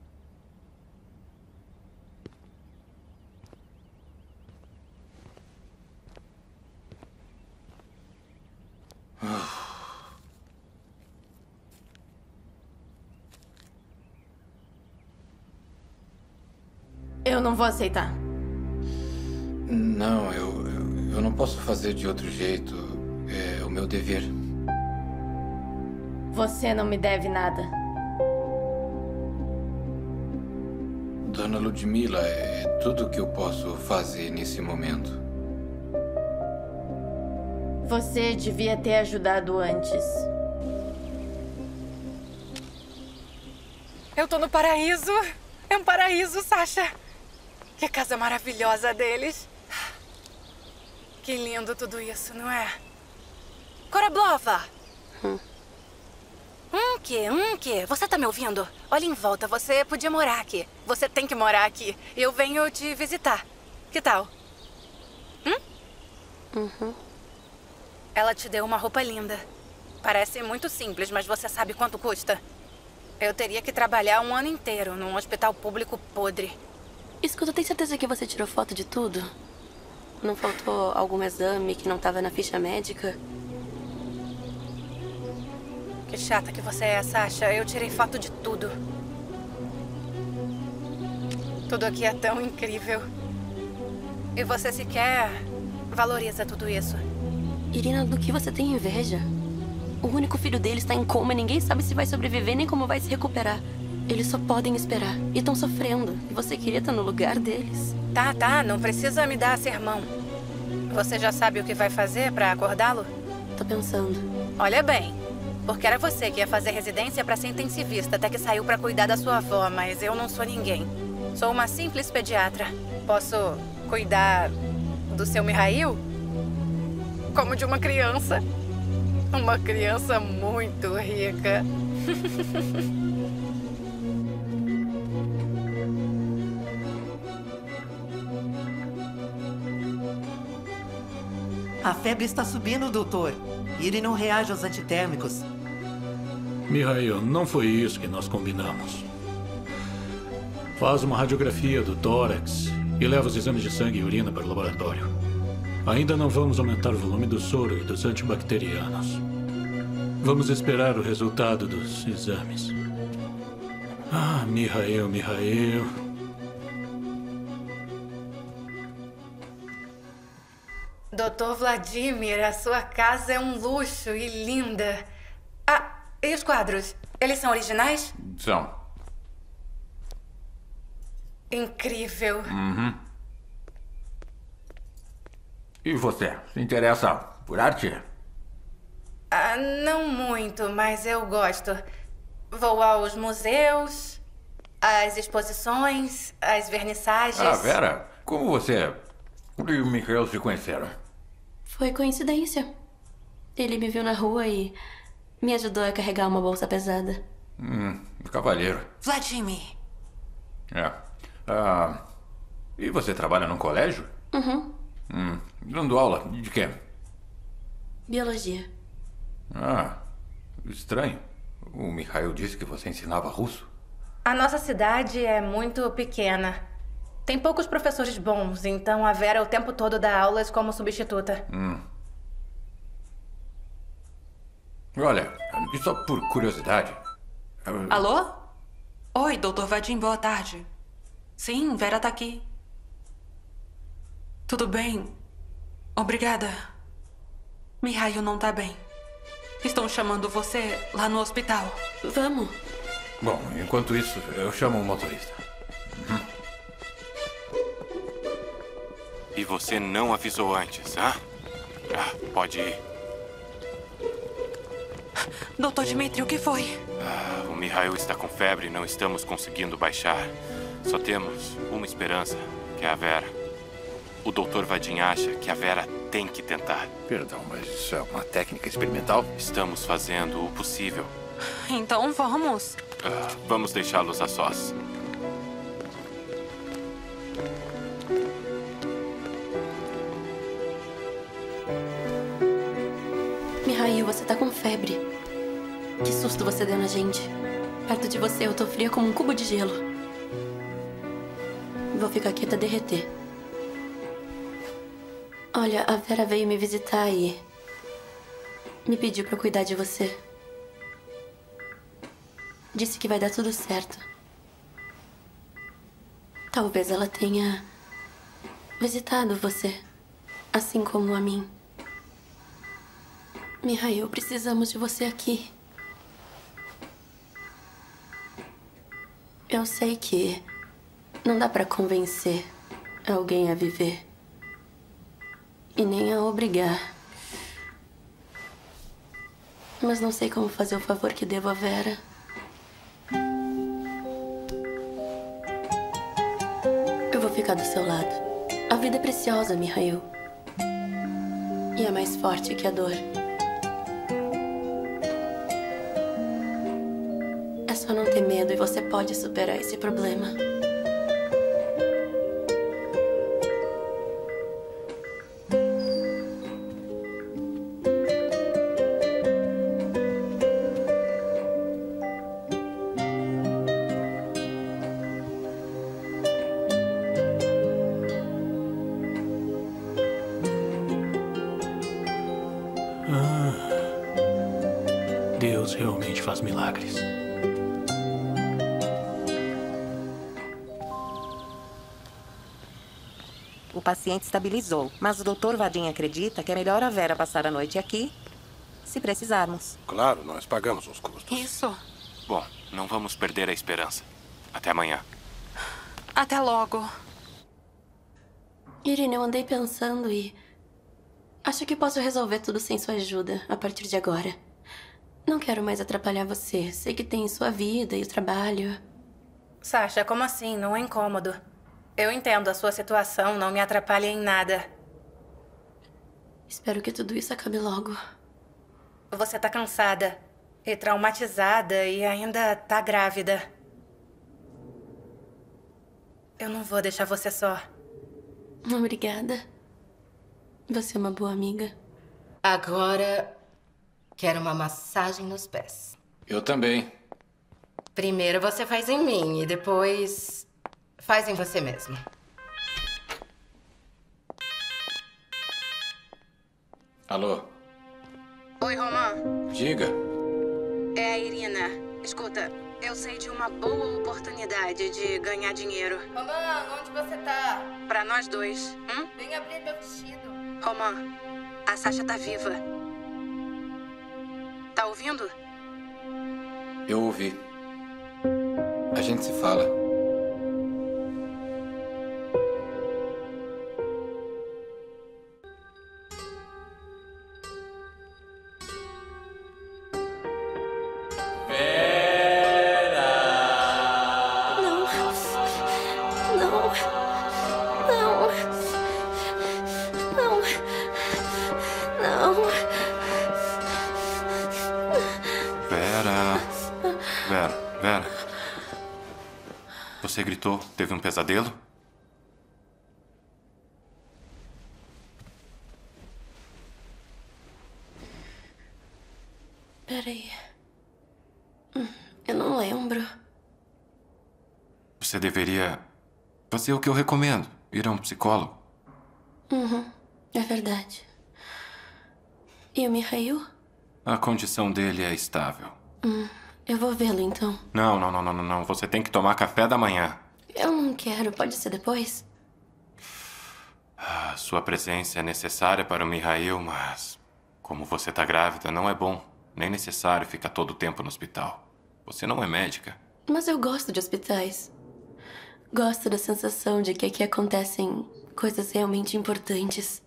Eu não vou aceitar. Não, eu não posso fazer de outro jeito. É o meu dever. Você não me deve nada. Dona Ludmila, é tudo o que eu posso fazer nesse momento. Você devia ter ajudado antes. Eu tô no paraíso. É um paraíso, Sasha. Que casa maravilhosa deles. Que lindo tudo isso, não é? Korablova! Que? Você tá me ouvindo? Olha em volta, você podia morar aqui. Você tem que morar aqui. Eu venho te visitar. Que tal? Ela te deu uma roupa linda. Parece muito simples, mas você sabe quanto custa? Eu teria que trabalhar um ano inteiro num hospital público podre. Escuta, tem certeza que você tirou foto de tudo? Não faltou algum exame que não estava na ficha médica? Que chata que você é, Sasha. Eu tirei foto de tudo. Tudo aqui é tão incrível. E você sequer valoriza tudo isso. Irina, do que você tem inveja? O único filho dele está em coma e ninguém sabe se vai sobreviver nem como vai se recuperar. Eles só podem esperar e estão sofrendo. E você queria estar no lugar deles. Tá, não precisa me dar sermão. Você já sabe o que vai fazer para acordá-lo? Tô pensando. Olha bem, porque era você que ia fazer residência para ser intensivista até que saiu para cuidar da sua avó, mas eu não sou ninguém. Sou uma simples pediatra. Posso cuidar do seu Mihail? Como de uma criança. Uma criança muito rica. A febre está subindo, doutor. E ele não reage aos antitérmicos. Mihail, não foi isso que nós combinamos. Faz uma radiografia do tórax e leva os exames de sangue e urina para o laboratório. Ainda não vamos aumentar o volume do soro e dos antibacterianos. Vamos esperar o resultado dos exames. Mihail. Dr. Vladimir, a sua casa é um luxo e linda. E os quadros? Eles são originais? São. Incrível. E você? Se interessa por arte? Não muito, mas eu gosto. Vou aos museus, às exposições, às vernissagens. Vera, como você e o Mihail se conheceram? Foi coincidência. Ele me viu na rua e me ajudou a carregar uma bolsa pesada. Cavalheiro. Vladimir. E você trabalha num colégio? Uhum. Dando aula de quê? Biologia. Estranho. O Mikhail disse que você ensinava russo. A nossa cidade é muito pequena. Tem poucos professores bons, então a Vera o tempo todo dá aulas como substituta. Olha, e só por curiosidade... Alô? Oi, Dr. Vadim, boa tarde. Sim, Vera tá aqui. Tudo bem? Obrigada. Mikhail não tá bem. Estão chamando você lá no hospital. Vamos. Bom, enquanto isso, eu chamo o motorista. E você não avisou antes, hã? Pode ir. Doutor Dmitri, o que foi? O Mikhail está com febre e não estamos conseguindo baixar. Só temos uma esperança, que é a Vera. O Dr. Vadim acha que a Vera tem que tentar. Perdão, mas isso é uma técnica experimental? Estamos fazendo o possível. Então vamos. Vamos deixá-los a sós. Mikhail, você tá com febre. Que susto você deu na gente. Perto de você eu tô fria como um cubo de gelo. Vou ficar aqui até derreter. Olha, a Vera veio me visitar e me pediu pra cuidar de você. Disse que vai dar tudo certo. Talvez ela tenha visitado você, assim como a mim. Mikhail, precisamos de você aqui. Eu sei que não dá pra convencer alguém a viver. E nem a obrigar. Mas não sei como fazer o favor que devo a Vera. Eu vou ficar do seu lado. A vida é preciosa, Mikhail. E é mais forte que a dor. É só não ter medo e você pode superar esse problema. Deus realmente faz milagres. O paciente estabilizou, mas o Dr. Vadim acredita que é melhor a Vera passar a noite aqui, se precisarmos. Claro, nós pagamos os custos. Isso. Bom, não vamos perder a esperança. Até amanhã. Até logo. Irina, eu andei pensando e acho que posso resolver tudo sem sua ajuda a partir de agora. Não quero mais atrapalhar você. Sei que tem sua vida e o trabalho. Sasha, como assim? Não é incômodo. Eu entendo a sua situação, não me atrapalha em nada. Espero que tudo isso acabe logo. Você tá cansada e traumatizada e ainda tá grávida. Eu não vou deixar você só. Obrigada. Você é uma boa amiga. Agora, quero uma massagem nos pés. Eu também. Primeiro você faz em mim e depois faz em você mesmo. Alô? Oi, Roman. Diga. É a Irina. Escuta, eu sei de uma boa oportunidade de ganhar dinheiro. Roman, onde você tá? Pra nós dois. Vem abrir meu vestido. Roman, a Sasha tá viva. Tá ouvindo? Eu ouvi. A gente se fala. você gritou? Teve um pesadelo? Peraí. Eu não lembro. Você deveria fazer o que eu recomendo. Ir a um psicólogo. É verdade. E o Mihail? A condição dele é estável. Eu vou vê-lo, então. Não. Você tem que tomar café da manhã. Eu não quero. Pode ser depois? Sua presença é necessária para o Mihail, mas... como você tá grávida, não é bom. Nem necessário ficar todo o tempo no hospital. Você não é médica. Mas eu gosto de hospitais. Gosto da sensação de que aqui acontecem coisas realmente importantes.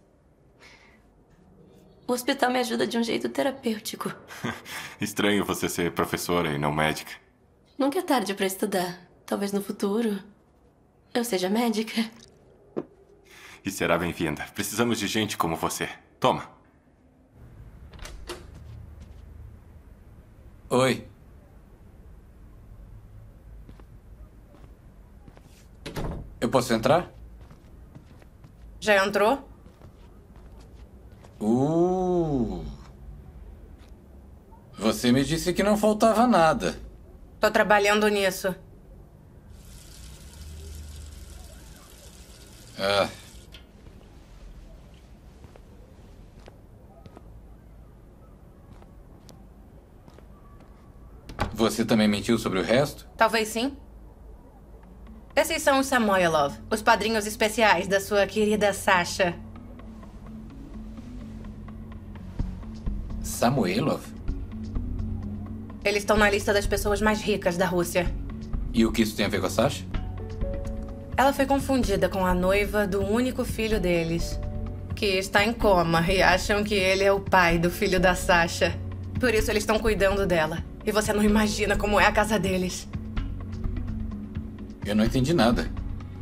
O hospital me ajuda de um jeito terapêutico. Estranho você ser professora e não médica. Nunca é tarde pra estudar. Talvez no futuro eu seja médica. E será bem-vinda. Precisamos de gente como você. Toma. Oi. Eu posso entrar? Já entrou? Você me disse que não faltava nada. Tô trabalhando nisso. Você também mentiu sobre o resto? Talvez sim. Esses são os Samoilov, os padrinhos especiais da sua querida Sasha. Samoilov? Eles estão na lista das pessoas mais ricas da Rússia. E o que isso tem a ver com a Sasha? Ela foi confundida com a noiva do único filho deles, que está em coma e acham que ele é o pai do filho da Sasha. Por isso eles estão cuidando dela. E você não imagina como é a casa deles. Eu não entendi nada.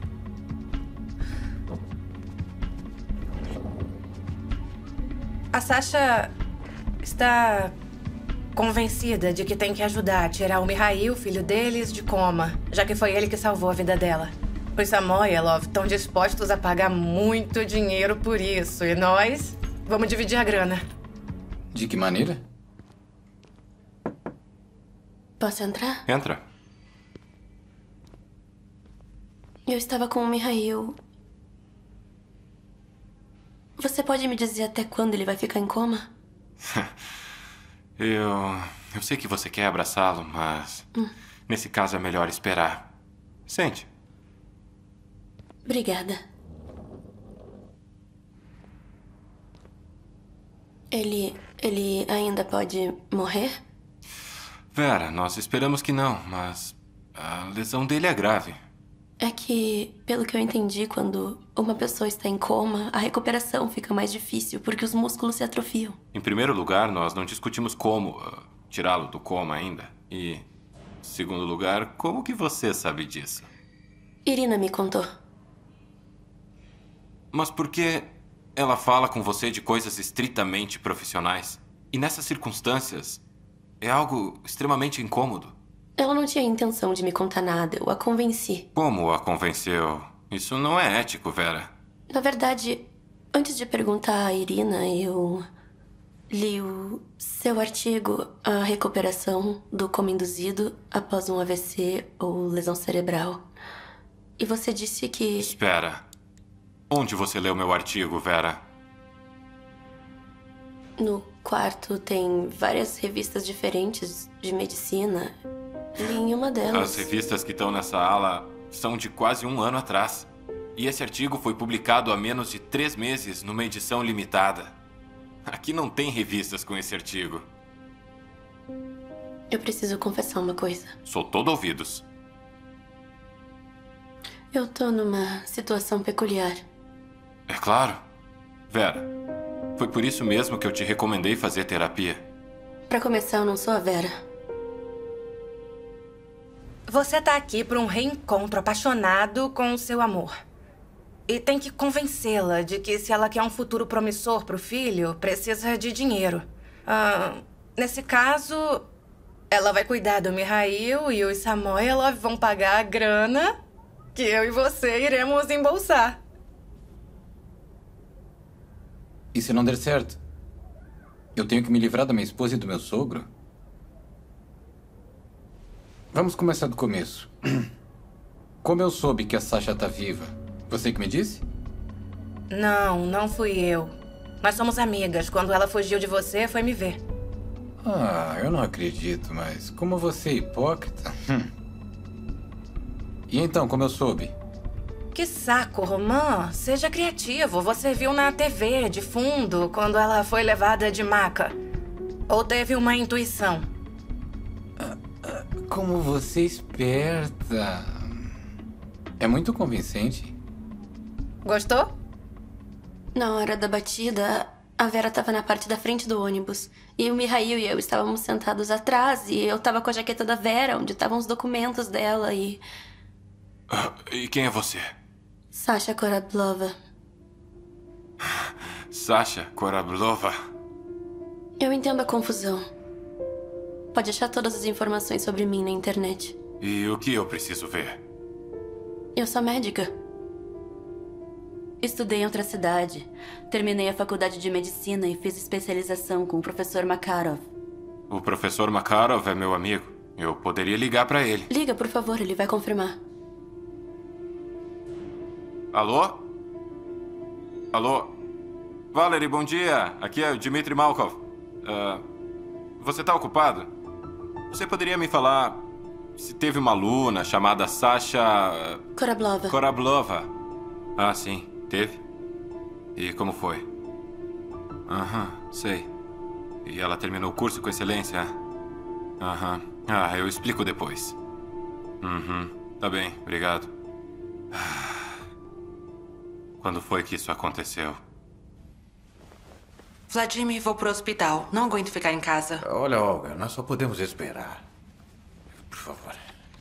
A Sasha está convencida de que tem que ajudar a tirar o Mihail, filho deles, de coma, já que foi ele que salvou a vida dela. Os Samoilov estão dispostos a pagar muito dinheiro por isso. E nós vamos dividir a grana. De que maneira? Posso entrar? Entra. Eu estava com o Mihail. Você pode me dizer até quando ele vai ficar em coma? Eu sei que você quer abraçá-lo, mas... nesse caso é melhor esperar. Sente. Obrigada. Ele ainda pode morrer? Vera, nós esperamos que não, mas... a lesão dele é grave. É que, pelo que eu entendi, quando uma pessoa está em coma, a recuperação fica mais difícil, porque os músculos se atrofiam. Em primeiro lugar, nós não discutimos como tirá-lo do coma ainda. E, em segundo lugar, como que você sabe disso? Irina me contou. Mas por que ela fala com você de coisas estritamente profissionais? E nessas circunstâncias, é algo extremamente incômodo. Ela não tinha intenção de me contar nada, eu a convenci. Como a convenceu? Isso não é ético, Vera. Na verdade, antes de perguntar a Irina, eu li o seu artigo, A Recuperação do Coma Induzido após um AVC ou lesão cerebral. E você disse que... Espera. Onde você leu meu artigo, Vera? No quarto tem várias revistas diferentes de medicina. Li em uma delas. As revistas que estão nessa ala são de quase 1 ano atrás. E esse artigo foi publicado há menos de 3 meses numa edição limitada. Aqui não tem revistas com esse artigo. Eu preciso confessar uma coisa. Sou todo ouvidos. Eu tô numa situação peculiar. É claro. Vera, foi por isso mesmo que eu te recomendei fazer terapia. Pra começar, eu não sou a Vera. Você tá aqui por um reencontro apaixonado com o seu amor. E tem que convencê-la de que se ela quer um futuro promissor pro filho, precisa de dinheiro. Nesse caso, ela vai cuidar do Mihail e os Samoilov vão pagar a grana que eu e você iremos embolsar. E se não der certo? Eu tenho que me livrar da minha esposa e do meu sogro? Vamos começar do começo. Como eu soube que a Sasha tá viva? Você que me disse? Não fui eu. Nós somos amigas. Quando ela fugiu de você, foi me ver. Ah, eu não acredito, mas como você é hipócrita... E então, como eu soube? Que saco, Roman. Seja criativo. Você viu na TV, de fundo, quando ela foi levada de maca. Ou teve uma intuição? Como você é esperta. É muito convincente. Gostou? Na hora da batida, a Vera estava na parte da frente do ônibus. E o Mihail e eu estávamos sentados atrás. E eu estava com a jaqueta da Vera, onde estavam os documentos dela e... E quem é você? Sasha Korablova. Sasha Korablova? Eu entendo a confusão. Pode achar todas as informações sobre mim na internet. E o que eu preciso ver? Eu sou médica. Estudei em outra cidade. Terminei a faculdade de medicina e fiz especialização com o professor Makarov. O professor Makarov é meu amigo. Eu poderia ligar pra ele. Liga, por favor, ele vai confirmar. Alô? Alô? Valerie, bom dia. Aqui é o Dmitry Malkov. Você tá ocupado? Você poderia me falar se teve uma aluna chamada Sasha... Korablova. Korablova. Ah, sim. Teve? E como foi? Aham, sei. E ela terminou o curso com excelência? Aham. Ah, eu explico depois. Tá bem, obrigado. Quando foi que isso aconteceu? Vladimir, vou pro hospital. Não aguento ficar em casa. Olha, Olga, nós só podemos esperar. Por favor.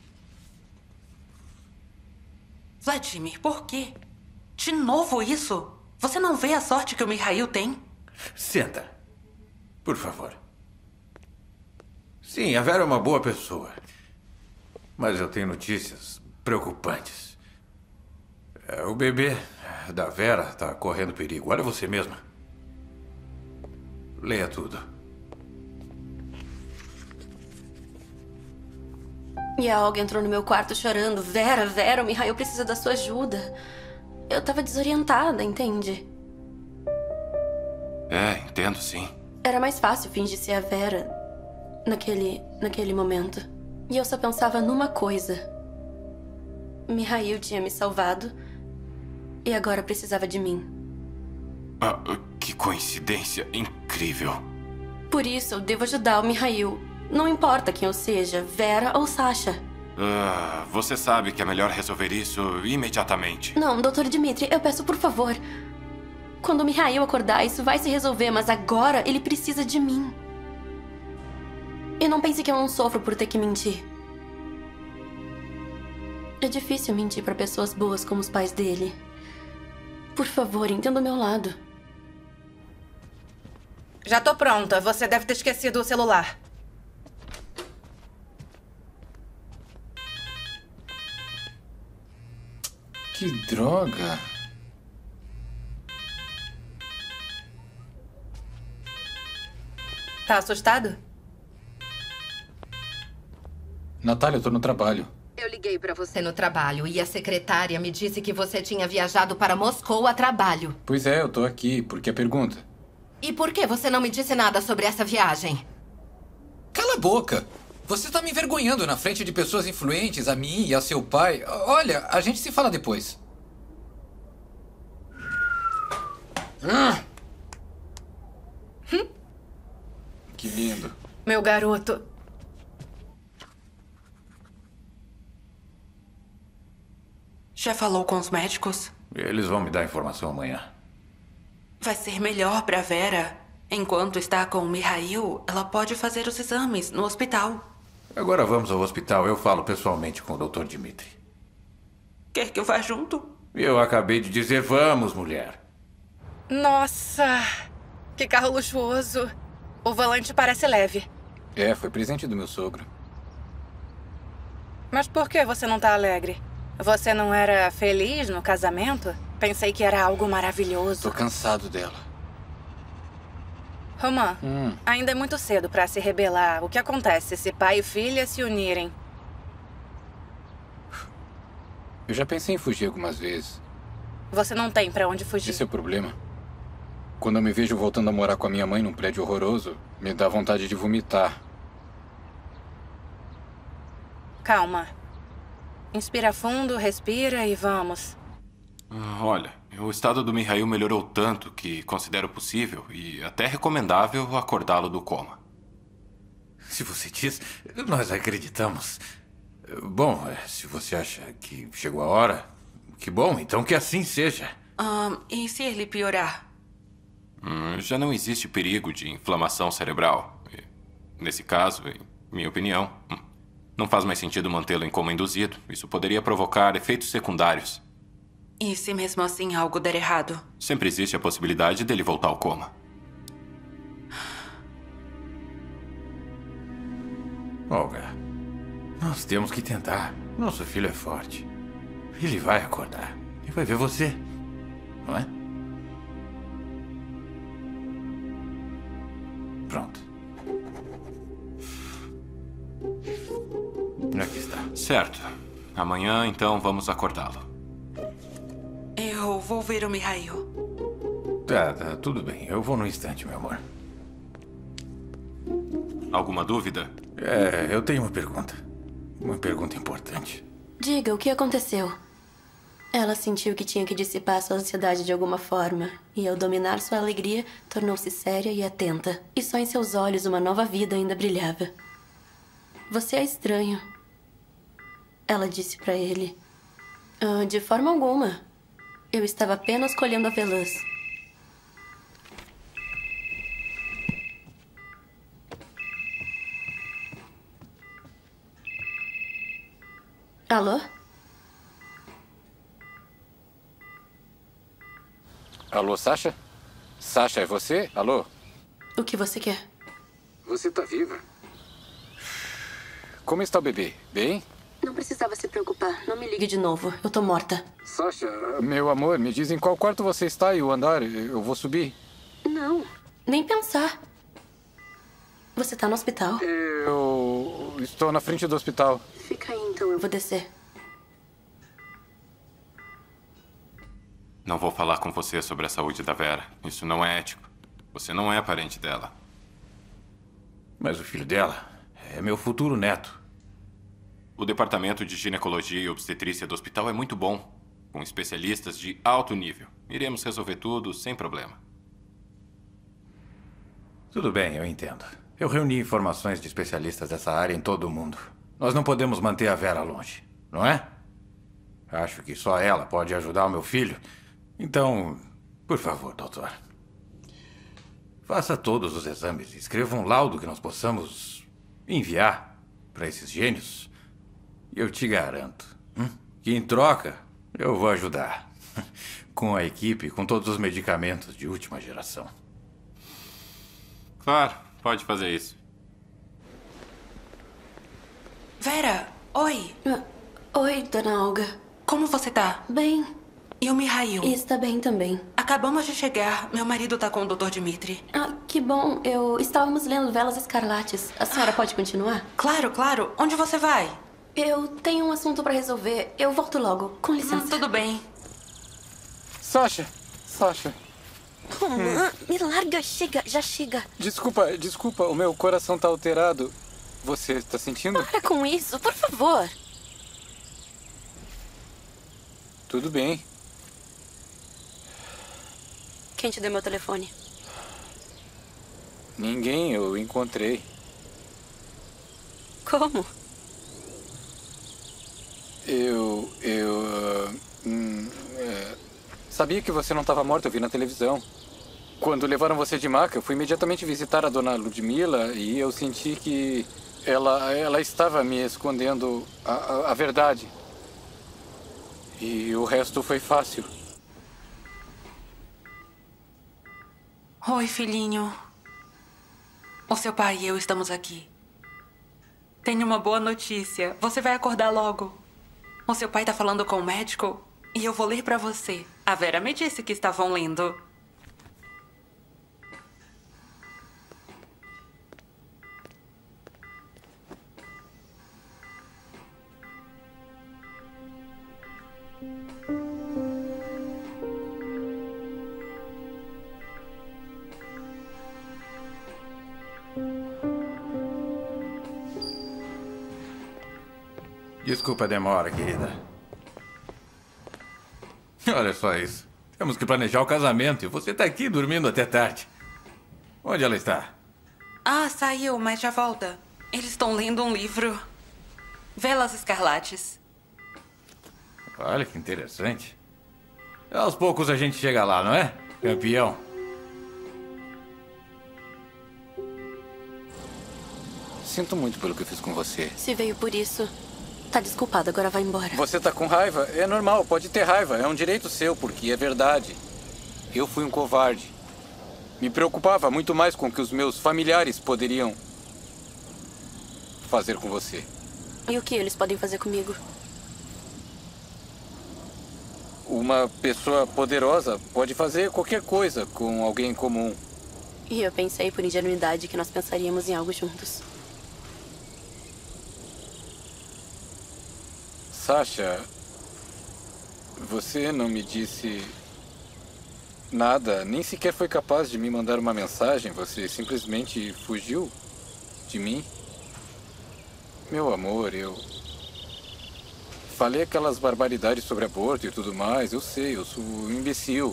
Vladimir, por quê? De novo isso? Você não vê a sorte que o Mihail tem? Senta. Por favor. Sim, a Vera é uma boa pessoa. Mas eu tenho notícias preocupantes. O bebê da Vera está correndo perigo. Olha você mesma. Leia tudo. E a Olga entrou no meu quarto chorando. Vera, o Mihail precisa da sua ajuda. Eu tava desorientada, entende? Entendo sim. Era mais fácil fingir ser a Vera naquele momento. E eu só pensava numa coisa. Mihail tinha me salvado e agora precisava de mim. Que coincidência incrível. Por isso, eu devo ajudar o Mihail. Não importa quem eu seja, Vera ou Sasha. Você sabe que é melhor resolver isso imediatamente. Não, Dr. Dmitry, eu peço por favor. Quando o Mihail acordar, isso vai se resolver, mas agora ele precisa de mim. E não pense que eu não sofro por ter que mentir. É difícil mentir para pessoas boas como os pais dele. Por favor, entenda o meu lado. Já tô pronta. Você deve ter esquecido o celular. Que droga. Tá assustado? Natália, eu tô no trabalho. Eu liguei pra você no trabalho e a secretária me disse que você tinha viajado para Moscou a trabalho. Pois é, eu tô aqui. Por que a pergunta? E por que você não me disse nada sobre essa viagem? Cala a boca! Você tá me envergonhando na frente de pessoas influentes, a mim e a seu pai. Olha, a gente se fala depois. Que lindo. Meu garoto. Já falou com os médicos? Eles vão me dar informação amanhã. Vai ser melhor pra Vera. Enquanto está com o Mihail, ela pode fazer os exames no hospital. Agora vamos ao hospital. Eu falo pessoalmente com o Dr. Dmitry. Quer que eu vá junto? Eu acabei de dizer vamos, mulher. Nossa! Que carro luxuoso. O volante parece leve. Foi presente do meu sogro. Mas por que você não tá alegre? Você não era feliz no casamento? Pensei que era algo maravilhoso. Tô cansado dela. Roman, ainda é muito cedo pra se rebelar. O que acontece se pai e filha se unirem? Eu já pensei em fugir algumas vezes. Você não tem pra onde fugir. Esse é o problema. Quando eu me vejo voltando a morar com a minha mãe num prédio horroroso, me dá vontade de vomitar. Calma. Inspira fundo, respira e vamos. Olha, o estado do Mihail melhorou tanto que considero possível e até recomendável acordá-lo do coma. Se você diz, nós acreditamos. Bom, se você acha que chegou a hora, que bom, então que assim seja. E se ele piorar? Já não existe perigo de inflamação cerebral. Nesse caso, em minha opinião, não faz mais sentido mantê-lo em coma induzido. Isso poderia provocar efeitos secundários. E se mesmo assim algo der errado? Sempre existe a possibilidade dele voltar ao coma. Olga, nós temos que tentar. Nosso filho é forte. Ele vai acordar. E vai ver você. Não é? Pronto. Aqui está. Certo. Amanhã, então, vamos acordá-lo. Eu vou ver o Mihail. Tá, tudo bem. Eu vou no instante, meu amor. Alguma dúvida? Eu tenho uma pergunta. Uma pergunta importante. Diga, o que aconteceu? Ela sentiu que tinha que dissipar sua ansiedade de alguma forma. E ao dominar sua alegria, tornou-se séria e atenta. E só em seus olhos uma nova vida ainda brilhava. Você é estranho. Ela disse pra ele. De forma alguma. Eu estava apenas colhendo avelãs. Alô? Alô, Sasha? Sasha, é você? Alô? O que você quer? Você tá viva? Como está o bebê? Bem? Não precisava se preocupar. Não me ligue de novo. Eu tô morta. Sasha, meu amor, me diz em qual quarto você está e o andar. Eu vou subir. Não. Nem pensar. Você tá no hospital? Eu estou na frente do hospital. Fica aí, então. Eu vou descer. Não vou falar com você sobre a saúde da Vera. Isso não é ético. Você não é parente dela. Mas o filho dela é meu futuro neto. O departamento de ginecologia e obstetrícia do hospital é muito bom, com especialistas de alto nível. Iremos resolver tudo sem problema. Tudo bem, eu entendo. Eu reuni informações de especialistas dessa área em todo o mundo. Nós não podemos manter a Vera longe, não é? Acho que só ela pode ajudar o meu filho. Então, por favor, doutor. Faça todos os exames e escreva um laudo que nós possamos enviar para esses gênios. E eu te garanto que, em troca, eu vou ajudar. Com a equipe, com todos os medicamentos de última geração. Claro, pode fazer isso. Vera, oi. Oi, dona Olga. Como você tá? Bem. E o Mihail? Está bem também. Acabamos de chegar. Meu marido tá com o Dr. Dmitri. Que bom. Estávamos lendo Velas Escarlates. A senhora pode continuar? Claro, claro. Onde você vai? Eu tenho um assunto para resolver. Eu volto logo. Com licença. Tudo bem. Sasha. Me larga. Chega. Já chega. Desculpa. O meu coração tá alterado. Você tá sentindo? Para com isso, por favor. Tudo bem. Quem te deu meu telefone? Ninguém, eu encontrei. Como? Sabia que você não estava morta, eu vi na televisão. Quando levaram você de maca, eu fui imediatamente visitar a dona Ludmila e eu senti que ela estava me escondendo a verdade. E o resto foi fácil. Oi, filhinho. O seu pai e eu estamos aqui. Tenho uma boa notícia. Você vai acordar logo. O seu pai tá falando com o médico e eu vou ler pra você. A Vera me disse que estavam lendo. Desculpa a demora, querida. Olha só isso. Temos que planejar o casamento e você tá aqui dormindo até tarde. Onde ela está? Ah, saiu, mas já volta. Eles estão lendo um livro. Velas Escarlates. Olha que interessante. Aos poucos a gente chega lá, não é, campeão? Sinto muito pelo que eu fiz com você. Se veio por isso, tá desculpado, agora vai embora. Você tá com raiva? É normal, pode ter raiva. É um direito seu, porque é verdade. Eu fui um covarde. Me preocupava muito mais com o que os meus familiares poderiam fazer com você. E o que eles podem fazer comigo? Uma pessoa poderosa pode fazer qualquer coisa com alguém comum. E eu pensei por ingenuidade que nós pensaríamos em algo juntos. Sasha, você não me disse nada, nem sequer foi capaz de me mandar uma mensagem. Você simplesmente fugiu de mim. Meu amor, eu falei aquelas barbaridades sobre aborto e tudo mais. Eu sei, eu sou um imbecil.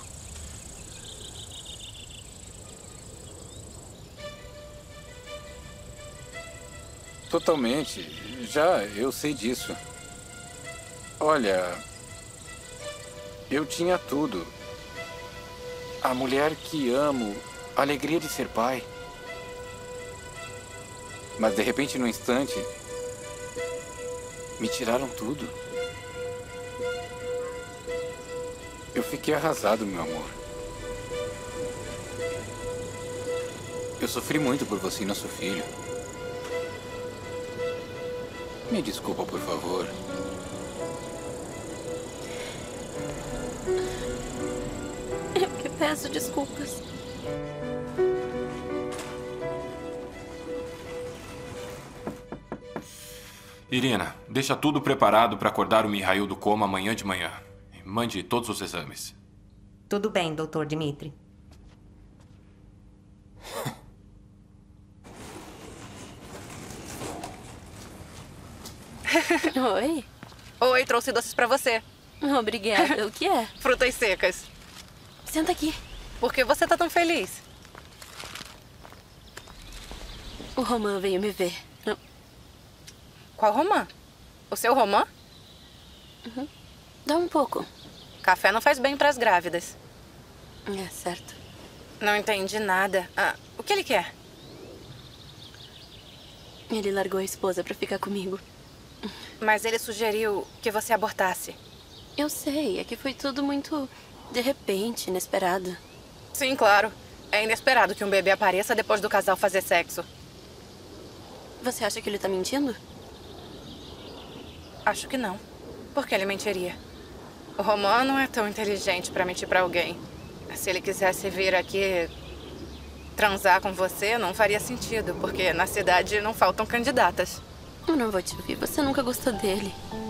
Totalmente. Já, eu sei disso. Olha, eu tinha tudo. A mulher que amo, a alegria de ser pai. Mas de repente, num instante, me tiraram tudo. Eu fiquei arrasado, meu amor. Eu sofri muito por você e nosso filho. Me desculpa, por favor. Eu que peço desculpas. Irina, deixa tudo preparado para acordar o Mihail do coma amanhã de manhã. Mande todos os exames. Tudo bem, Dr. Dmitri. Oi. Oi, trouxe doces pra você. Obrigada. O que é? Frutas secas. Senta aqui. Por que você tá tão feliz? O Roman veio me ver. Qual Roman? O seu Roman? Uhum. Dá um pouco. Café não faz bem pras grávidas. É, certo. Não entendi nada. Ah, o que ele quer? Ele largou a esposa pra ficar comigo. Mas ele sugeriu que você abortasse. Eu sei, é que foi tudo muito de repente, inesperado. Sim, claro. É inesperado que um bebê apareça depois do casal fazer sexo. Você acha que ele tá mentindo? Acho que não. Por que ele mentiria? O Roman não é tão inteligente pra mentir pra alguém. Se ele quisesse vir aqui transar com você, não faria sentido, porque na cidade não faltam candidatas. Eu não vou te ouvir. Você nunca gostou dele.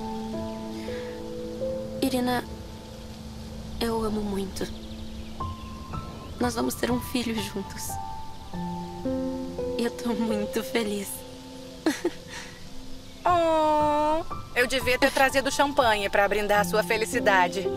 Irina, eu o amo muito. Nós vamos ter um filho juntos. E eu tô muito feliz. Oh, eu devia ter trazido champanhe pra brindar a sua felicidade.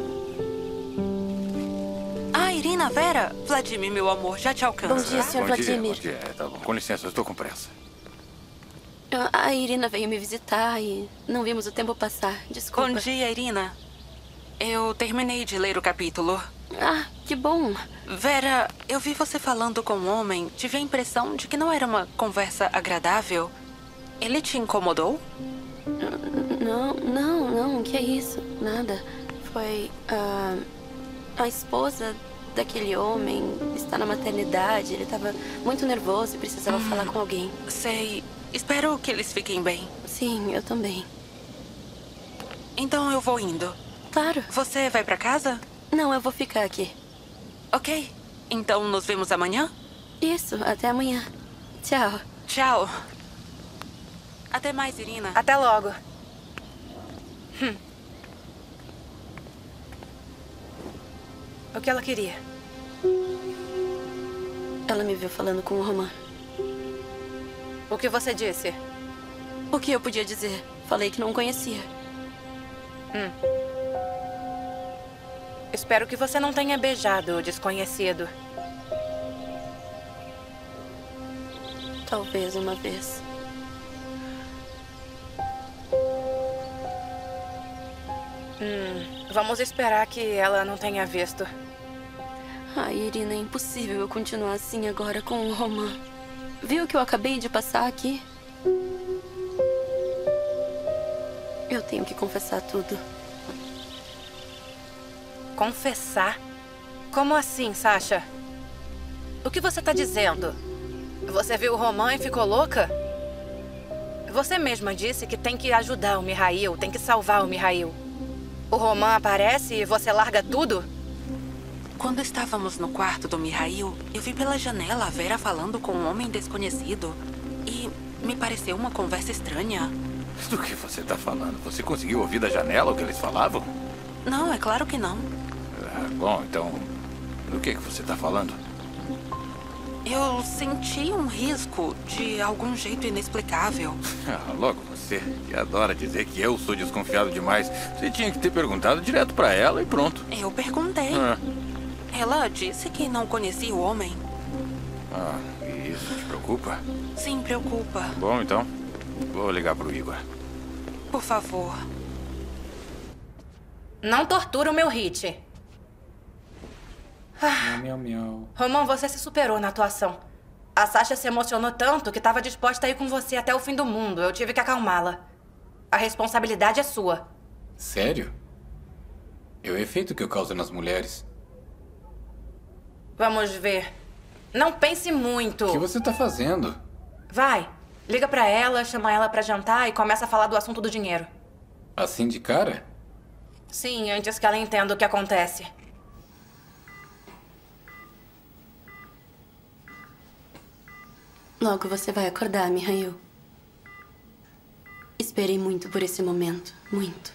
Ah, Irina, Vera. Vladimir, meu amor, já te alcança. Bom dia, Sr. Vladimir. Bom dia. Tá bom. Com licença, eu estou com pressa. A Irina veio me visitar e não vimos o tempo passar. Desculpa. Bom dia, Irina. Eu terminei de ler o capítulo. Ah, que bom. Vera, eu vi você falando com um homem. Tive a impressão de que não era uma conversa agradável. Ele te incomodou? Não, que é isso? Nada. Foi a esposa daquele homem está na maternidade. Ele estava muito nervoso e precisava falar com alguém. Sei. Espero que eles fiquem bem. Sim, eu também. Então eu vou indo. Claro. Você vai pra casa? Não, eu vou ficar aqui. Ok. Então nos vemos amanhã? Isso, até amanhã. Tchau. Tchau. Até mais, Irina. Até logo. O que ela queria? Ela me viu falando com o Roman. O que você disse? O que eu podia dizer? Falei que não conhecia. Espero que você não tenha beijado o desconhecido. Talvez uma vez. Vamos esperar que ela não tenha visto. Ai, Irina, é impossível eu continuar assim agora com o Roman. Viu o que eu acabei de passar aqui? Eu tenho que confessar tudo. Confessar? Como assim, Sasha? O que você tá dizendo? Você viu o Roman e ficou louca? Você mesma disse que tem que ajudar o Mihail, tem que salvar o Mihail. O Roman aparece e você larga tudo? Quando estávamos no quarto do Mihail, eu vi pela janela a Vera falando com um homem desconhecido. E me pareceu uma conversa estranha. Do que você está falando? Você conseguiu ouvir da janela o que eles falavam? Não, é claro que não. Bom, então, do que você está falando? Eu senti um risco de algum jeito inexplicável. Logo você, que adora dizer que eu sou desconfiado demais. Você tinha que ter perguntado direto para ela e pronto. Eu perguntei. Ela disse que não conhecia o homem. E isso te preocupa? Sim, preocupa. Bom, então, vou ligar pro Igor. Por favor. Não tortura o meu hit. Miau. Roman, você se superou na atuação. A Sasha se emocionou tanto que estava disposta a ir com você até o fim do mundo. Eu tive que acalmá-la. A responsabilidade é sua. Sério? É o efeito que eu causo nas mulheres. Vamos ver. Não pense muito. O que você tá fazendo? Vai. Liga pra ela, chama ela pra jantar e começa a falar do assunto do dinheiro. Assim de cara? Sim, antes que ela entenda o que acontece. Logo você vai acordar, Mihail. Esperei muito por esse momento. Muito.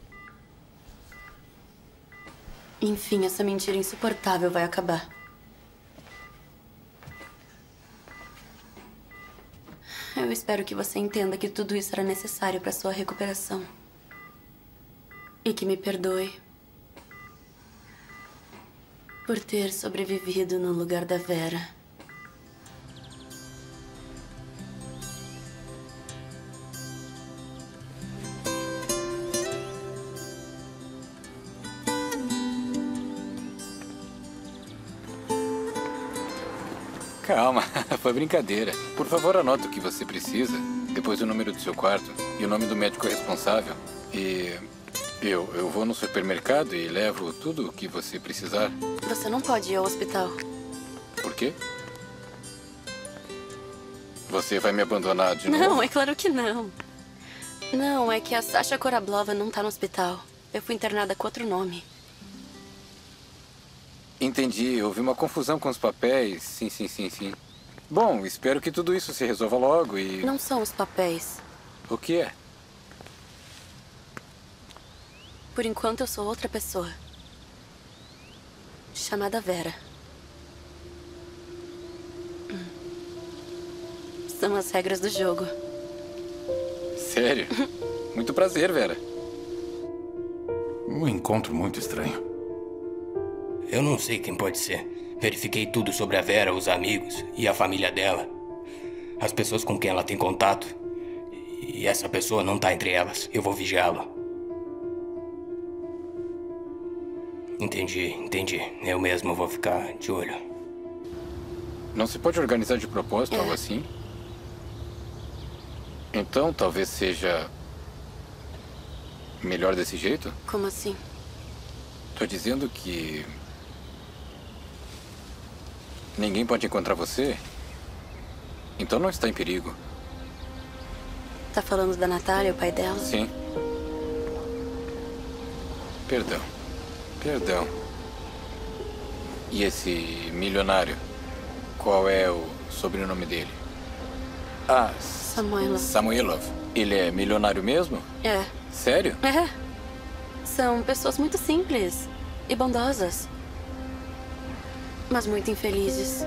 Enfim, essa mentira insuportável vai acabar. Eu espero que você entenda que tudo isso era necessário para sua recuperação. E que me perdoe por ter sobrevivido no lugar da Vera. Calma, foi brincadeira. Por favor, anota o que você precisa, depois o número do seu quarto e o nome do médico responsável. E eu vou no supermercado e levo tudo o que você precisar. Você não pode ir ao hospital. Por quê? Você vai me abandonar de novo? Não, é claro que não. Não, é que a Sasha Korablova não tá no hospital. Eu fui internada com outro nome. Entendi, houve uma confusão com os papéis. Sim. Bom, espero que tudo isso se resolva logo e... Não são os papéis. O que é? Por enquanto eu sou outra pessoa. Chamada Vera. São as regras do jogo. Sério? Muito prazer, Vera. Um encontro muito estranho. Eu não sei quem pode ser. Verifiquei tudo sobre a Vera, os amigos e a família dela. As pessoas com quem ela tem contato. E essa pessoa não tá entre elas. Eu vou vigiá-la. Entendi. Eu mesmo vou ficar de olho. Não se pode organizar de propósito algo assim? Então talvez seja melhor desse jeito? Como assim? Tô dizendo que ninguém pode encontrar você, então não está em perigo. Tá falando da Natália, o pai dela? Sim. Perdão. Perdão. E esse milionário? Qual é o sobrenome dele? Ah, Samoilov. Samoilov. Ele é milionário mesmo? É. Sério? É. São pessoas muito simples e bondosas. Mas muito infelizes.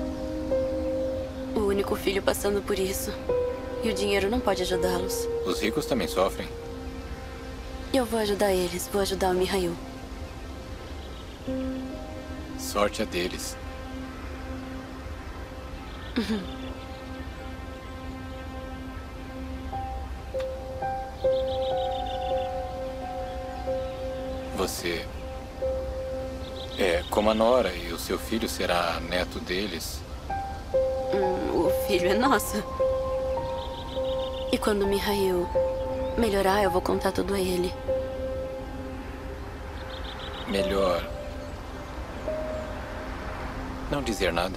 O único filho passando por isso. E o dinheiro não pode ajudá-los. Os ricos também sofrem. Eu vou ajudar eles. Vou ajudar o Mihail. Sorte a deles. Você é como a Nora e o seu filho será neto deles. O filho é nosso. E quando o Mihail melhorar, eu vou contar tudo a ele. Melhor não dizer nada.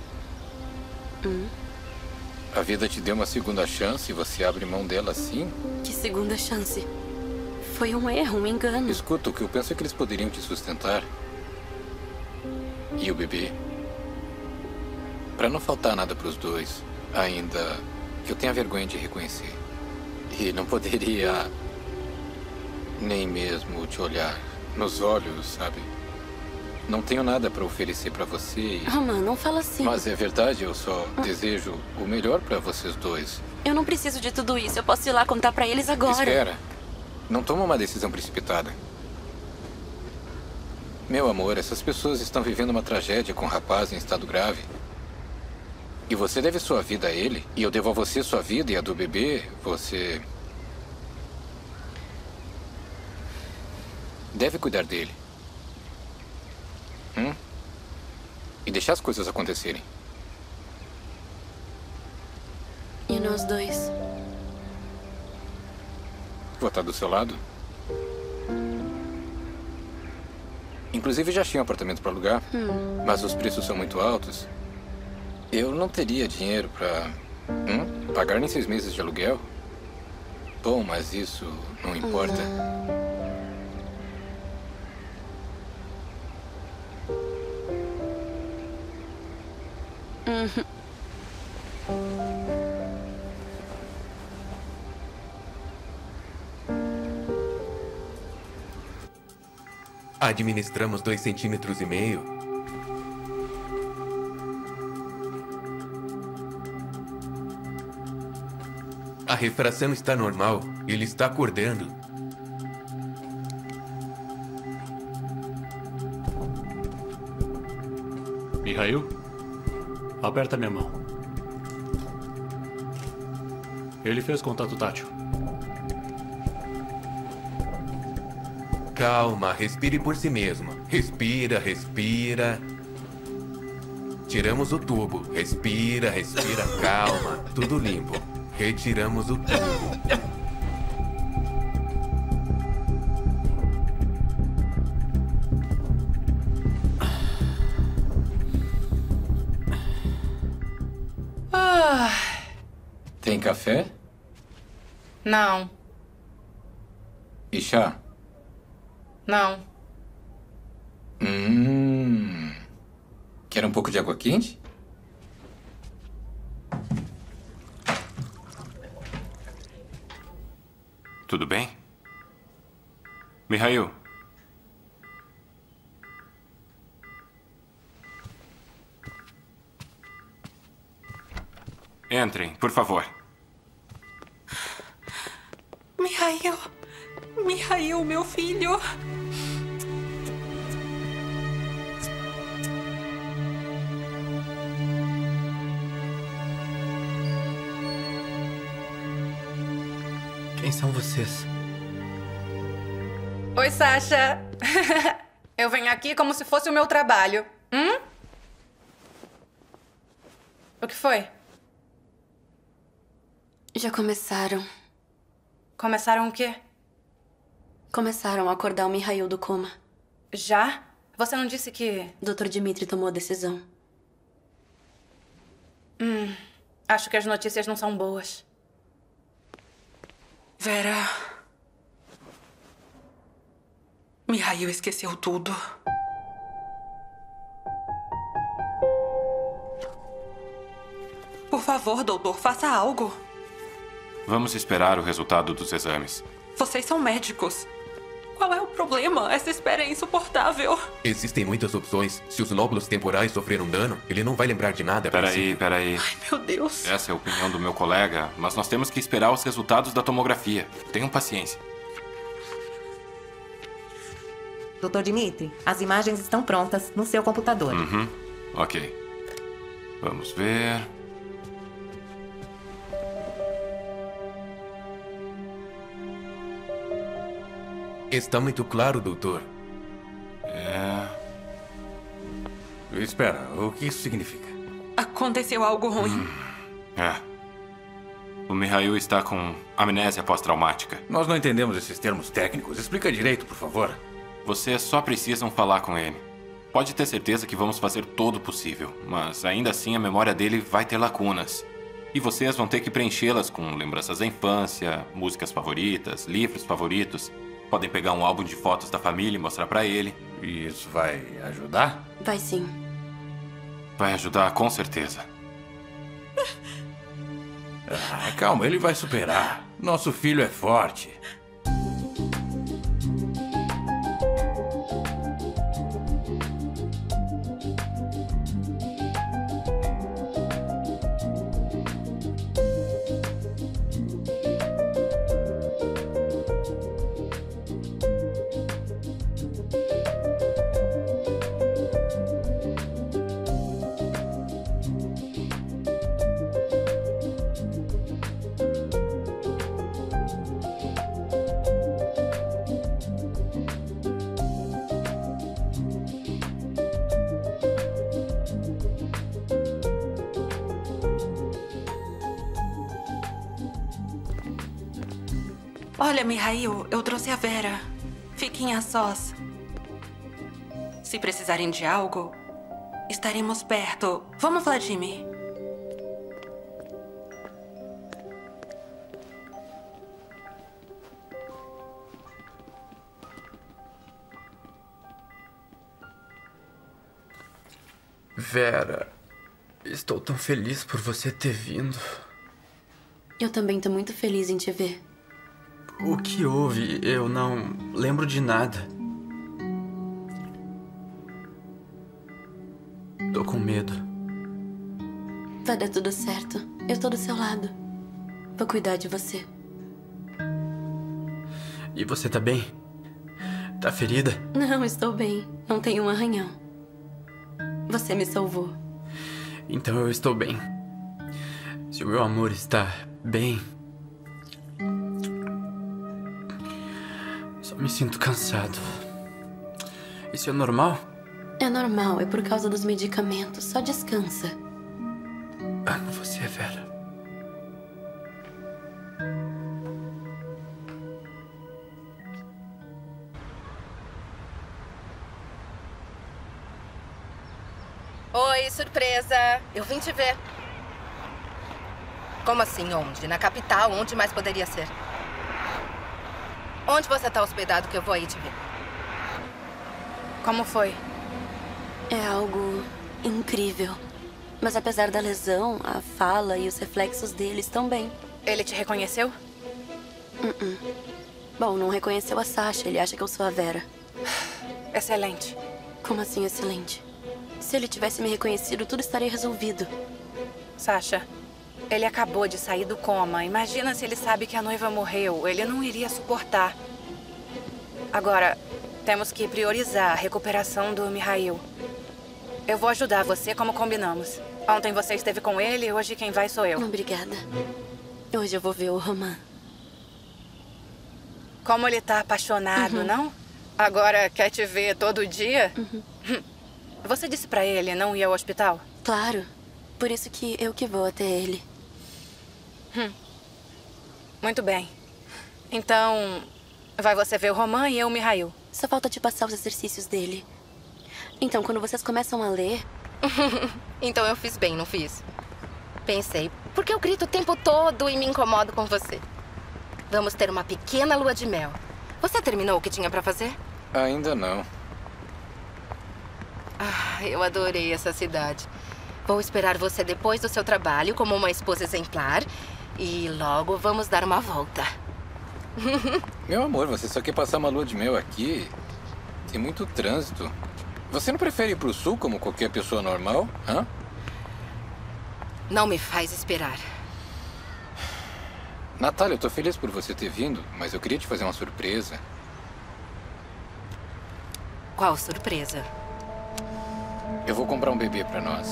A vida te deu uma segunda chance e você abre mão dela assim? Que segunda chance? Foi um erro, um engano. Escuta, o que eu penso é que eles poderiam te sustentar. E o bebê. Pra não faltar nada pros dois, ainda que eu tenha vergonha de reconhecer. E não poderia nem mesmo te olhar nos olhos, sabe? Não tenho nada pra oferecer pra você e... Roman, não fala assim. Mas é verdade, eu só desejo o melhor pra vocês dois. Eu não preciso de tudo isso. Eu posso ir lá contar pra eles agora. Espera. Não toma uma decisão precipitada. Meu amor, essas pessoas estão vivendo uma tragédia com um rapaz em estado grave. E você deve sua vida a ele, e eu devo a você sua vida e a do bebê. Você deve cuidar dele. E deixar as coisas acontecerem. E nós dois? Vou estar do seu lado. Inclusive já tinha um apartamento para alugar, mas os preços são muito altos. Eu não teria dinheiro para pagar nem 6 meses de aluguel. Bom, mas isso não importa. Administramos 2,5 centímetros. A refração está normal. Ele está acordando. Mihail, aperta minha mão. Ele fez contato tátil. Calma, respire por si mesmo. Respira, respira. Tiramos o tubo. Respira, respira, calma. Tudo limpo. Retiramos o tubo. Tem café? Não. E chá? Não. Quer um pouco de água quente? Tudo bem? Mihail. Entrem, por favor. Mihail. Mihail, meu filho. Quem são vocês? Oi, Sasha. Eu venho aqui como se fosse o meu trabalho. O que foi? Já começaram. Começaram o quê? Começaram a acordar o Mihail do coma. Já? Você não disse que... Dr. Dmitri tomou a decisão. Acho que as notícias não são boas. Vera... Mihail esqueceu tudo. Por favor, doutor, faça algo. Vamos esperar o resultado dos exames. Vocês são médicos. Qual é o problema? Essa espera é insuportável. Existem muitas opções. Se os lóbulos temporais sofreram dano, ele não vai lembrar de nada. Peraí. Ai, meu Deus. Essa é a opinião do meu colega, mas nós temos que esperar os resultados da tomografia. Tenham paciência. Dr. Dmitri, as imagens estão prontas no seu computador. Ok. Vamos ver. Está muito claro, doutor. Espera, o que isso significa? Aconteceu algo ruim. O Mihail está com amnésia pós-traumática. Nós não entendemos esses termos técnicos. Explica direito, por favor. Vocês só precisam falar com ele. Pode ter certeza que vamos fazer todo o possível, mas ainda assim a memória dele vai ter lacunas. E vocês vão ter que preenchê-las com lembranças da infância, músicas favoritas, livros favoritos. Podem pegar um álbum de fotos da família e mostrar pra ele. E isso vai ajudar? Vai sim. Vai ajudar, com certeza. Calma, ele vai superar. Nosso filho é forte. Olha, Mihail, eu trouxe a Vera. Fiquem a sós. Se precisarem de algo, estaremos perto. Vamos, Vladimir. Vera, estou tão feliz por você ter vindo. Eu também tô muito feliz em te ver. O que houve? Eu não lembro de nada. Tô com medo. Vai dar tudo certo. Eu tô do seu lado. Vou cuidar de você. E você tá bem? Tá ferida? Não, estou bem. Não tenho um arranhão. Você me salvou. Então eu estou bem. Se o meu amor está bem... Só me sinto cansado. Isso é normal? É normal, é por causa dos medicamentos. Só descansa. Amo você, Vera. Oi, surpresa. Eu vim te ver. Como assim, onde? Na capital, onde mais poderia ser? Onde você tá hospedado que eu vou aí te ver? Como foi? É algo incrível. Mas apesar da lesão, a fala e os reflexos dele estão bem. Ele te reconheceu? Bom, não reconheceu a Sasha. Ele acha que eu sou a Vera. Excelente. Como assim, excelente? Se ele tivesse me reconhecido, tudo estaria resolvido. Sasha, ele acabou de sair do coma. Imagina se ele sabe que a noiva morreu. Ele não iria suportar. Agora, temos que priorizar a recuperação do Mihail. Eu vou ajudar você como combinamos. Ontem você esteve com ele e hoje quem vai sou eu. Obrigada. Hoje eu vou ver o Roman. Como ele tá apaixonado, não? Agora quer te ver todo dia? Você disse pra ele não ir ao hospital? Claro. Por isso que eu que vou até ele. Muito bem. Então, vai você ver o Roman e eu o Mihail. Só falta te passar os exercícios dele. Então, quando vocês começam a ler... Então eu fiz bem, não fiz? Pensei, porque eu grito o tempo todo e me incomodo com você. Vamos ter uma pequena lua de mel. Você terminou o que tinha pra fazer? Ainda não. Ah, eu adorei essa cidade. Vou esperar você depois do seu trabalho como uma esposa exemplar. E logo vamos dar uma volta. Meu amor, você só quer passar uma lua de mel aqui? Tem muito trânsito. Você não prefere ir pro sul como qualquer pessoa normal? Hã? Não me faz esperar. Natália, eu tô feliz por você ter vindo, mas eu queria te fazer uma surpresa. Qual surpresa? Eu vou comprar um bebê pra nós.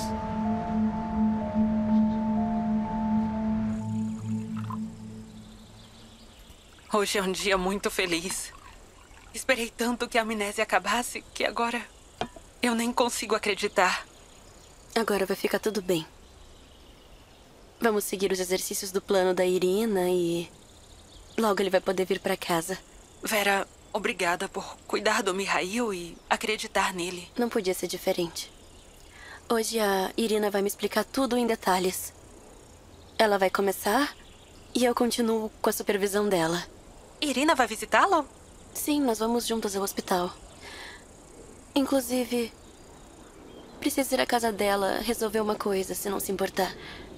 Hoje é um dia muito feliz. Esperei tanto que a amnésia acabasse que agora eu nem consigo acreditar. Agora vai ficar tudo bem. Vamos seguir os exercícios do plano da Irina e logo ele vai poder vir pra casa. Vera, obrigada por cuidar do Mihail e acreditar nele. Não podia ser diferente. Hoje a Irina vai me explicar tudo em detalhes. Ela vai começar e eu continuo com a supervisão dela. Irina vai visitá-lo? Sim, nós vamos juntos ao hospital. Inclusive, preciso ir à casa dela resolver uma coisa, se não se importar.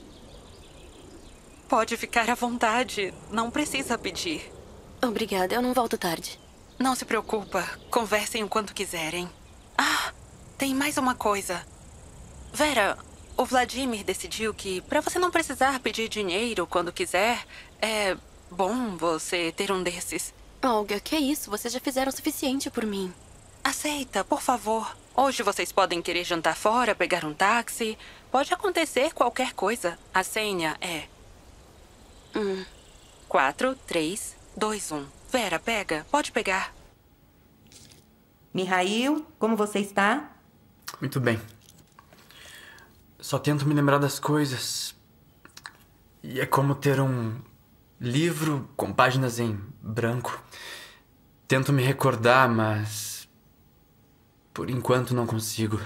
Pode ficar à vontade. Não precisa pedir. Obrigada, eu não volto tarde. Não se preocupa. Conversem o quanto quiserem. Ah, tem mais uma coisa. Vera, o Vladimir decidiu que, para você não precisar pedir dinheiro quando quiser, é bom você ter um desses. Olga, que isso? Vocês já fizeram o suficiente por mim. Aceita, por favor. Hoje vocês podem querer jantar fora, pegar um táxi. Pode acontecer qualquer coisa. A senha é 4, 3, 2, 1. Vera, pega. Pode pegar. Mihail, como você está? Muito bem. Só tento me lembrar das coisas. E é como ter um livro com páginas em branco. Tento me recordar, mas por enquanto não consigo.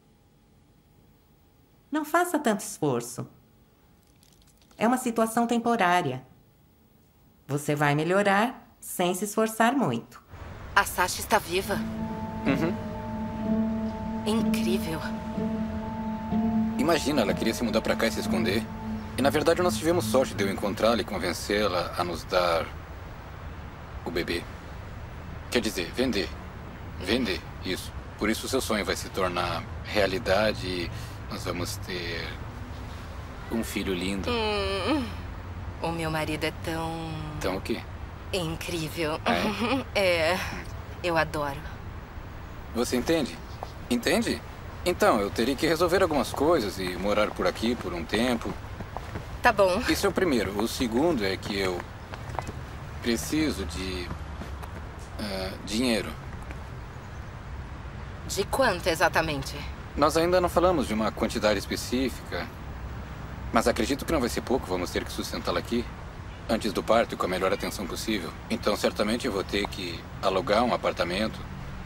Não faça tanto esforço. É uma situação temporária. Você vai melhorar sem se esforçar muito. A Sasha está viva? Incrível. Imagina, ela queria se mudar pra cá e se esconder. E na verdade nós tivemos sorte de eu encontrá-la e convencê-la a nos dar o bebê. Quer dizer, vender. Vender, isso. Por isso o seu sonho vai se tornar realidade e nós vamos ter um filho lindo. O meu marido é tão... Então o quê? incrível. É, eu adoro. Você entende? Entende? Então, eu teria que resolver algumas coisas e morar por aqui por um tempo. Tá bom. Isso é o primeiro. O segundo é que eu preciso de dinheiro. De quanto exatamente? Nós ainda não falamos de uma quantidade específica, mas acredito que não vai ser pouco. Vamos ter que sustentá-la aqui antes do parto e com a melhor atenção possível. Então, certamente eu vou ter que alugar um apartamento.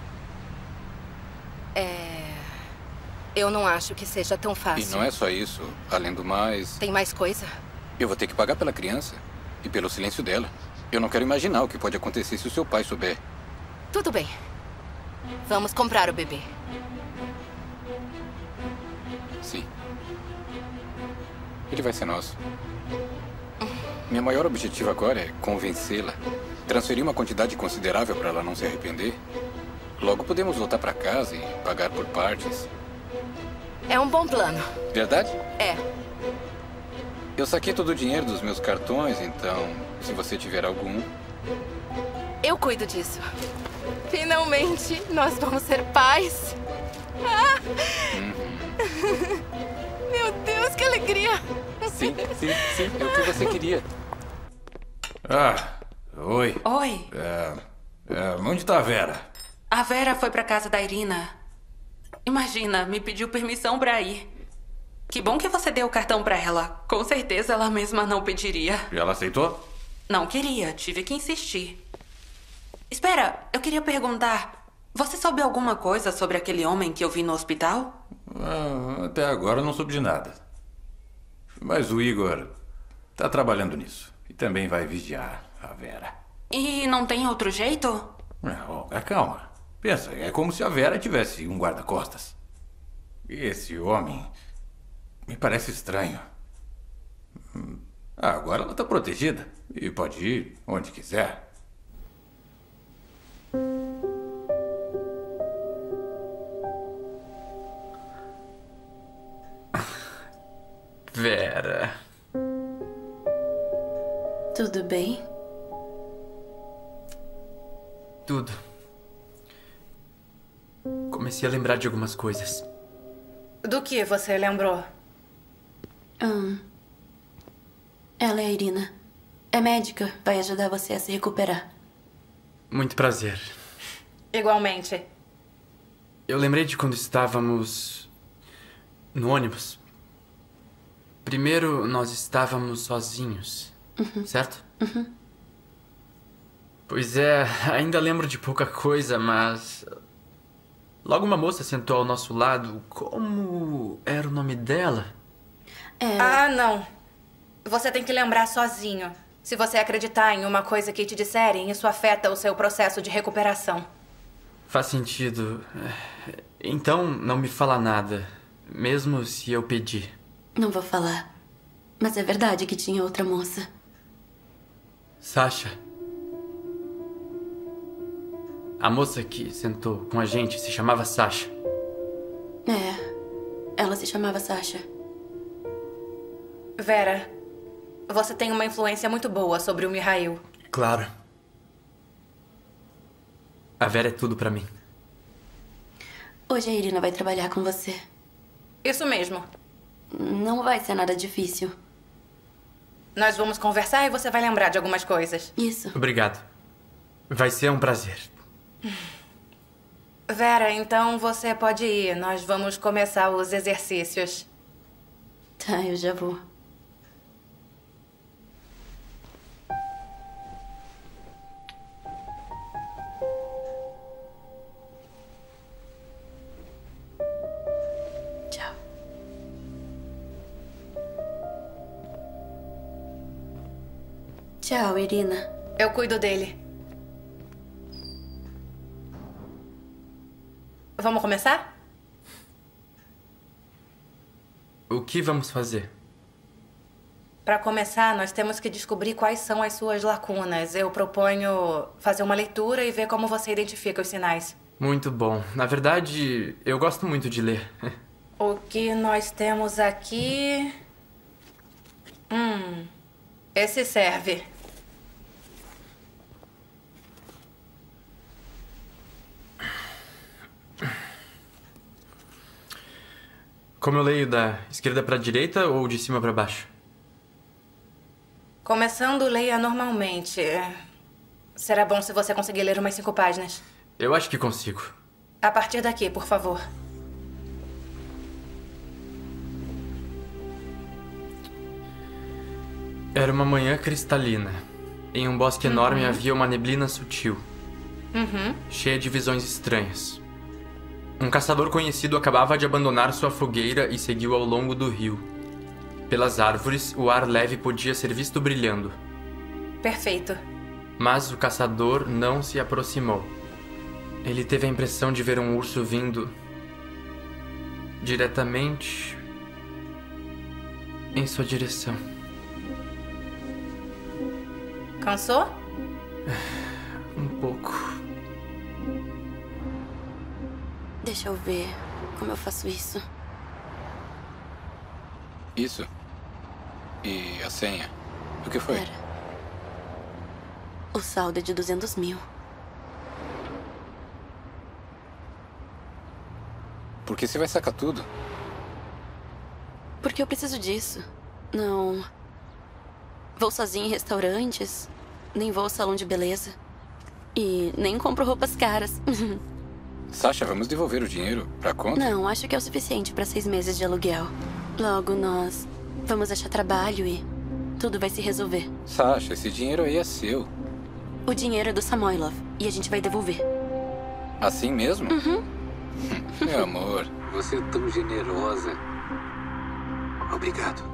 Eu não acho que seja tão fácil. E não é só isso. Além do mais... Tem mais coisa? Eu vou ter que pagar pela criança e pelo silêncio dela. Eu não quero imaginar o que pode acontecer se o seu pai souber. Tudo bem. Vamos comprar o bebê. Sim. Ele vai ser nosso. Meu maior objetivo agora é convencê-la. Transferir uma quantidade considerável para ela não se arrepender. Logo podemos voltar para casa e pagar por partes. É um bom plano. Verdade? É. Eu saquei todo o dinheiro dos meus cartões, então, se você tiver algum... Eu cuido disso. Finalmente, nós vamos ser pais. Ah! Meu Deus, que alegria! Sim, é o que você queria. Oi. Oi. Onde tá a Vera? A Vera foi pra casa da Irina. Imagina, me pediu permissão pra ir. Que bom que você deu o cartão pra ela. Com certeza ela mesma não pediria. E ela aceitou? Não queria, tive que insistir. Espera, eu queria perguntar. Você soube alguma coisa sobre aquele homem que eu vi no hospital? Até agora eu não soube de nada. Mas o Igor tá trabalhando nisso. E também vai vigiar a Vera. E não tem outro jeito? Calma. Pensa, é como se a Vera tivesse um guarda-costas. Esse homem me parece estranho. Agora ela está protegida e pode ir onde quiser. Vera. Tudo bem? Tudo. Comecei a lembrar de algumas coisas. Do que você lembrou? Ela é a Irina. É médica. Vai ajudar você a se recuperar. Muito prazer. Igualmente. Eu lembrei de quando estávamos no ônibus. Primeiro, nós estávamos sozinhos, certo? Pois é, ainda lembro de pouca coisa, mas... Logo uma moça sentou ao nosso lado. Como era o nome dela? Ah, não. Você tem que lembrar sozinho. Se você acreditar em uma coisa que te disserem, isso afeta o seu processo de recuperação. Faz sentido. Então, não me fala nada, mesmo se eu pedir. Não vou falar. Mas é verdade que tinha outra moça. Sasha. A moça que sentou com a gente se chamava Sasha. Ela se chamava Sasha. Vera, você tem uma influência muito boa sobre o Mihail. Claro. A Vera é tudo pra mim. Hoje a Irina vai trabalhar com você. Isso mesmo. Não vai ser nada difícil. Nós vamos conversar e você vai lembrar de algumas coisas. Isso. Obrigado. Vai ser um prazer. Vera, então você pode ir. Nós vamos começar os exercícios. Tá, eu já vou. Tchau. Tchau, Irina. Eu cuido dele. Vamos começar? O que vamos fazer? Para começar, nós temos que descobrir quais são as suas lacunas. Eu proponho fazer uma leitura e ver como você identifica os sinais. Muito bom. Na verdade, eu gosto muito de ler. O que nós temos aqui... Esse serve. Como eu leio, da esquerda para a direita ou de cima para baixo? Começando, leia normalmente. Será bom se você conseguir ler umas 5 páginas. Eu acho que consigo. A partir daqui, por favor. Era uma manhã cristalina. Em um bosque enorme havia uma neblina sutil, cheia de visões estranhas. Um caçador conhecido acabava de abandonar sua fogueira e seguiu ao longo do rio. Pelas árvores, o ar leve podia ser visto brilhando. Perfeito. Mas o caçador não se aproximou. Ele teve a impressão de ver um urso vindo diretamente em sua direção. Cansou? Um pouco. Deixa eu ver como eu faço isso. Isso? E a senha? O que foi? Pera. O saldo é de 200 mil. Por que você vai sacar tudo? Porque eu preciso disso. Não vou sozinha em restaurantes, nem vou ao salão de beleza. E nem compro roupas caras. Sasha, vamos devolver o dinheiro pra conta? Não, acho que é o suficiente para 6 meses de aluguel. Logo nós vamos achar trabalho e tudo vai se resolver. Sasha, esse dinheiro aí é seu. O dinheiro é do Samoilov e a gente vai devolver. Assim mesmo? Meu amor. Você é tão generosa. Obrigado.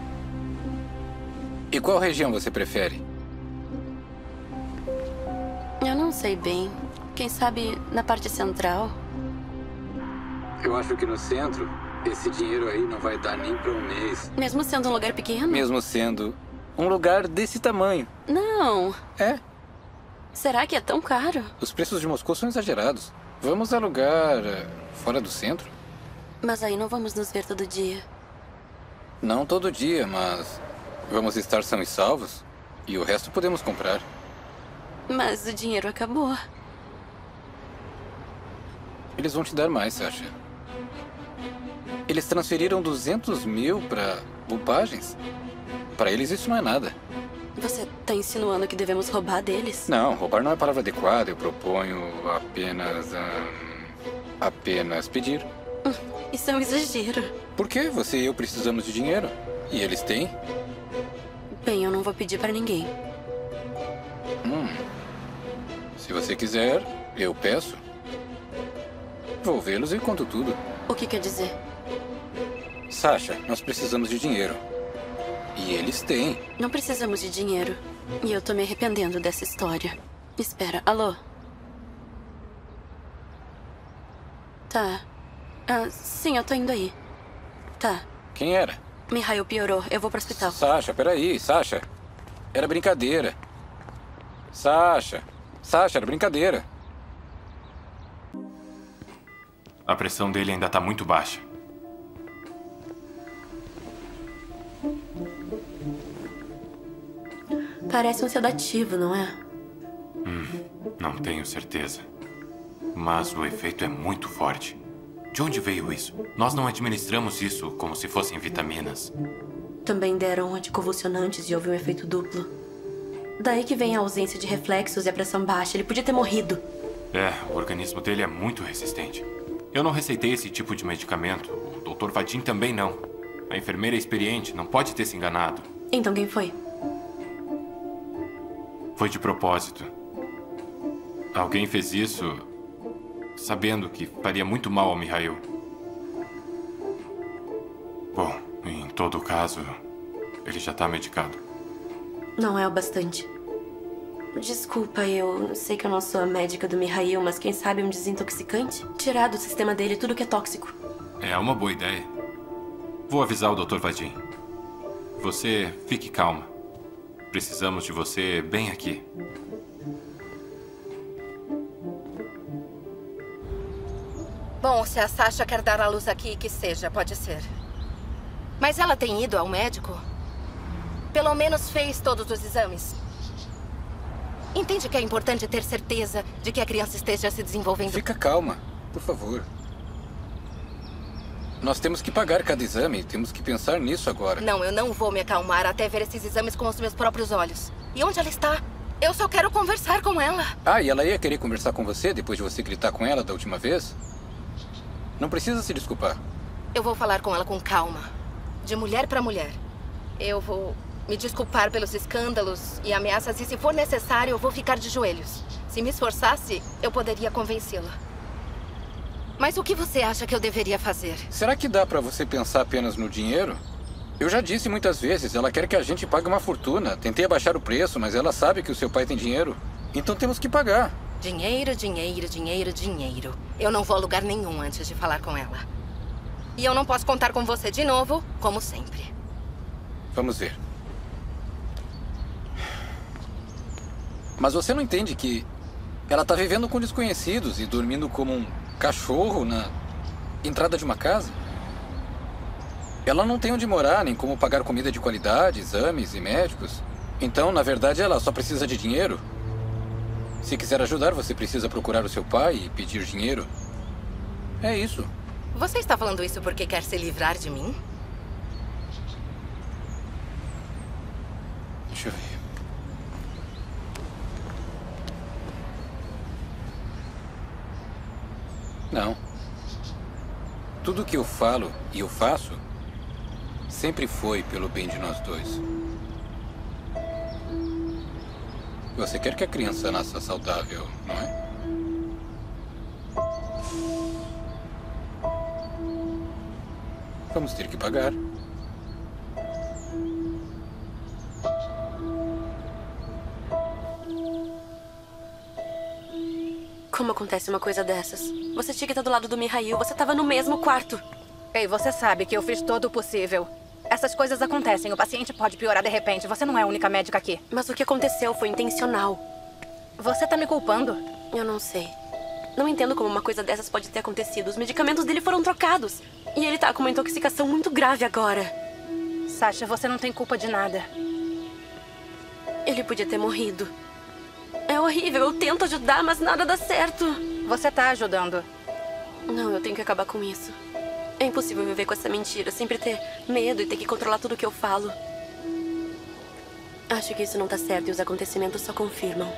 E qual região você prefere? Eu não sei bem. Quem sabe na parte central? Eu acho que no centro, esse dinheiro aí não vai dar nem para um mês. Mesmo sendo um lugar pequeno? Mesmo sendo um lugar desse tamanho. Não. É. Será que é tão caro? Os preços de Moscou são exagerados. Vamos alugar fora do centro? Mas aí não vamos nos ver todo dia. Não todo dia, mas vamos estar sãos e salvos. E o resto podemos comprar. Mas o dinheiro acabou. Eles vão te dar mais, Sasha. Eles transferiram 200 mil para bobagens. Para eles isso não é nada. Você tá insinuando que devemos roubar deles? Não, roubar não é a palavra adequada. Eu proponho apenas pedir. Isso é um exagero. Por quê? Você e eu precisamos de dinheiro. E eles têm? Bem, eu não vou pedir para ninguém. Se você quiser, eu peço. Vou vê-los e conto tudo. O que quer dizer? Sasha, nós precisamos de dinheiro. E eles têm. Não precisamos de dinheiro. E eu tô me arrependendo dessa história. Espera, alô? Tá. Sim, eu tô indo aí. Tá. Quem era? Mihail piorou. Eu vou pro hospital. Sasha, peraí, Sasha. Era brincadeira. Sasha, era brincadeira. A pressão dele ainda tá muito baixa. Parece um sedativo, não é? Não tenho certeza. Mas o efeito é muito forte. De onde veio isso? Nós não administramos isso como se fossem vitaminas. Também deram anticonvulsionantes e houve um efeito duplo. Daí que vem a ausência de reflexos e a pressão baixa. Ele podia ter morrido. O organismo dele é muito resistente. Eu não receitei esse tipo de medicamento. O Dr. Vadim também não. A enfermeira experiente não pode ter se enganado. Então quem foi? Foi de propósito. Alguém fez isso sabendo que faria muito mal ao Mihail. Bom, em todo caso, ele já está medicado. Não é o bastante. Desculpa, eu sei que eu não sou a médica do Mihail, mas quem sabe um desintoxicante? Tirar do sistema dele tudo que é tóxico. É uma boa ideia. Vou avisar o Dr. Vadim. Você fique calma. Precisamos de você bem aqui. Bom, se a Sasha quer dar à luz aqui, que seja, pode ser. Mas ela tem ido ao médico? Pelo menos fez todos os exames? Entende que é importante ter certeza de que a criança esteja se desenvolvendo? Fica calma, por favor. Nós temos que pagar cada exame. Temos que pensar nisso agora. Não, eu não vou me acalmar até ver esses exames com os meus próprios olhos. E onde ela está? Eu só quero conversar com ela. E ela ia querer conversar com você depois de você gritar com ela da última vez? Não precisa se desculpar. Eu vou falar com ela com calma. De mulher para mulher. Eu vou me desculpar pelos escândalos e ameaças. E se for necessário, eu vou ficar de joelhos. Se me esforçasse, eu poderia convencê-la. Mas o que você acha que eu deveria fazer? Será que dá pra você pensar apenas no dinheiro? Eu já disse muitas vezes, ela quer que a gente pague uma fortuna. Tentei abaixar o preço, mas ela sabe que o seu pai tem dinheiro. Então temos que pagar. Dinheiro, dinheiro, dinheiro, dinheiro. Eu não vou a lugar nenhum antes de falar com ela. E eu não posso contar com você de novo, como sempre. Vamos ver. Mas você não entende que ela tá vivendo com desconhecidos e dormindo como um cachorro na entrada de uma casa? Ela não tem onde morar, nem como pagar comida de qualidade, exames e médicos. Então, na verdade, ela só precisa de dinheiro. Se quiser ajudar, você precisa procurar o seu pai e pedir dinheiro. É isso. Você está falando isso porque quer se livrar de mim? Deixa eu ver. Não. Tudo que eu falo e eu faço sempre foi pelo bem de nós dois. Você quer que a criança nasça saudável, não é? Vamos ter que pagar. acontece uma coisa dessas? Você tinha que estar do lado do Mihail. Você estava no mesmo quarto. Ei, você sabe que eu fiz todo o possível. Essas coisas acontecem. O paciente pode piorar de repente. Você não é a única médica aqui. Mas o que aconteceu foi intencional. Você tá me culpando? Eu não sei. Não entendo como uma coisa dessas pode ter acontecido. Os medicamentos dele foram trocados. E ele tá com uma intoxicação muito grave agora. Sasha, você não tem culpa de nada. Ele podia ter morrido. É horrível. Eu tento ajudar, mas nada dá certo. Você tá ajudando. Não, eu tenho que acabar com isso. É impossível viver com essa mentira. Sempre ter medo e ter que controlar tudo o que eu falo. Acho que isso não tá certo e os acontecimentos só confirmam.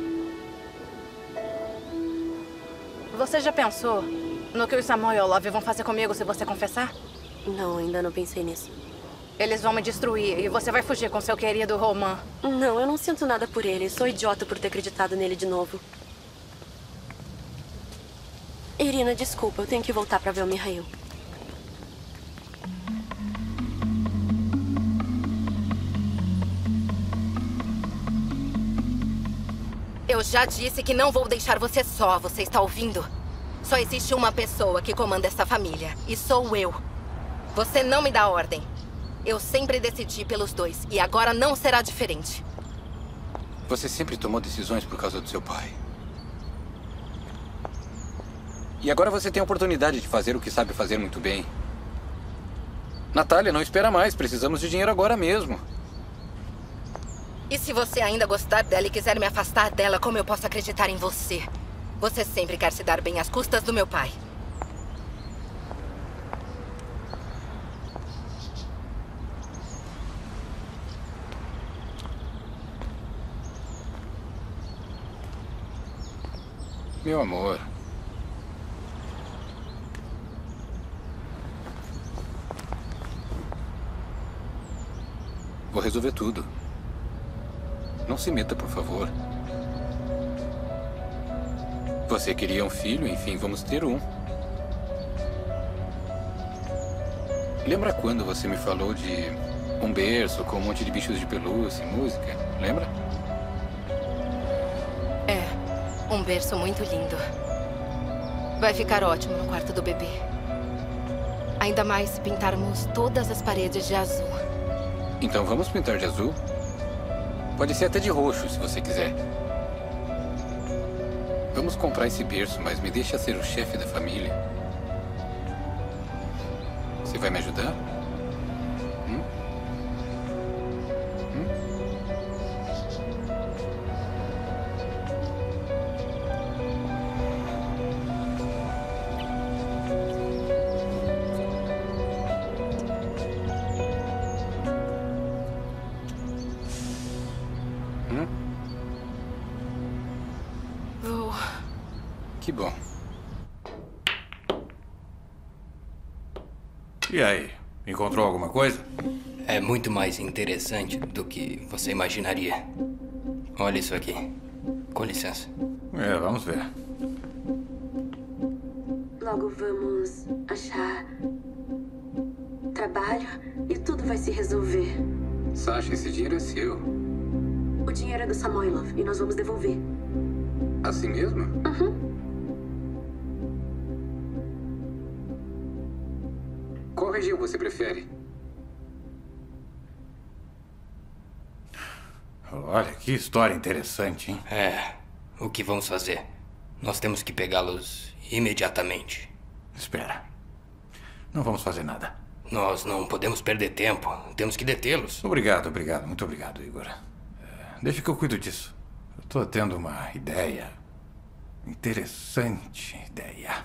Você já pensou no que os Samoilov vão fazer comigo se você confessar? Não, ainda não pensei nisso. Eles vão me destruir e você vai fugir com seu querido Roman. Não, eu não sinto nada por ele. Sou idiota por ter acreditado nele de novo. Irina, desculpa. Eu tenho que voltar pra ver o Mihail. Eu já disse que não vou deixar você só, você está ouvindo? Só existe uma pessoa que comanda essa família, e sou eu. Você não me dá ordem. Eu sempre decidi pelos dois, e agora não será diferente. Você sempre tomou decisões por causa do seu pai. E agora você tem a oportunidade de fazer o que sabe fazer muito bem. Natália, não espera mais. Precisamos de dinheiro agora mesmo. E se você ainda gostar dela e quiser me afastar dela, como eu posso acreditar em você? Você sempre quer se dar bem às custas do meu pai. Meu amor. Vou resolver tudo. Não se meta, por favor. Você queria um filho, enfim, vamos ter um. Lembra quando você me falou de um berço com um monte de bichos de pelúcia e música? Lembra? É, um berço muito lindo. Vai ficar ótimo no quarto do bebê. Ainda mais se pintarmos todas as paredes de azul. Então vamos pintar de azul? Pode ser até de roxo, se você quiser. Vamos comprar esse berço, mas me deixa ser o chefe da família. Você vai me ajudar? Que bom. E aí? Encontrou alguma coisa? É muito mais interessante do que você imaginaria. Olha isso aqui. Com licença. Vamos ver. Logo vamos achar trabalho e tudo vai se resolver. Sasha, esse dinheiro é seu. O dinheiro é do Samoilov e nós vamos devolver. Assim mesmo? Uhum. Qual região você prefere? Olha, que história interessante, hein? O que vamos fazer? Nós temos que pegá-los imediatamente. Espera. Não vamos fazer nada. Nós não podemos perder tempo. Temos que detê-los. Obrigado. Muito obrigado, Igor. Deixa que eu cuido disso. Eu tô tendo uma ideia. Interessante ideia.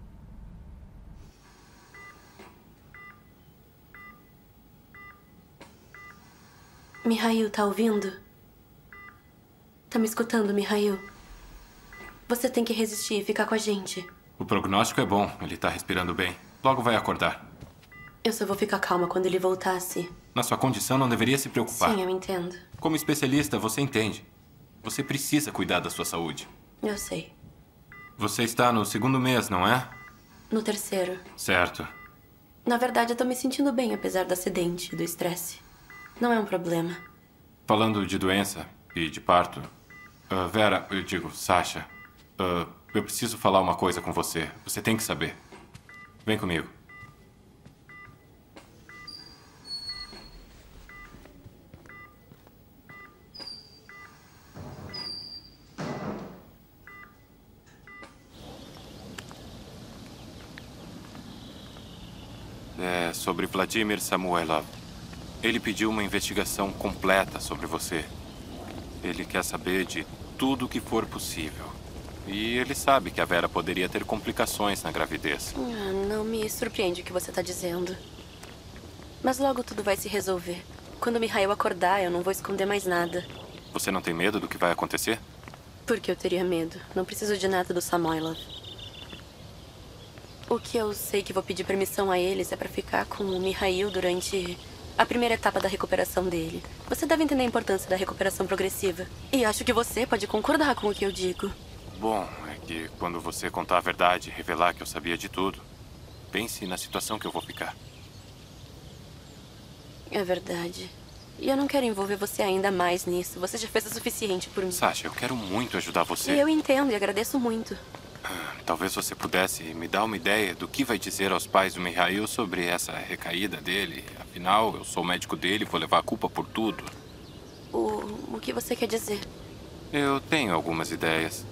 Mihail, tá ouvindo? Tá me escutando, Mihail? Você tem que resistir e ficar com a gente. O prognóstico é bom. Ele tá respirando bem. Logo vai acordar. Eu só vou ficar calma quando ele voltasse. Na sua condição, não deveria se preocupar. Sim, eu entendo. Como especialista, você entende. Você precisa cuidar da sua saúde. Eu sei. Você está no 2º mês, não é? No 3º. Certo. Na verdade, eu tô me sentindo bem, apesar do acidente e do estresse. Não é um problema. Falando de doença e de parto... Vera, eu digo, Sasha... eu preciso falar uma coisa com você. Você tem que saber. Vem comigo. É sobre Vladimir Samuelov. Ele pediu uma investigação completa sobre você. Ele quer saber de tudo o que for possível. E ele sabe que a Vera poderia ter complicações na gravidez. Não me surpreende o que você está dizendo. Mas logo tudo vai se resolver. Quando o Mihail acordar, eu não vou esconder mais nada. Você não tem medo do que vai acontecer? Por que eu teria medo? Não preciso de nada do Samoilov. O que eu sei que vou pedir permissão a eles é para ficar com o Mihail durante a primeira etapa da recuperação dele. Você deve entender a importância da recuperação progressiva. E acho que você pode concordar com o que eu digo. Bom, é que quando você contar a verdade e revelar que eu sabia de tudo, pense na situação que eu vou ficar. É verdade. E eu não quero envolver você ainda mais nisso. Você já fez o suficiente por mim. Sasha, eu quero muito ajudar você. E eu entendo e agradeço muito. Talvez você pudesse me dar uma ideia do que vai dizer aos pais do Mihail sobre essa recaída dele. Afinal, eu sou o médico dele e vou levar a culpa por tudo. O que você quer dizer? Eu tenho algumas ideias.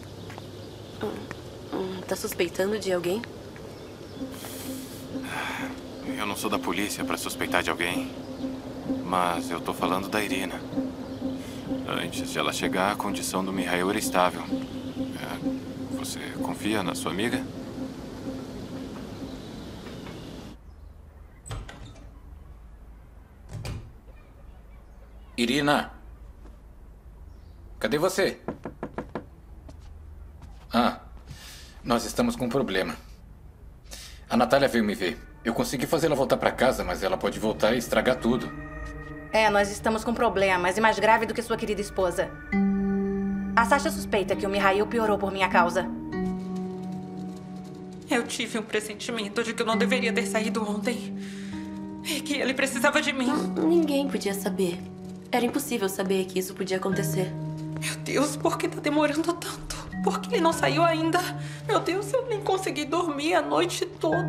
Tá suspeitando de alguém? Eu não sou da polícia para suspeitar de alguém. Mas eu tô falando da Irina. Antes de ela chegar, a condição do Mihail era estável. Você confia na sua amiga? Irina, cadê você? Nós estamos com um problema. A Natália veio me ver. Eu consegui fazê-la voltar para casa, mas ela pode voltar e estragar tudo. Nós estamos com problemas, e mais grave do que sua querida esposa. A Sasha suspeita que o Mihail piorou por minha causa. Eu tive um pressentimento de que eu não deveria ter saído ontem. E que ele precisava de mim. Ninguém podia saber. Era impossível saber que isso podia acontecer. Meu Deus, por que tá demorando tanto? Por que ele não saiu ainda? Meu Deus, eu nem consegui dormir a noite toda.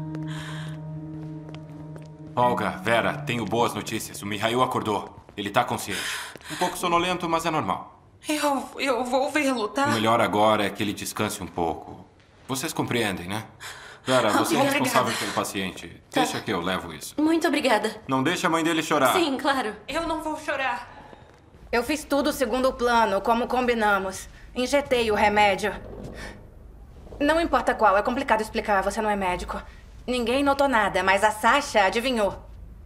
Olga, Vera, tenho boas notícias. O Mihail acordou. Ele tá consciente. Um pouco sonolento, mas é normal. Eu vou vê-lo, tá? O melhor agora é que ele descanse um pouco. Vocês compreendem, né? Vera, você é responsável pelo paciente. Deixa que eu levo isso. Muito obrigada. Não deixa a mãe dele chorar. Sim, claro. Eu não vou chorar. Eu fiz tudo segundo o plano, como combinamos. Injetei o remédio. Não importa qual, é complicado explicar, você não é médico. Ninguém notou nada, mas a Sasha adivinhou.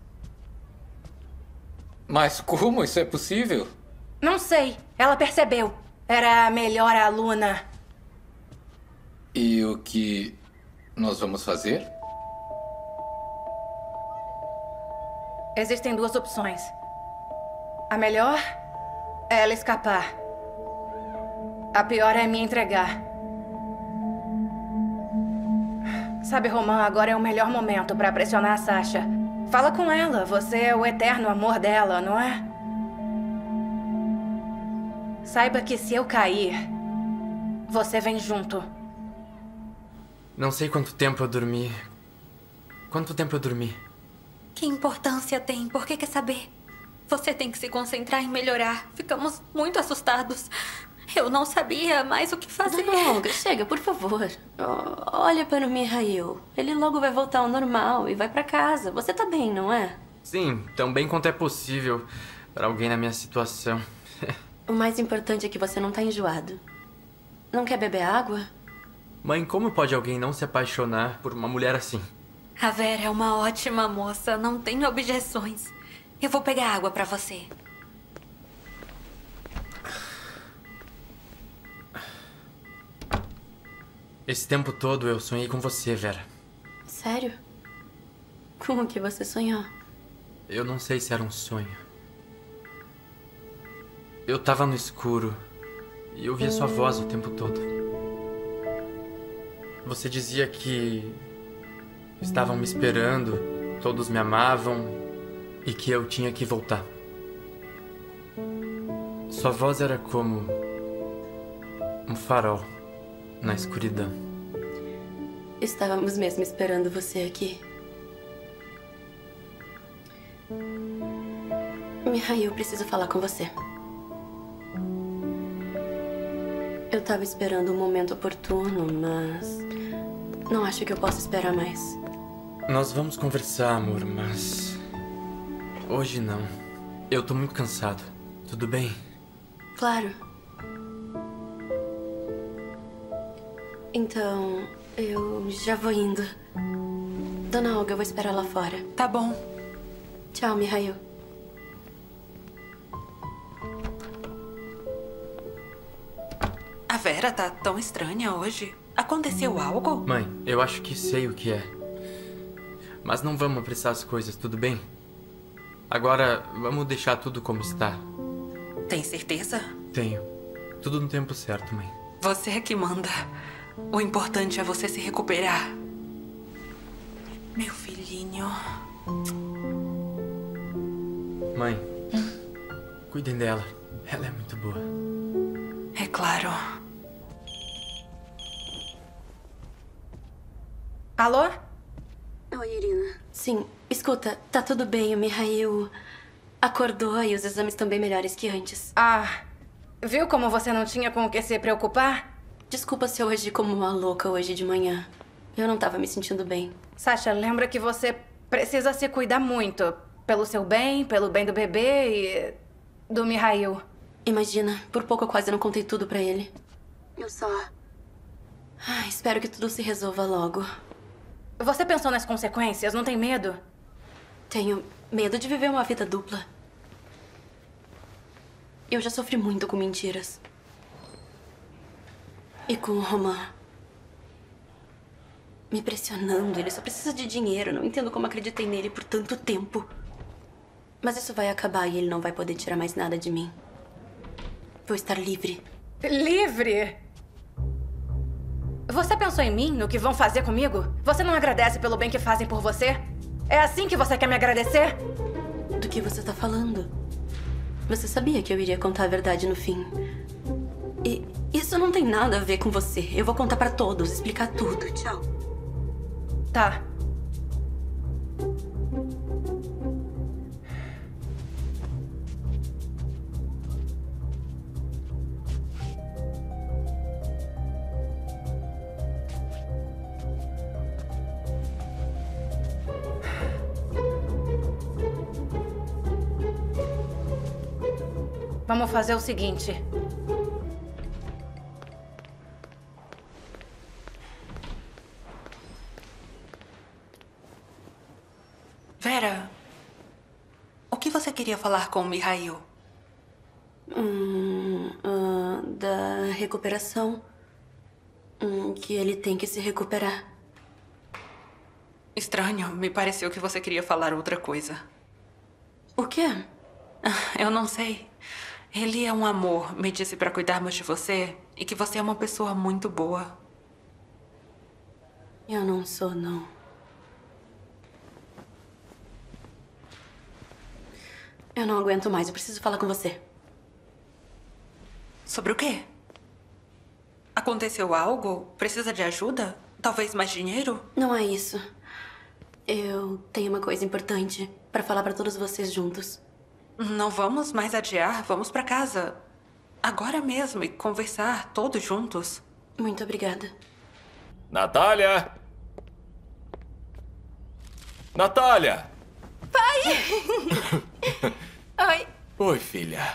Mas como isso é possível? Não sei, ela percebeu. Era a melhor aluna. E o que nós vamos fazer? Existem duas opções. A melhor é ela escapar. A pior é me entregar. Sabe, Roman, agora é o melhor momento para pressionar a Sasha. Fala com ela, você é o eterno amor dela, não é? Saiba que se eu cair, você vem junto. Não sei quanto tempo eu dormi. Quanto tempo eu dormi? Que importância tem? Por que quer saber? Você tem que se concentrar em melhorar. Ficamos muito assustados. Eu não sabia mais o que fazer. Não, chega, por favor. Olha para o Mihail. Ele logo vai voltar ao normal e vai para casa. Você tá bem, não é? Sim, tão bem quanto é possível para alguém na minha situação. O mais importante é que você não tá enjoado. Não quer beber água? Mãe, como pode alguém não se apaixonar por uma mulher assim? A Vera é uma ótima moça, não tenho objeções. Eu vou pegar água para você. Esse tempo todo eu sonhei com você, Vera. Sério? Com o que você sonhou? Eu não sei se era um sonho. Eu tava no escuro e eu ouvia sua voz o tempo todo. Você dizia que estavam me esperando, todos me amavam e que eu tinha que voltar. Sua voz era como um farol. na escuridão. Estávamos mesmo esperando você aqui. Mihai, eu preciso falar com você. Eu estava esperando um momento oportuno, mas não acho que eu possa esperar mais. Nós vamos conversar, amor, mas hoje não. Eu tô muito cansado. Tudo bem? Claro. Então, eu já vou indo. Dona Olga, eu vou esperar lá fora. Tá bom. Tchau, Mihail. A Vera tá tão estranha hoje. Aconteceu algo? Mãe, eu acho que sei o que é. Mas não vamos apressar as coisas, tudo bem? Agora, vamos deixar tudo como está. Tem certeza? Tenho. Tudo no tempo certo, mãe. Você é que manda. O importante é você se recuperar. Meu filhinho. Mãe, cuidem dela. Ela é muito boa. É claro. Alô? Oi, Irina. Sim, escuta, tá tudo bem. O Mihail acordou e os exames estão bem melhores que antes. Ah, viu como você não tinha com o que se preocupar? Desculpa se eu agi como uma louca hoje de manhã. Eu não tava me sentindo bem. Sasha, lembra que você precisa se cuidar muito. Pelo seu bem, pelo bem do bebê e do Mihail. Imagina, por pouco eu quase não contei tudo pra ele. Eu só... espero que tudo se resolva logo. Você pensou nas consequências? Não tem medo? Tenho medo de viver uma vida dupla. Eu já sofri muito com mentiras. E com o Roman me pressionando. Ele só precisa de dinheiro. Não entendo como acreditei nele por tanto tempo. Mas isso vai acabar e ele não vai poder tirar mais nada de mim. Vou estar livre. Livre? Você pensou em mim, no que vão fazer comigo? Você não agradece pelo bem que fazem por você? É assim que você quer me agradecer? Do que você tá falando? Você sabia que eu iria contar a verdade no fim. E isso não tem nada a ver com você. Eu vou contar pra todos, explicar tudo. Tchau. Tá. Vamos fazer o seguinte. Vera, o que você queria falar com o Mihail? Da recuperação. Que ele tem que se recuperar. Estranho, me pareceu que você queria falar outra coisa. O quê? Eu não sei. Ele é um amor, me disse pra cuidarmos de você e que você é uma pessoa muito boa. Eu não sou, não. Eu não aguento mais, eu preciso falar com você. Sobre o quê? Aconteceu algo? Precisa de ajuda? Talvez mais dinheiro? Não é isso. Eu tenho uma coisa importante pra falar pra todos vocês juntos. Não vamos mais adiar, vamos pra casa. Agora mesmo e conversar todos juntos. Muito obrigada. Natália! Natália! Pai! Oi. Oi, filha.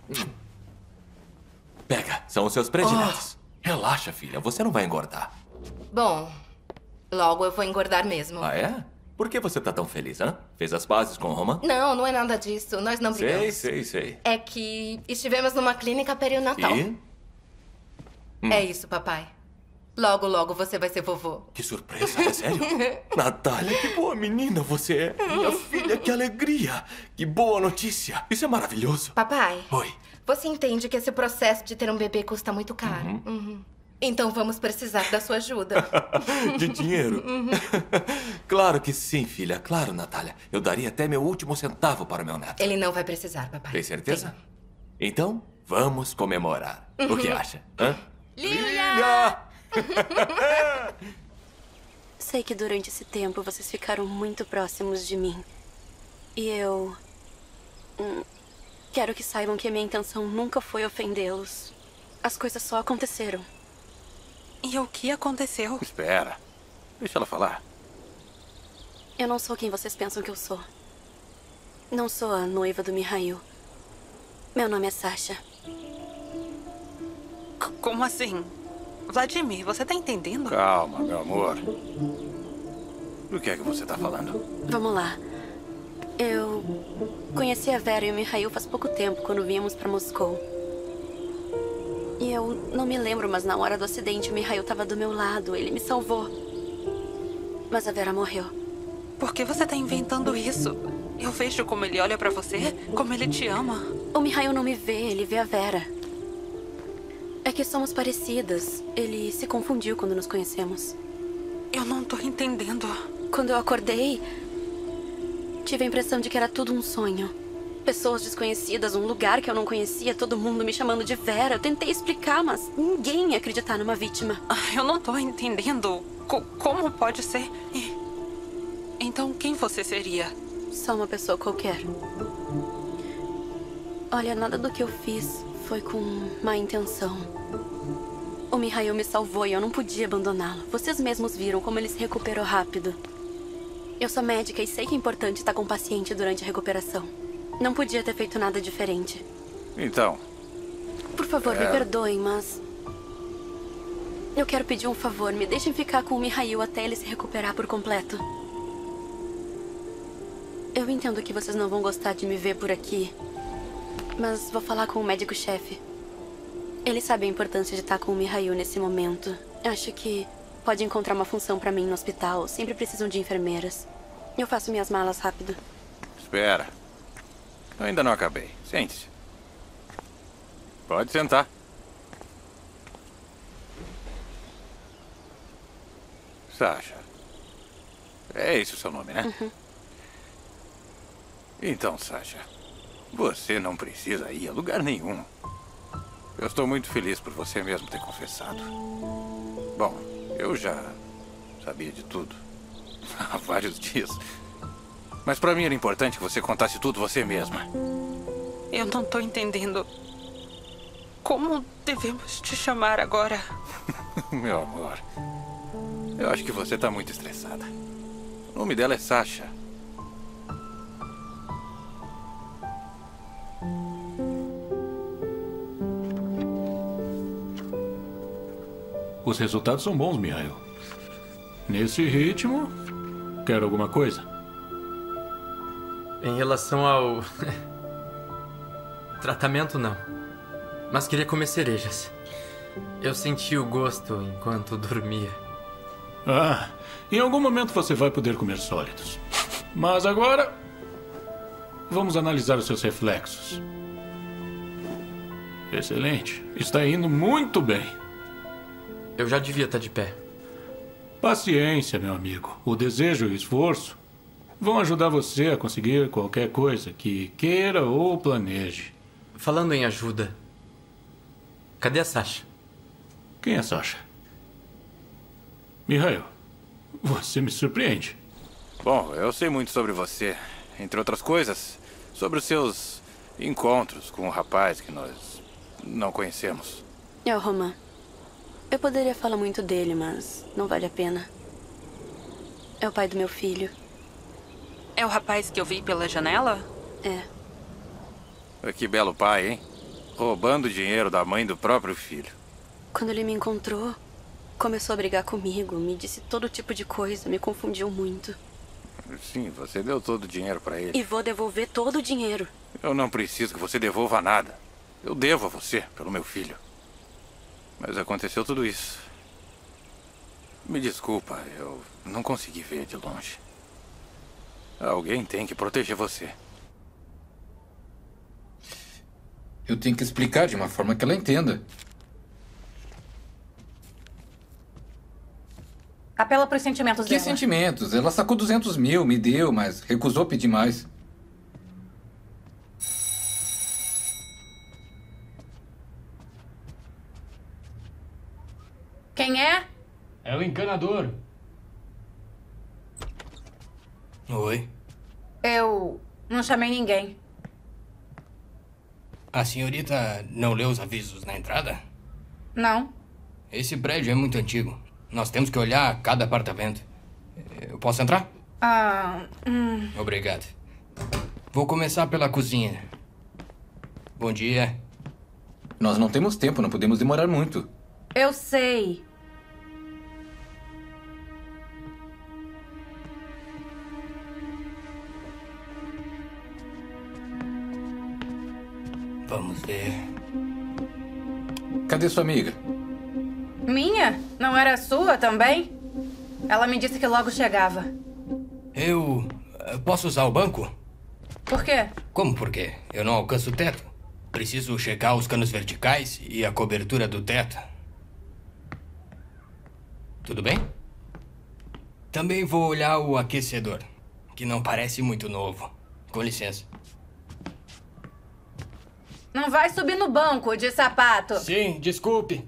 Pega, são os seus prediletos. Relaxa, filha, você não vai engordar. Bom, logo eu vou engordar mesmo. Ah, é? Por que você tá tão feliz, hã? Fez as pazes com o Roman? Não, não é nada disso. Nós não brigamos. Sei. É que estivemos numa clínica perinatal. E? É isso, papai. Logo, logo você vai ser vovô. Que surpresa, é sério? Natália, que boa menina você é. Minha filha, que alegria. Que boa notícia. Isso é maravilhoso. Papai. Oi. Você entende que esse processo de ter um bebê custa muito caro. Então vamos precisar da sua ajuda. De dinheiro? Claro que sim, filha. Claro, Natália. Eu daria até meu último centavo para o meu neto. Ele não vai precisar, papai. Tem certeza? Então, vamos comemorar. O que acha? Hã? Lilia! Sei que durante esse tempo vocês ficaram muito próximos de mim. E eu... quero que saibam que a minha intenção nunca foi ofendê-los. As coisas só aconteceram. E o que aconteceu? Espera. Deixa ela falar. Eu não sou quem vocês pensam que eu sou. Não sou a noiva do Mihail. Meu nome é Sasha. Como assim? Vladimir, você tá entendendo? Calma, meu amor. Do que é que você tá falando? Vamos lá. Eu conheci a Vera e o Mihail faz pouco tempo, quando viemos pra Moscou. E eu não me lembro, mas na hora do acidente o Mihail tava do meu lado. Ele me salvou. Mas a Vera morreu. Por que você tá inventando isso? Eu vejo como ele olha pra você, como ele te ama. O Mihail não me vê, ele vê a Vera. É que somos parecidas. Ele se confundiu quando nos conhecemos. Eu não tô entendendo. Quando eu acordei, tive a impressão de que era tudo um sonho. Pessoas desconhecidas, um lugar que eu não conhecia, todo mundo me chamando de Vera. Eu tentei explicar, mas ninguém ia acreditar numa vítima. Eu não tô entendendo. Como pode ser? Então, quem você seria? Só uma pessoa qualquer. Olha, nada do que eu fiz foi com má intenção. O Mihail me salvou e eu não podia abandoná-lo. Vocês mesmos viram como ele se recuperou rápido. Eu sou médica e sei que é importante estar com o paciente durante a recuperação. Não podia ter feito nada diferente. Então... Por favor, me perdoem, mas... eu quero pedir um favor. Me deixem ficar com o Mihail até ele se recuperar por completo. Eu entendo que vocês não vão gostar de me ver por aqui, mas vou falar com o médico-chefe. Ele sabe a importância de estar com o Mihail nesse momento. Acho que pode encontrar uma função pra mim no hospital. Sempre precisam de enfermeiras. Eu faço minhas malas rápido. Espera. Eu ainda não acabei. Sente-se. Pode sentar. Sasha. É esse o seu nome, né? Uhum. Então, Sasha, você não precisa ir a lugar nenhum. Eu estou muito feliz por você mesmo ter confessado. Bom, eu já sabia de tudo. Há vários dias. Mas para mim era importante que você contasse tudo você mesma. Eu não tô entendendo. Como devemos te chamar agora? Meu amor, eu acho que você está muito estressada. O nome dela é Sasha. Os resultados são bons, Mihail. Nesse ritmo, quer alguma coisa? Em relação ao... tratamento, não. Mas queria comer cerejas. Eu senti o gosto enquanto dormia. Ah, em algum momento você vai poder comer sólidos. Mas agora... vamos analisar os seus reflexos. Excelente. Está indo muito bem. Eu já devia estar de pé. Paciência, meu amigo. O desejo e o esforço vão ajudar você a conseguir qualquer coisa que queira ou planeje. Falando em ajuda, cadê a Sasha? Quem é Sasha? Mihail, você me surpreende. Bom, eu sei muito sobre você. Entre outras coisas, sobre os seus encontros com um rapaz que nós não conhecemos. É o Roman. Eu poderia falar muito dele, mas não vale a pena. É o pai do meu filho. É o rapaz que eu vi pela janela? É. Que belo pai, hein? Roubando dinheiro da mãe do próprio filho. Quando ele me encontrou, começou a brigar comigo, me disse todo tipo de coisa, me confundiu muito. Sim, você deu todo o dinheiro pra ele. E vou devolver todo o dinheiro. Eu não preciso que você devolva nada. Eu devo a você, pelo meu filho. Mas aconteceu tudo isso. Me desculpa, eu não consegui ver de longe. Alguém tem que proteger você. Eu tenho que explicar de uma forma que ela entenda. Apela para os sentimentos Que dela. sentimentos? Ela sacou 200 mil, me deu, mas recusou pedir mais. Quem é? É o encanador. Oi. Eu não chamei ninguém. A senhorita não leu os avisos na entrada? Não. Esse prédio é muito antigo. Nós temos que olhar cada apartamento. Eu posso entrar? Obrigado. Vou começar pela cozinha. Bom dia. Nós não temos tempo, não podemos demorar muito. Eu sei. Vamos ver. Cadê sua amiga? Minha? Não era sua também? Ela me disse que logo chegava. Eu posso usar o banco? Por quê? Como por quê? Eu não alcanço o teto. Preciso checar os canos verticais e a cobertura do teto. Tudo bem? Também vou olhar o aquecedor, que não parece muito novo. Com licença. Não vai subir no banco de sapato. Sim, desculpe.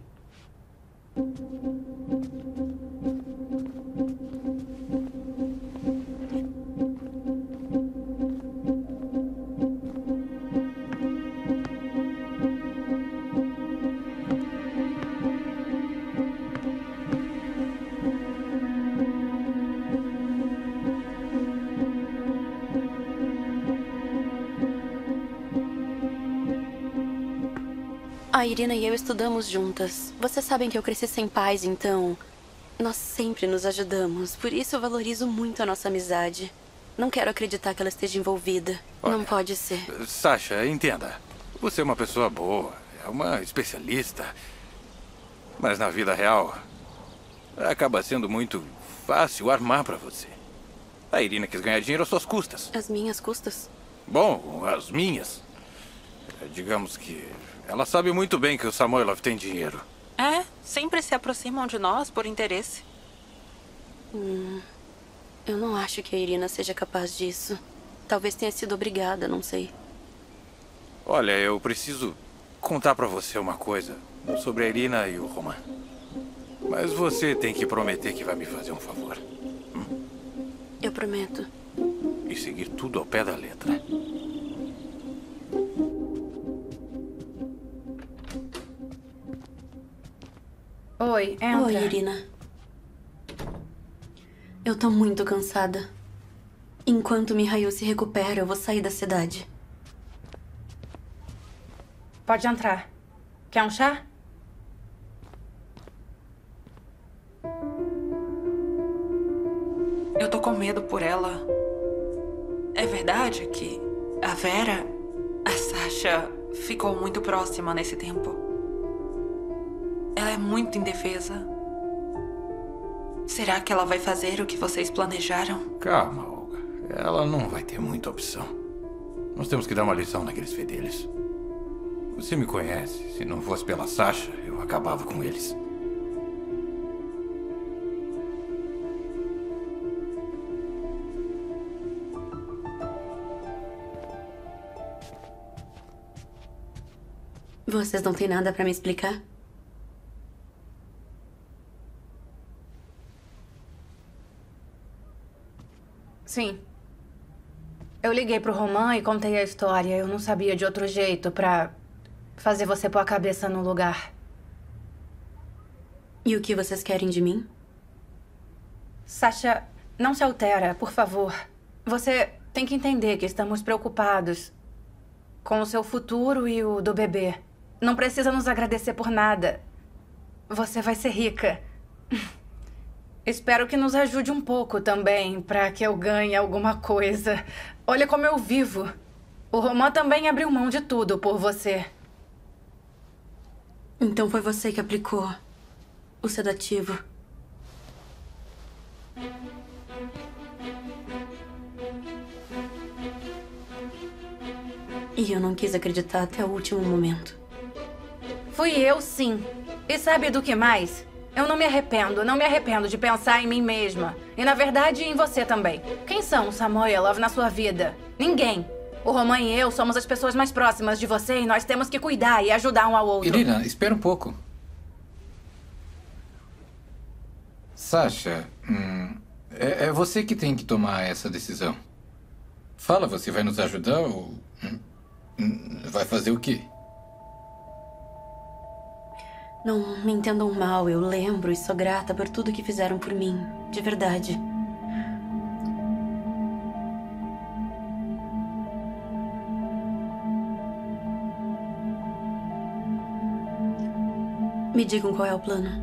A Irina e eu estudamos juntas. Vocês sabem que eu cresci sem pais, então nós sempre nos ajudamos. Por isso eu valorizo muito a nossa amizade. Não quero acreditar que ela esteja envolvida. Não pode ser. Sasha, entenda. Você é uma pessoa boa, é uma especialista. Mas na vida real, acaba sendo muito fácil armar pra você. A Irina quis ganhar dinheiro às suas custas. As minhas custas? Bom, as minhas. Digamos que ela sabe muito bem que o Samoilov tem dinheiro. É, sempre se aproximam de nós por interesse. Eu não acho que a Irina seja capaz disso. Talvez tenha sido obrigada, não sei. Olha, eu preciso contar pra você uma coisa sobre a Irina e o Roman. Mas você tem que prometer que vai me fazer um favor. Eu prometo. E seguir tudo ao pé da letra. Oi, entra. Oi, Irina. Eu tô muito cansada. Enquanto Mihail se recupera, eu vou sair da cidade. Pode entrar. Quer um chá? Eu tô com medo por ela. É verdade que a Vera, a Sasha, ficou muito próxima nesse tempo. Ela é muito indefesa. Será que ela vai fazer o que vocês planejaram? Calma, Olga. Ela não vai ter muita opção. Nós temos que dar uma lição naqueles fedelhos. Você me conhece. Se não fosse pela Sasha, eu acabava com eles. Vocês não têm nada pra me explicar? Sim. Eu liguei pro Roman e contei a história. Eu não sabia de outro jeito pra fazer você pôr a cabeça no lugar. E o que vocês querem de mim? Sasha, não se altera, por favor. Você tem que entender que estamos preocupados com o seu futuro e o do bebê. Não precisa nos agradecer por nada. Você vai ser rica. Espero que nos ajude um pouco também, pra que eu ganhe alguma coisa. Olha como eu vivo. O Roman também abriu mão de tudo por você. Então foi você que aplicou o sedativo. E eu não quis acreditar até o último momento. Fui eu, sim. E sabe do que mais? Eu não me arrependo de pensar em mim mesma. E, na verdade, em você também. Quem são os Samoilov na sua vida? Ninguém. O Roman e eu somos as pessoas mais próximas de você e nós temos que cuidar e ajudar um ao outro. Irina, espera um pouco. Sasha, é você que tem que tomar essa decisão. Fala, você vai nos ajudar ou vai fazer o quê? Não me entendam mal, eu lembro e sou grata por tudo que fizeram por mim, de verdade. Me digam qual é o plano.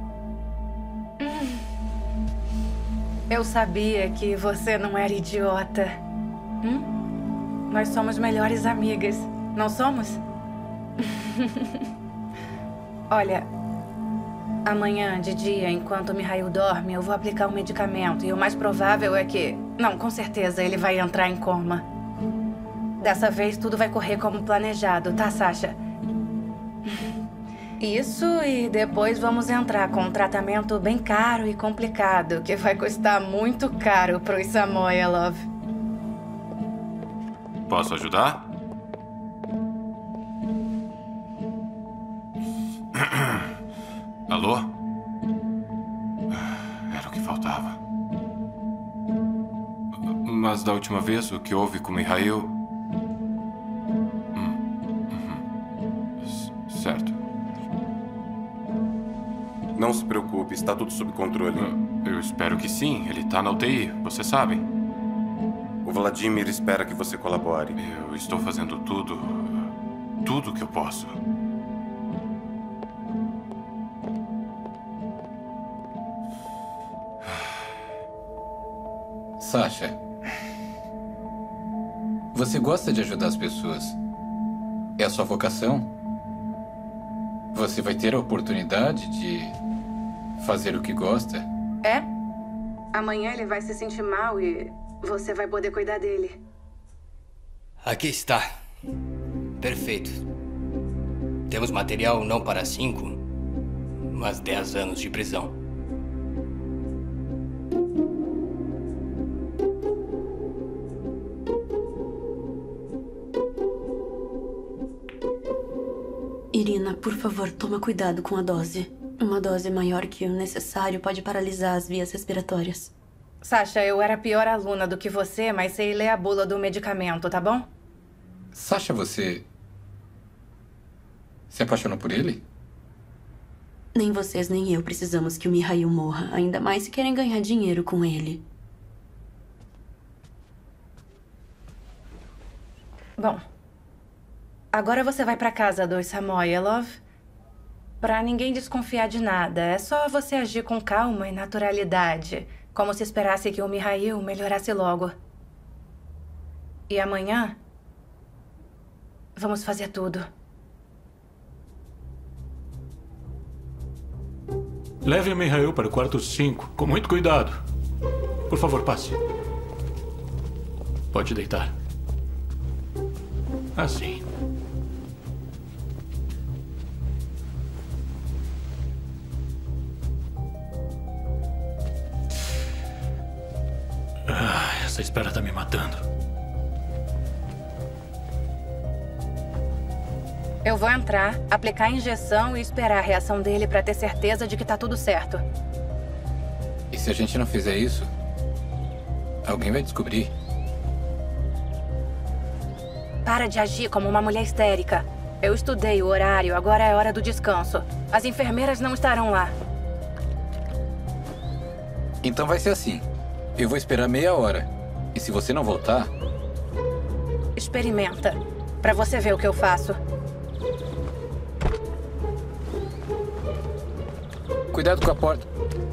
Eu sabia que você não era idiota. Nós somos melhores amigas, não somos? Olha, amanhã de dia, enquanto o Mihail dorme, eu vou aplicar um medicamento. E o mais provável é que... Não, com certeza, ele vai entrar em coma. Dessa vez, tudo vai correr como planejado, tá, Sasha? Isso, e depois vamos entrar com um tratamento bem caro e complicado, que vai custar muito caro pros Samoilov. Posso ajudar? Alô? Era o que faltava. Mas da última vez, o que houve com Mihail... Certo. Não se preocupe, está tudo sob controle. Eu espero que sim. Ele está na UTI, você sabe. O Vladimir espera que você colabore. Eu estou fazendo tudo que eu posso. Sasha, você gosta de ajudar as pessoas. É a sua vocação. Você vai ter a oportunidade de fazer o que gosta. É? Amanhã ele vai se sentir mal e você vai poder cuidar dele. Aqui está. Perfeito. Temos material não para 5, mas 10 anos de prisão. Irina, por favor, toma cuidado com a dose. Uma dose maior que o necessário pode paralisar as vias respiratórias. Sasha, eu era pior aluna do que você, mas sei ler a bula do medicamento, tá bom? Sasha, você se apaixonou por ele? Nem vocês nem eu precisamos que o Mihail morra, ainda mais se querem ganhar dinheiro com ele. Bom, agora você vai pra casa dos Samoilov. Pra ninguém desconfiar de nada. É só você agir com calma e naturalidade. Como se esperasse que o Mihail melhorasse logo. E amanhã... vamos fazer tudo. Leve o Mihail para o quarto 5, com muito cuidado. Por favor, passe. Pode deitar. Assim. Essa espera tá me matando. Eu vou entrar, aplicar a injeção e esperar a reação dele pra ter certeza de que tá tudo certo. E se a gente não fizer isso, alguém vai descobrir. Para de agir como uma mulher histérica. Eu estudei o horário, agora é hora do descanso. As enfermeiras não estarão lá. Então vai ser assim. Eu vou esperar meia hora. E se você não voltar... Experimenta. Pra você ver o que eu faço. Cuidado com a porta.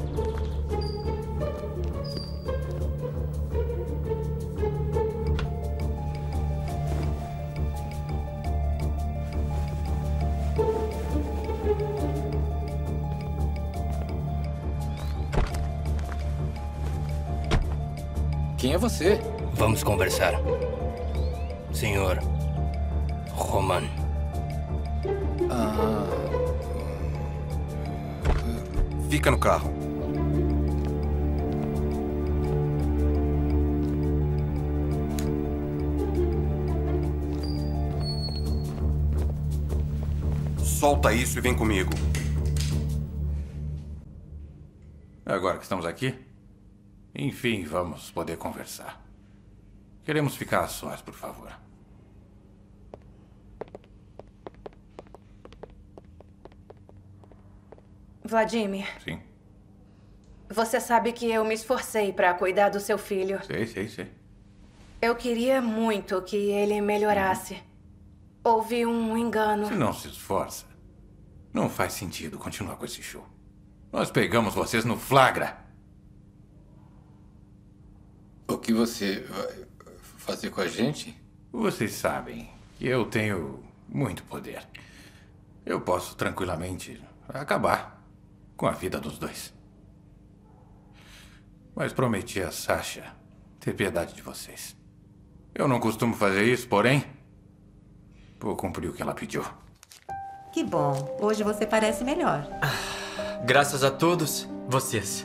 Quem é você? Vamos conversar. Senhor Roman. Fica no carro. Solta isso e vem comigo. Agora que estamos aqui, enfim, vamos poder conversar. Queremos ficar a sós, por favor. Vladimir. Sim. Você sabe que eu me esforcei para cuidar do seu filho. Sei. Eu queria muito que ele melhorasse. Houve um engano. Se não se esforça, não faz sentido continuar com esse show. Nós pegamos vocês no flagra. O que você vai fazer com a gente? Vocês sabem que eu tenho muito poder. Eu posso tranquilamente acabar com a vida dos dois. Mas prometi a Sasha ter piedade de vocês. Eu não costumo fazer isso, porém, vou cumprir o que ela pediu. Que bom. Hoje você parece melhor. Graças a todos vocês.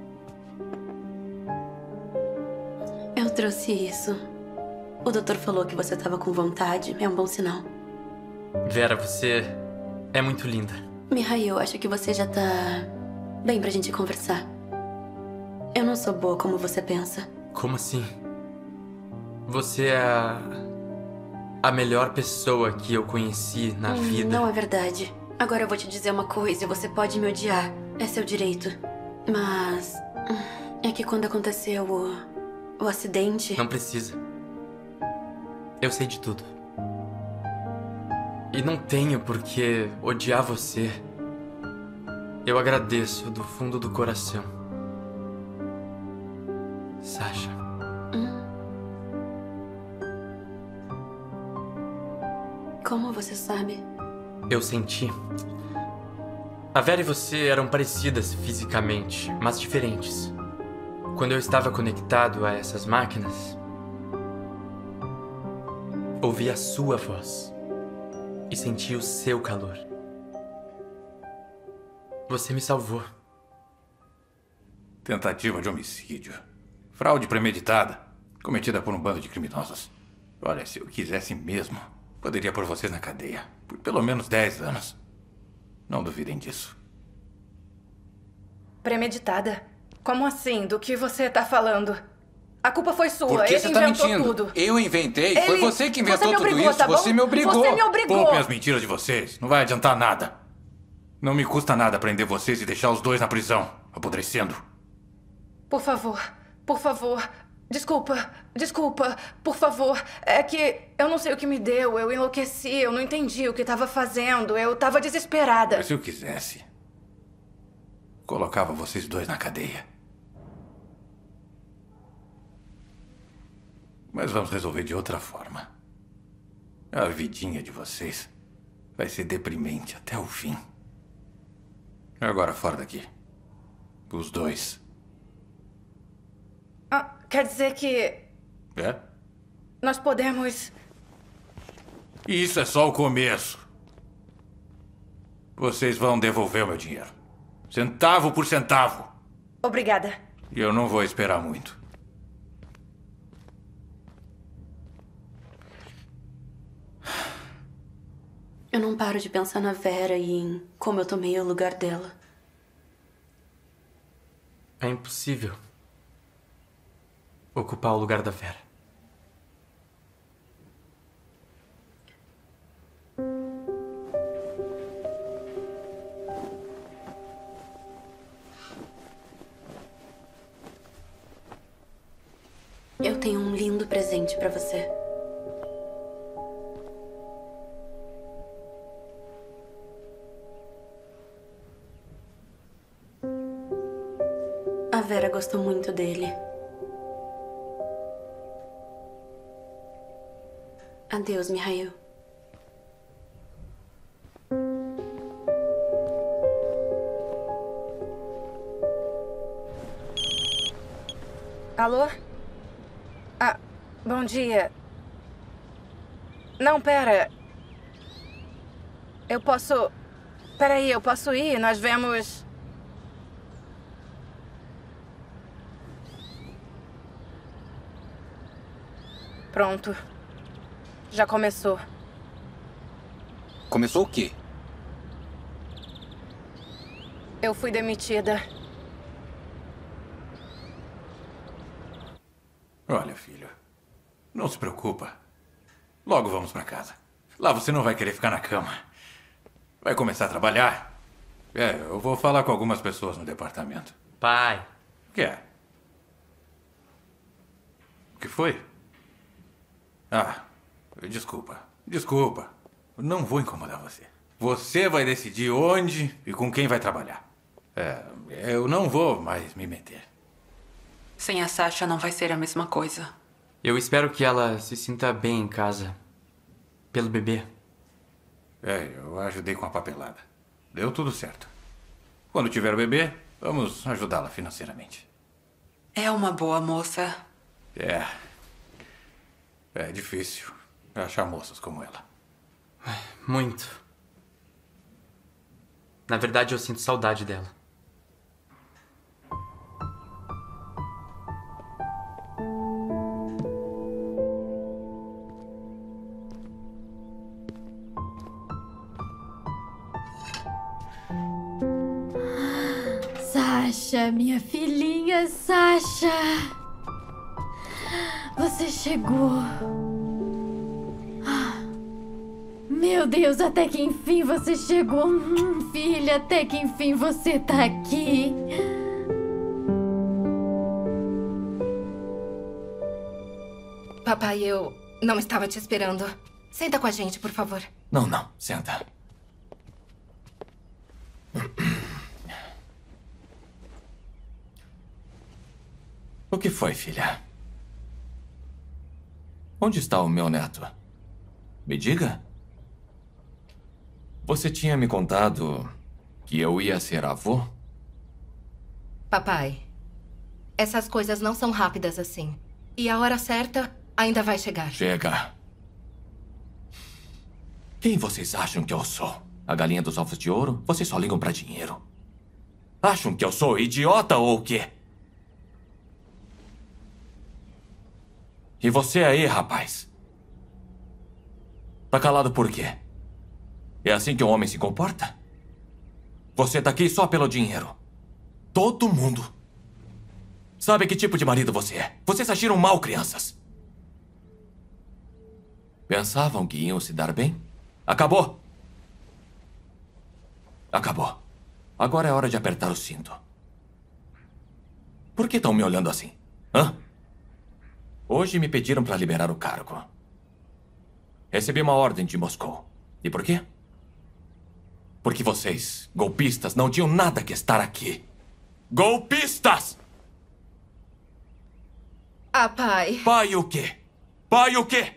Eu trouxe isso. O doutor falou que você estava com vontade. É um bom sinal. Vera, você é muito linda. Mihail, acho que você já tá bem pra gente conversar. Eu não sou boa como você pensa. Como assim? Você é a melhor pessoa que eu conheci na vida. Não é verdade. Agora eu vou te dizer uma coisa. Você pode me odiar. É seu direito. Mas é que quando aconteceu o acidente... Não precisa. Eu sei de tudo. E não tenho por que odiar você. Eu agradeço do fundo do coração. Sasha. Como você sabe? Eu senti. A Vera e você eram parecidas fisicamente, mas diferentes. Quando eu estava conectado a essas máquinas, ouvi a sua voz e senti o seu calor. Você me salvou. Tentativa de homicídio. Fraude premeditada, cometida por um bando de criminosos. Olha, se eu quisesse mesmo, poderia pôr vocês na cadeia por pelo menos 10 anos. Não duvidem disso. Premeditada? Como assim? Do que você tá falando? A culpa foi sua. Por que Ele você tá inventou mentindo? tudo. Eu inventei. Foi você que inventou Você me tudo obrigou, isso. tá bom? Você me obrigou. Você me obrigou. Poupem as mentiras de vocês. Não vai adiantar nada. Não me custa nada prender vocês e deixar os dois na prisão, apodrecendo. Por favor. Por favor. Desculpa. Por favor. É que eu não sei o que me deu. Eu enlouqueci. Eu não entendi o que estava fazendo. Eu estava desesperada. Mas se eu quisesse, colocava vocês dois na cadeia. Mas vamos resolver de outra forma. A vidinha de vocês vai ser deprimente até o fim. Agora fora daqui. Os dois. Quer dizer que É? nós podemos... Isso é só o começo. Vocês vão devolver o meu dinheiro. Centavo por centavo. Obrigada. E eu não vou esperar muito. Eu não paro de pensar na Vera e em como eu tomei o lugar dela. É impossível ocupar o lugar da Vera. Eu tenho um lindo presente pra você. A Vera gostou muito dele. Adeus, Mihail. Alô? Bom dia. Não, pera. Eu posso... Peraí, eu posso ir? Nós vemos... Pronto. Já começou. Começou o quê? Eu fui demitida. Olha, filho, não se preocupa. Logo vamos pra casa. Lá você não vai querer ficar na cama. Vai começar a trabalhar. Eu vou falar com algumas pessoas no departamento. Pai. O que é? O que foi? Ah, desculpa. Não vou incomodar você. Você vai decidir onde e com quem vai trabalhar. Eu não vou mais me meter. Sem a Sasha não vai ser a mesma coisa. Eu espero que ela se sinta bem em casa. Pelo bebê. Eu ajudei com a papelada. Deu tudo certo. Quando tiver o bebê, vamos ajudá-la financeiramente. É uma boa moça. É difícil achar moças como ela. Muito. Na verdade, eu sinto saudade dela. Sasha, minha filhinha Sasha. Você chegou. Meu Deus, até que enfim você chegou. Filha, até que enfim você tá aqui. Papai, eu não estava te esperando. Senta com a gente, por favor. Não, senta. O que foi, filha? Onde está o meu neto? Me diga. Você tinha me contado que eu ia ser avô? Papai, essas coisas não são rápidas assim. E a hora certa ainda vai chegar. Chega. Quem vocês acham que eu sou? A galinha dos ovos de ouro? Vocês só ligam pra dinheiro. Acham que eu sou idiota ou o quê? E você aí, rapaz? Tá calado por quê? É assim que um homem se comporta? Você tá aqui só pelo dinheiro. Todo mundo. Sabe que tipo de marido você é? Vocês agiram mal, crianças. Pensavam que iam se dar bem? Acabou. Acabou. Agora é hora de apertar o cinto. Por que estão me olhando assim? Hã? Hoje me pediram para liberar o cargo. Recebi uma ordem de Moscou. E por quê? Porque vocês, golpistas, não tinham nada que estar aqui. Golpistas! Ah, pai. Pai o quê? Pai o quê?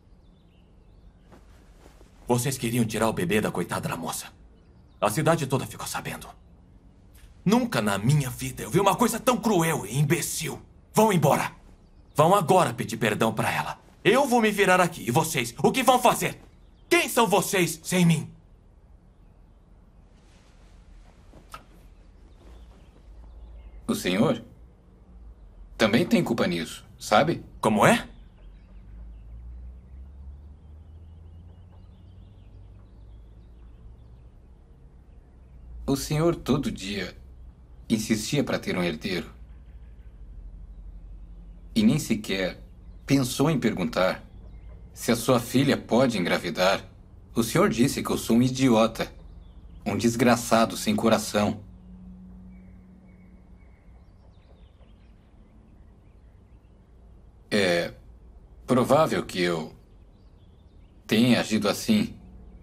Vocês queriam tirar o bebê da coitada da moça. A cidade toda ficou sabendo. Nunca na minha vida eu vi uma coisa tão cruel e imbecil. Vão embora. Vão agora pedir perdão pra ela. Eu vou me virar aqui. E vocês, o que vão fazer? Quem são vocês sem mim? O senhor também tem culpa nisso, sabe? Como é? O senhor todo dia insistia para ter um herdeiro. E nem sequer pensou em perguntar se a sua filha pode engravidar. O senhor disse que eu sou um idiota, um desgraçado sem coração. É provável que eu tenha agido assim.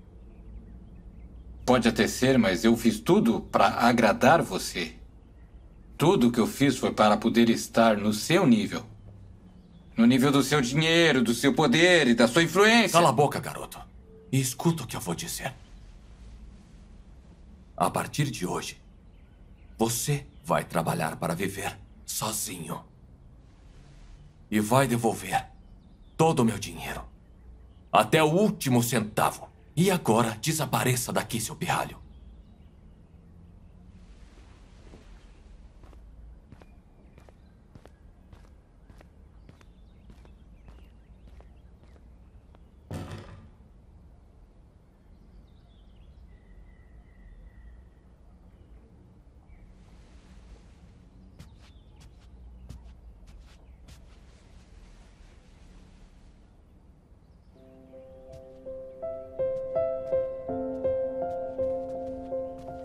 Pode até ser, mas eu fiz tudo para agradar você. Tudo o que eu fiz foi para poder estar no seu nível. No nível do seu dinheiro, do seu poder e da sua influência. Cala a boca, garoto. E escuta o que eu vou dizer. A partir de hoje, você vai trabalhar para viver sozinho. E vai devolver todo o meu dinheiro. Até o último centavo. E agora, desapareça daqui, seu pirralho.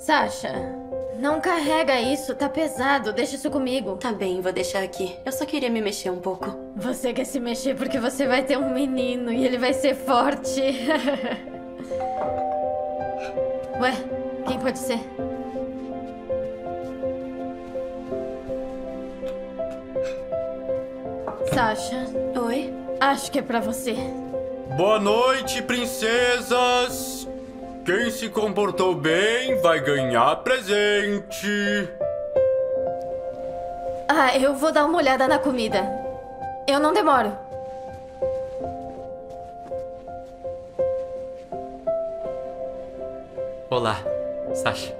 Sasha, não carrega isso, tá pesado. Deixa isso comigo. Tá bem, vou deixar aqui. Eu só queria me mexer um pouco. Você quer se mexer porque você vai ter um menino e ele vai ser forte. Ué, quem pode ser? Sasha. Oi? Acho que é pra você. Boa noite, princesas! Quem se comportou bem vai ganhar presente. Ah, eu vou dar uma olhada na comida. Eu não demoro. Olá, Sasha.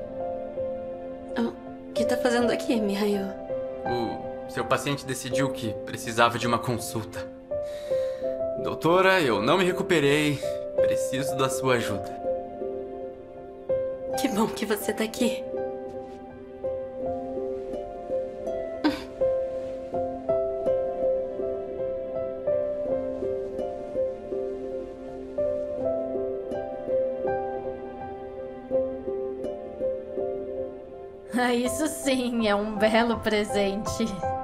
O que tá fazendo aqui, Mihail? O seu paciente decidiu que precisava de uma consulta. Doutora, eu não me recuperei. Preciso da sua ajuda. Que bom que você tá aqui. Ah, isso sim é um belo presente.